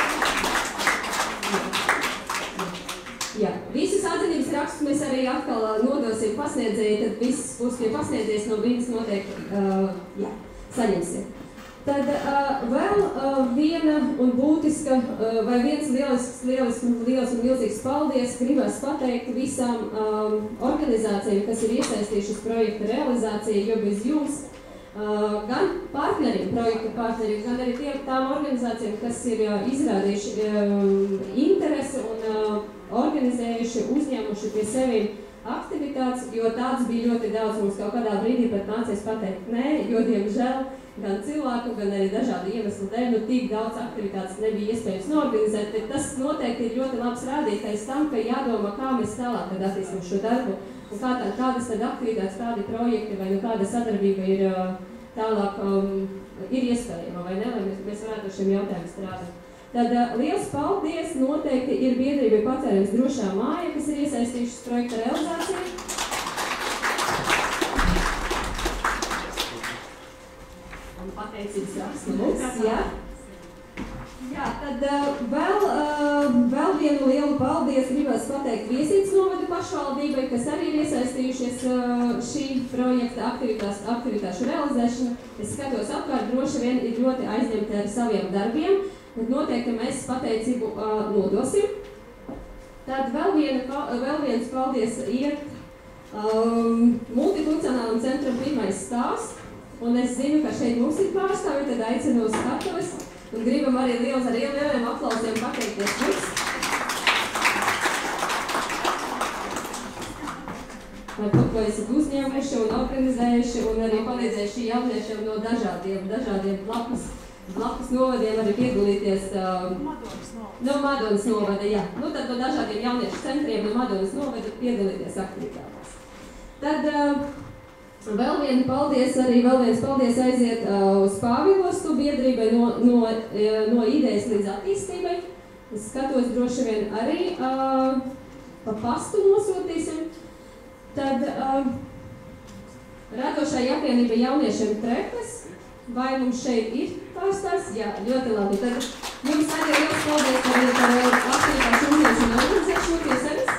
Speaker 1: Jā, visus atzinības rakstus mēs arī atkal nodosim pasniedzēji, tad viss būs pie pasniedzējas no viņas noteikti uh, jā, saņemsim. Tad uh, vēl uh, viena un būtiska, uh, vai viens lielisks, lielisks, liels un milzīgs paldies gribas pateikt visām um, organizācijām, kas ir iesaistījušas projekta realizāciju, jo bez jums uh, gan partneriem, projekta partneriem, gan arī tiem tām organizācijām, kas ir uh, izrādījuši uh, interesi un uh, organizējuši, uzņēmuši pie seviem aktivitātes, jo tāds bija ļoti daudz. Mums kaut kādā brīdī pat nācies pateikt nē, jo, diemžēl, gan cilvēku, gan arī dažādu iemeslu dēļ, nu tik daudz aktivitātes nebija iespējams norganizēt, bet tas noteikti ir ļoti labs rādītājs tam, ka jādomā, kā mēs tālāk tad attīstam šo darbu, un kā tā, kādas tad aktivitātes, kādi projekti vai nu kāda sadarbība ir tālāk um, ir iespējama, vai ne, lai mēs, mēs varētu ar šiem jautājumiem strādāt. Tad uh, liels paldies noteikti ir biedrībai Patēriņas drošā māja, kas ir iesaistījušas projekta realizāciju. Un pateicības raksts mums, jā. Jā, tad uh, vēl, uh, vēl vienu lielu paldies gribas pateikt Viesītes novada pašvaldībai, kas arī ir iesaistījušies uh, šī projekta aktivitās, aktivitāšu realizēšanu. Es skatos apkārt, droši vien ir ļoti aizņemti ar saviem darbiem. Bet noteikti mēs pateicību uh, nodosim. Tad vēl, viena, vēl viens paldies iet um, multifunkcionālam centram pirmais stāsts. Un es zinu, ka šeit mums ir pārstāvi, tad aicinu uz skatuves. Un gribam arī liels ar lieliem aplausiem pateikties jums. Par to, ko esat uzņēmuši un organizējuši un arī palīdzējuši jauniešiem no dažādiem, dažādiem blakus. Blakus novadiem arī piedalīties uh, no Madonas novada, jā. Nu, tad no dažādiem jauniešu centriem no Madonas novada piedalīties aktivitātēs. Tad uh, vēl viena paldies, arī vēl viens paldies aiziet uh, uz Pāvilostu biedrībai no, no, uh, no idejas līdz attīstībai. Es skatos droši vien arī uh, pa pastu nosūtīsim. Tad uh, radošai apvienībai jauniešiem Trepes. Vai mums šeit ir pārstāvs? Jā, ļoti labi. Tad jums arī liels paldies par, par aktivitāšu uzņemšanu un organizēšanu pie sevis.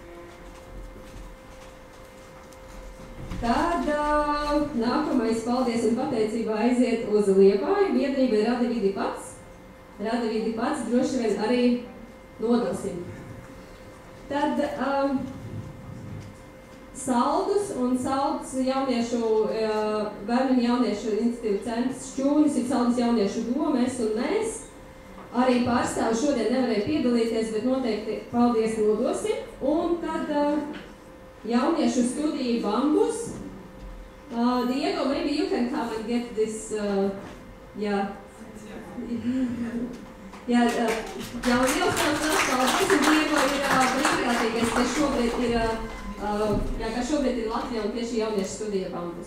Speaker 1: Tad uh, nākamais paldies un pateicība aiziet uz Liepāju. Biedrība ir Radi vidi pats. Radi vidi pats droši vien arī nodosim. Tad um, Saldus un Saldus jauniešu, bērnu jauniešu iniciatīvu centrs Šķūnis, ir Saldus jauniešu domes un mēs. Arī pārstāvi šodien nevarēja piedalīties, bet noteikti paldies nodosim. Un tad jauniešu studiju Bambus. Uh, Diego, maybe you can come and get this, uh, yeah. Jā, jau liels paldies, un Diego ir brīvprātīgais, kas šobrīd ir Uh, jā, kā šobrīd ir Latvijā un tieši jauniešu studija Bambus.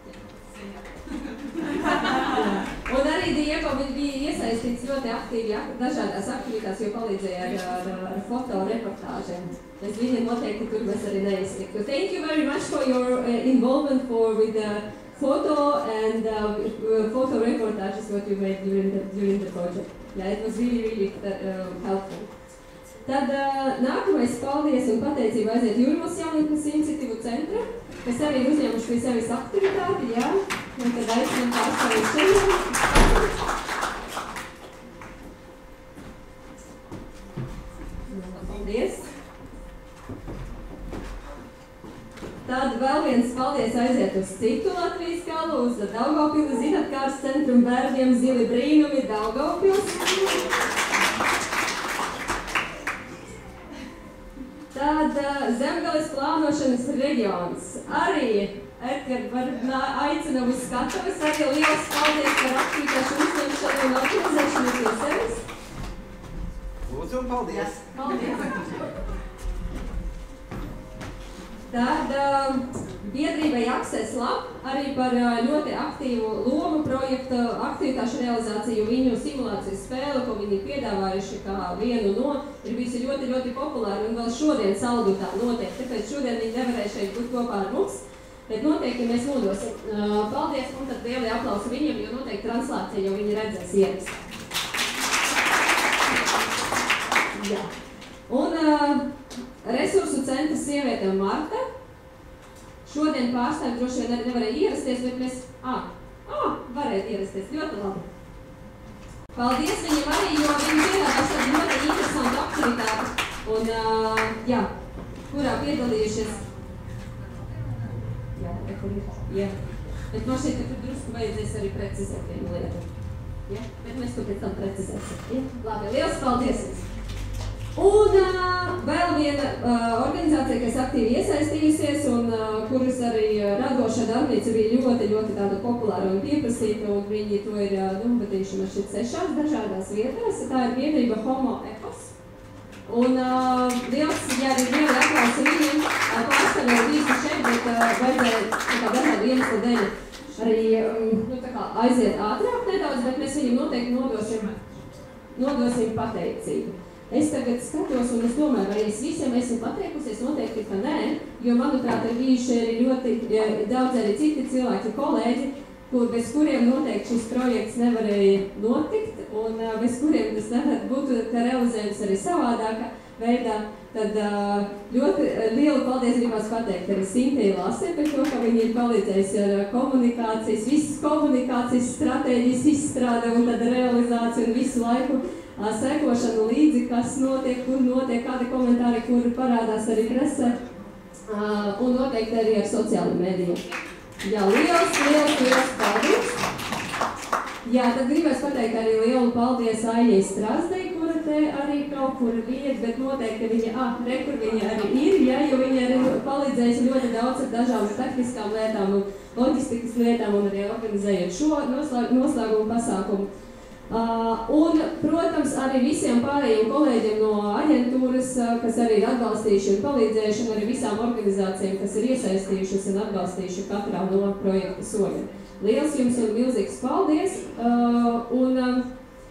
Speaker 1: Un arī Diego bija iesaistīts ļoti aktīvi dažādās aktivitātās, jo palīdzēja ar, ar, ar fotoreportāžiem. Mēs viņiem noteikti tur mēs arī neiztiktu. Thank you very much for your uh, involvement for with the photo and uh, photo reportages what you made during the, during the project. Yeah, it was really, really uh, helpful. Tad uh, nākamais paldies un pateicība aiziet Jūrmals jaunatnes iniciatīvu centra, kas arī ir uzņēmuši pie sevis aktivitāti, jā, un tad aicinām pārstāvīt šeit. vēlaties aiziet uz citu Latvijas galu, uz Daugavpili zinātkārs centru un bērniem zili brīnumi Daugavpils. Tad Zemgales plānošanas reģions. Arī Edgars var aicina uz skatuves. Arī liels paldies par aktivitāšu uzņemšanu un organizēšanu pie sevis.
Speaker 11: Lūdzu un paldies!
Speaker 1: Paldies! Tad uh, biedrībai Access Lab arī par uh, ļoti aktīvu lomu projekta aktivitāšu realizāciju, viņu simulācijas spēle, ko viņi piedāvājuši kā vienu no, ir bijusi ļoti, ļoti populāra un vēl šodien saldutā notiek, tāpēc šodien viņi nevarēja šeit būt kopā ar mums, bet noteikti mēs nodosim. Uh, paldies un tad lieli aplausi viņam, jo noteikti translācija jau viņi redzēs ierakstā. Jā. Un uh, resursu centrs sievietēm Marta. Šodien pārstāvji droši vien nevarēja ierasties, bet mēs... Ā, ā, varēja ierasties, ļoti labi. Paldies viņam arī, jo viņi piedāvās tādu ļoti interesantu aktivitāti. Un, uh, jā, kurā piedalījušies... Jā, kur ir? Jā. Bet man šeit, ka tur drusku vajadzēs arī precizēt vienu lietu. Jā, bet mēs to pēc tam precizēsim. Jā, labi, liels paldies! Un uh, vēl viena uh, organizācija, kas aktīvi iesaistījusies un uh, kuras arī uh, radošā darbnīca bija ļoti, ļoti tāda populāra un pieprasīta, un viņi to ir uh, numbatījuši man šeit sešās dažādās vietās. Tā ir biedrība Homo Ecos. Un uh, liels, jā, arī lieli aplausi viņiem, uh, pārstāvēja visi šeit, bet uh, vajadzēja tā dažādu iemeslu dēļ arī um, nu, tā kā aiziet ātrāk nedaudz, bet mēs viņam noteikti nodosim, nodosim pateicību. Es tagad skatos un es domāju, vai es visiem esmu pateikusies, noteikti, ka nē, jo, manuprāt, ir bijuši arī ļoti ja, daudz arī citi cilvēki, kolēģi, kur, bez kuriem noteikti šis projekts nevarēja notikt, un bez kuriem tas nevar būt realizējums arī savādākā veidā. Tad ļoti lielu paldies gribās pateikt arī Sintei Lasē par to, ka viņi ir palīdzējusi ar komunikācijas, visas komunikācijas stratēģijas izstrāde un tad realizāciju un visu laiku sekošanu līdzi, kas notiek, kur notiek, kādi komentāri, kur parādās arī presē, un noteikti arī ar sociālajiem mēdījiem. Jā, liels, liels, liels paldies! Jā, tad gribēs pateikt arī lielu paldies Aijai Strazdei, kura te arī kaut kur bija, bet noteikti viņa, ah, re, kur viņa arī ir, ja, jo viņa arī palīdzējusi ļoti daudz ar dažām tehniskām lietām un loģistikas lietām un arī organizējot šo noslēgumu pasākumu. Uh, un, protams, arī visiem pārējiem kolēģiem no aģentūras, uh, kas arī ir atbalstījuši un palīdzējuši, un arī visām organizācijām, kas ir iesaistījušas un atbalstījuši katrā no projekta soļiem. Liels jums un milzīgs paldies! Uh, un um,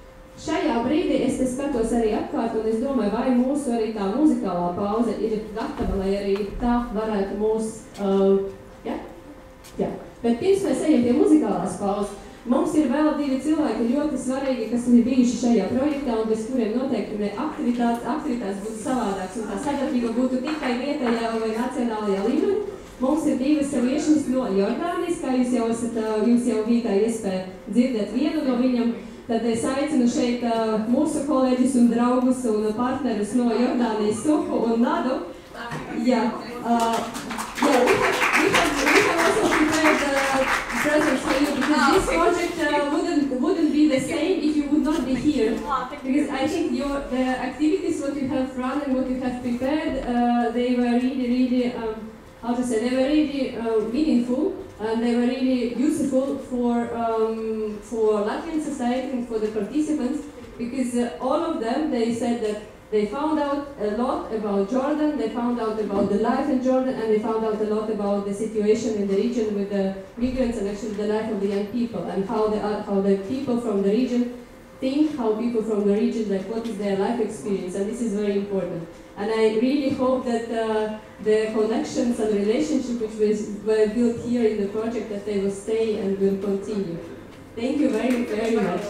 Speaker 1: šajā brīdī es te skatos arī apkārt, un es domāju, vai mūsu arī tā muzikālā pauze ir gatava, lai arī tā varētu mūs... Uh, ja? Jā. Bet pirms mēs ejam pie muzikālās pauzes, mums ir vēl divi cilvēki ļoti svarīgi, kas ir bijuši šajā projektā un bez kuriem noteikti aktivitātes, aktivitātes būtu savādāks un tā sadarbība būtu tikai vietējā vai nacionālajā līmenī. Mums ir divas viešņas no Jordānijas, kā jūs jau esat, jums jau bija tā iespēja dzirdēt vienu no viņam. Tad es aicinu šeit mūsu kolēģis un draugus un partnerus no Jordānijas Suhu un Nadu. Jā, uh, yeah, we have, we have, we have also prepared uh, presents for you because this project uh, wouldn't wouldn't be the same if you would not be here. Because I think your the activities what you have run and what you have prepared, uh, they were really, really, um, how to say, they were really uh, meaningful and they were really useful for um, for Latvian society and for the participants because uh, all of them they said that. They found out a lot about Jordan, they found out about the life in Jordan, and they found out a lot about the situation in the region with the migrants and actually the life of the young people and how the, uh, how the people from the region think, how people from the region, like what is their life experience, and this is very important. And I really hope that uh, the connections and relationships which was, were built here in the project, that they will stay and will continue. Thank you very, very much.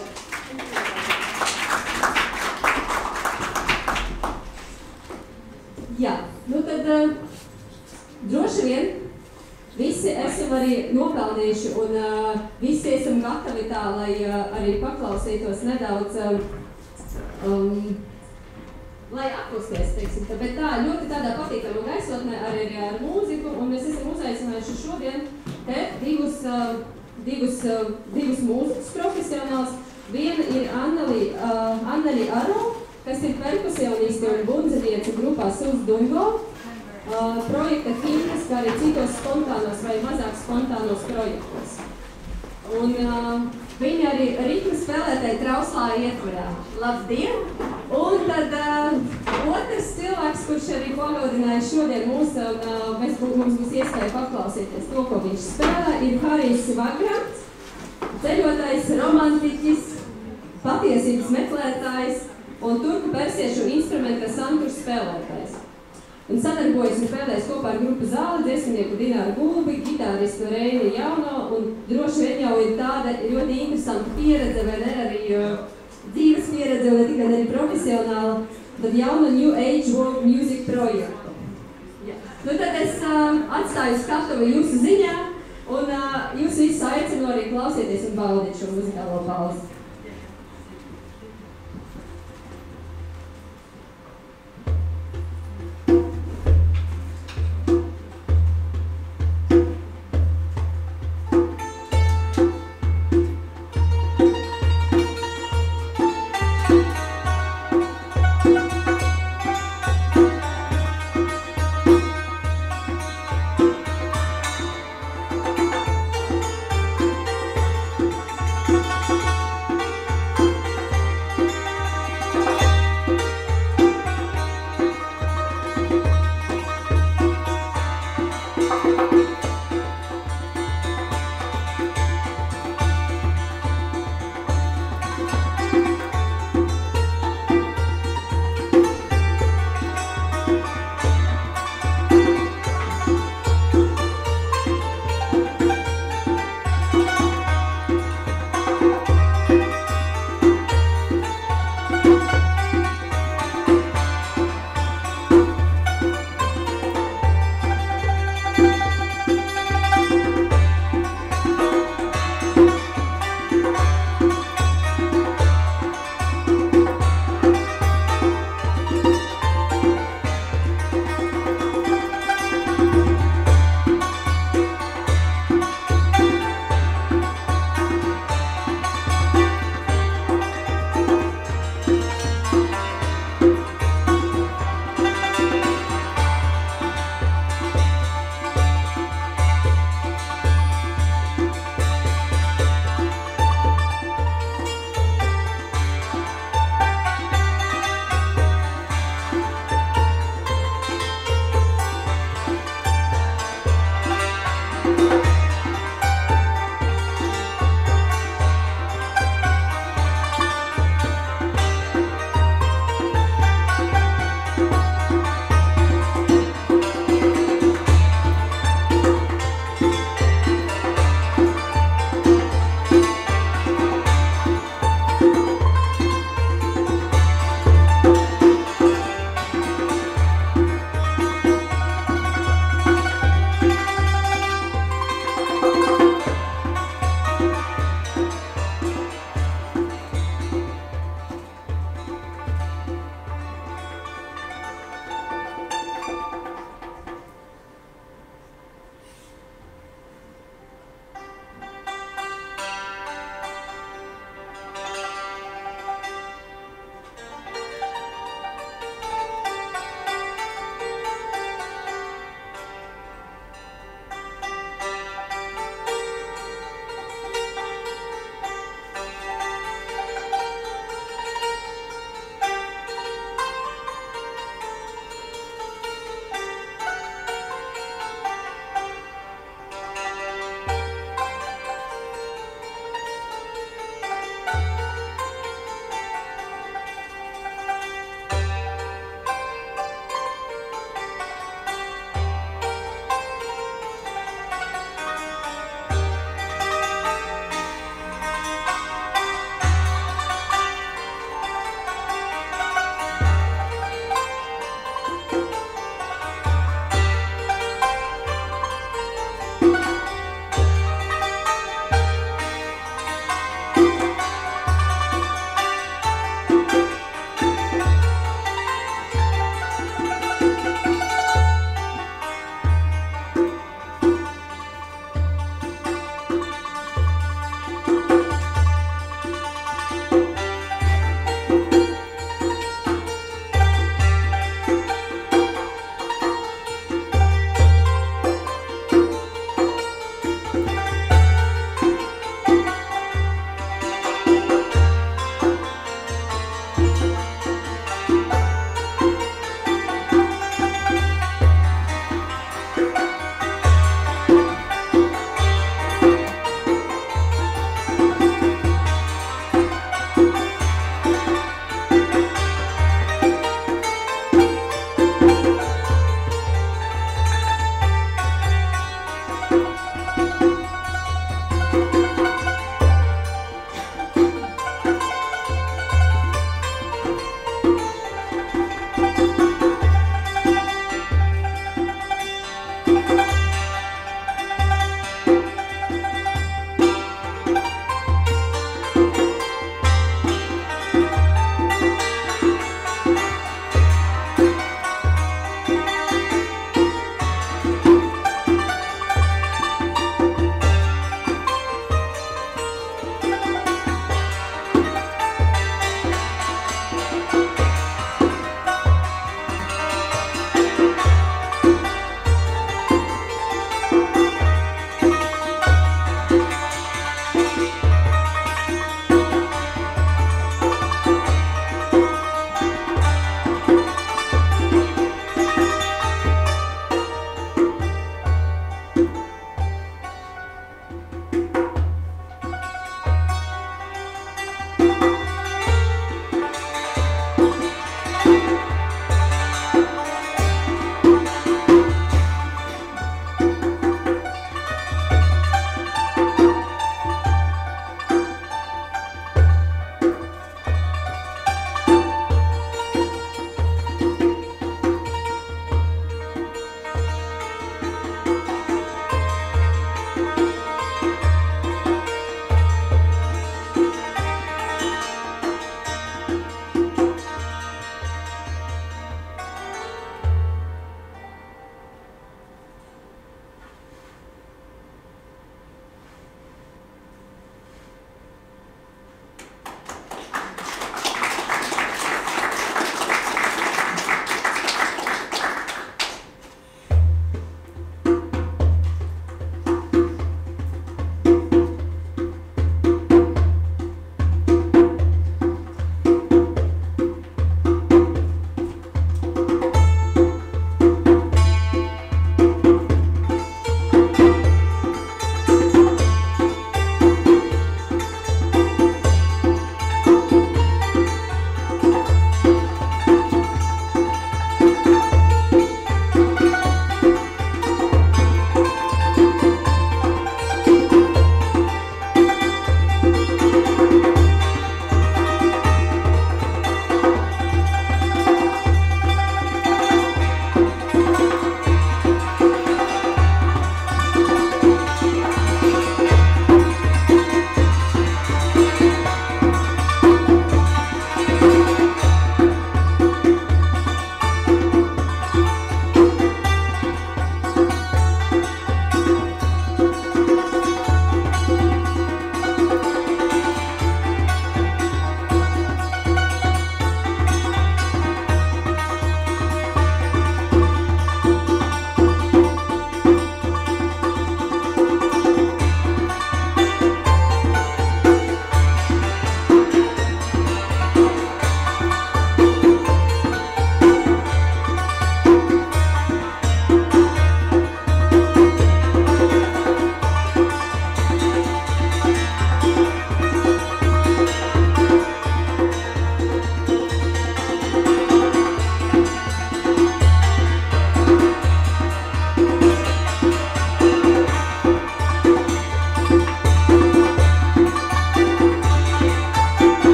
Speaker 1: Jā, nu tad uh, droši vien visi esam arī nopelnījuši un uh, visi esam gatavi tā, lai uh, arī paklausītos nedaudz uh, um, lai atpūsties, teiksim, tā, bet tā ļoti tādā patīkamā gaisotnē arī ar mūziku, un mēs esam uzaicinājuši šodien te divus, uh, divus, uh, divus mūzikas profesionāls. Viena ir Anneli, uh, Anneli Aro, kas ir perkusioniste un bundziniece grupā Sus Dungo, uh, projekta Himnas, kā arī citos spontānos vai mazāk spontānos projektos. Un uh, viņi arī ritmu spēlētāji trauslā ietvarā. Labdien! Un tad uh, otrs cilvēks, kurš arī pagodināja šodien mūs, un uh, mēs, mums būs iespēja paklausīties to, ko viņš spēlē, ir Harijs Vagrants, ceļotājs, romantiķis, patiesības meklētājs un turku persiešu instrumenta santurs spēlētājs. Un sadarbojas un spēlēs kopā ar grupu Zāli, dziesminieku Dināru Gulbi, gitāristu Reini Jauno, un droši vien jau ir tāda ļoti interesanta pieredze, vai ne, arī uh, dzīves pieredze, un ne tikai arī profesionāla, tad jauna New Age World Music projektu. Ja. Nu tad es uh, atstāju skatuvi jūsu ziņā, un uh, jūs visus aicinu arī klausieties un baudīt šo muzikālo pauzi.
Speaker 12: Thank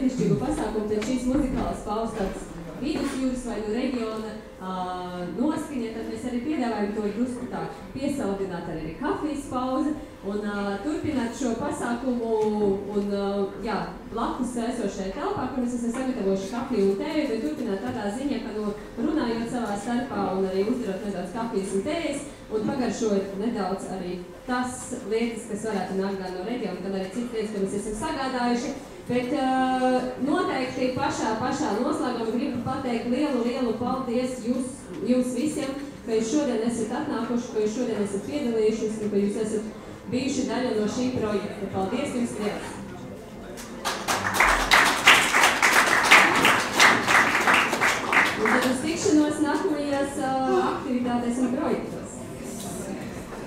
Speaker 1: brīnišķīgu pasākumu, tad šīs muzikālas pauzes tāds vidusjūras vai no reģiona uh, noskaņa, tad mēs arī piedāvājam to drusku tā piesaldināt arī kafijas pauze un uh, turpināt šo pasākumu un uh, jā, blakus esošajai telpā, kur mēs esam sagatavojuši kafiju un tēju, bet turpināt tādā ziņā, ka no runājot savā starpā un arī uzdarot nedaudz kafijas un tējas un pagaršojot nedaudz arī tas lietas, kas varētu nākt gan no reģiona, gan arī citas lietas, ko mēs esam sagādājuši. Bet uh, noteikti pašā, pašā noslēgumā gribu pateikt lielu, lielu paldies jūs, jūs visiem, ka jūs šodien esat atnākuši, ka jūs šodien esat piedalījušies un ka jūs esat bijuši daļa no šī projekta. Paldies jums liels! Un tad uz tikšanos nākamajās uh, aktivitātēs un projektiem.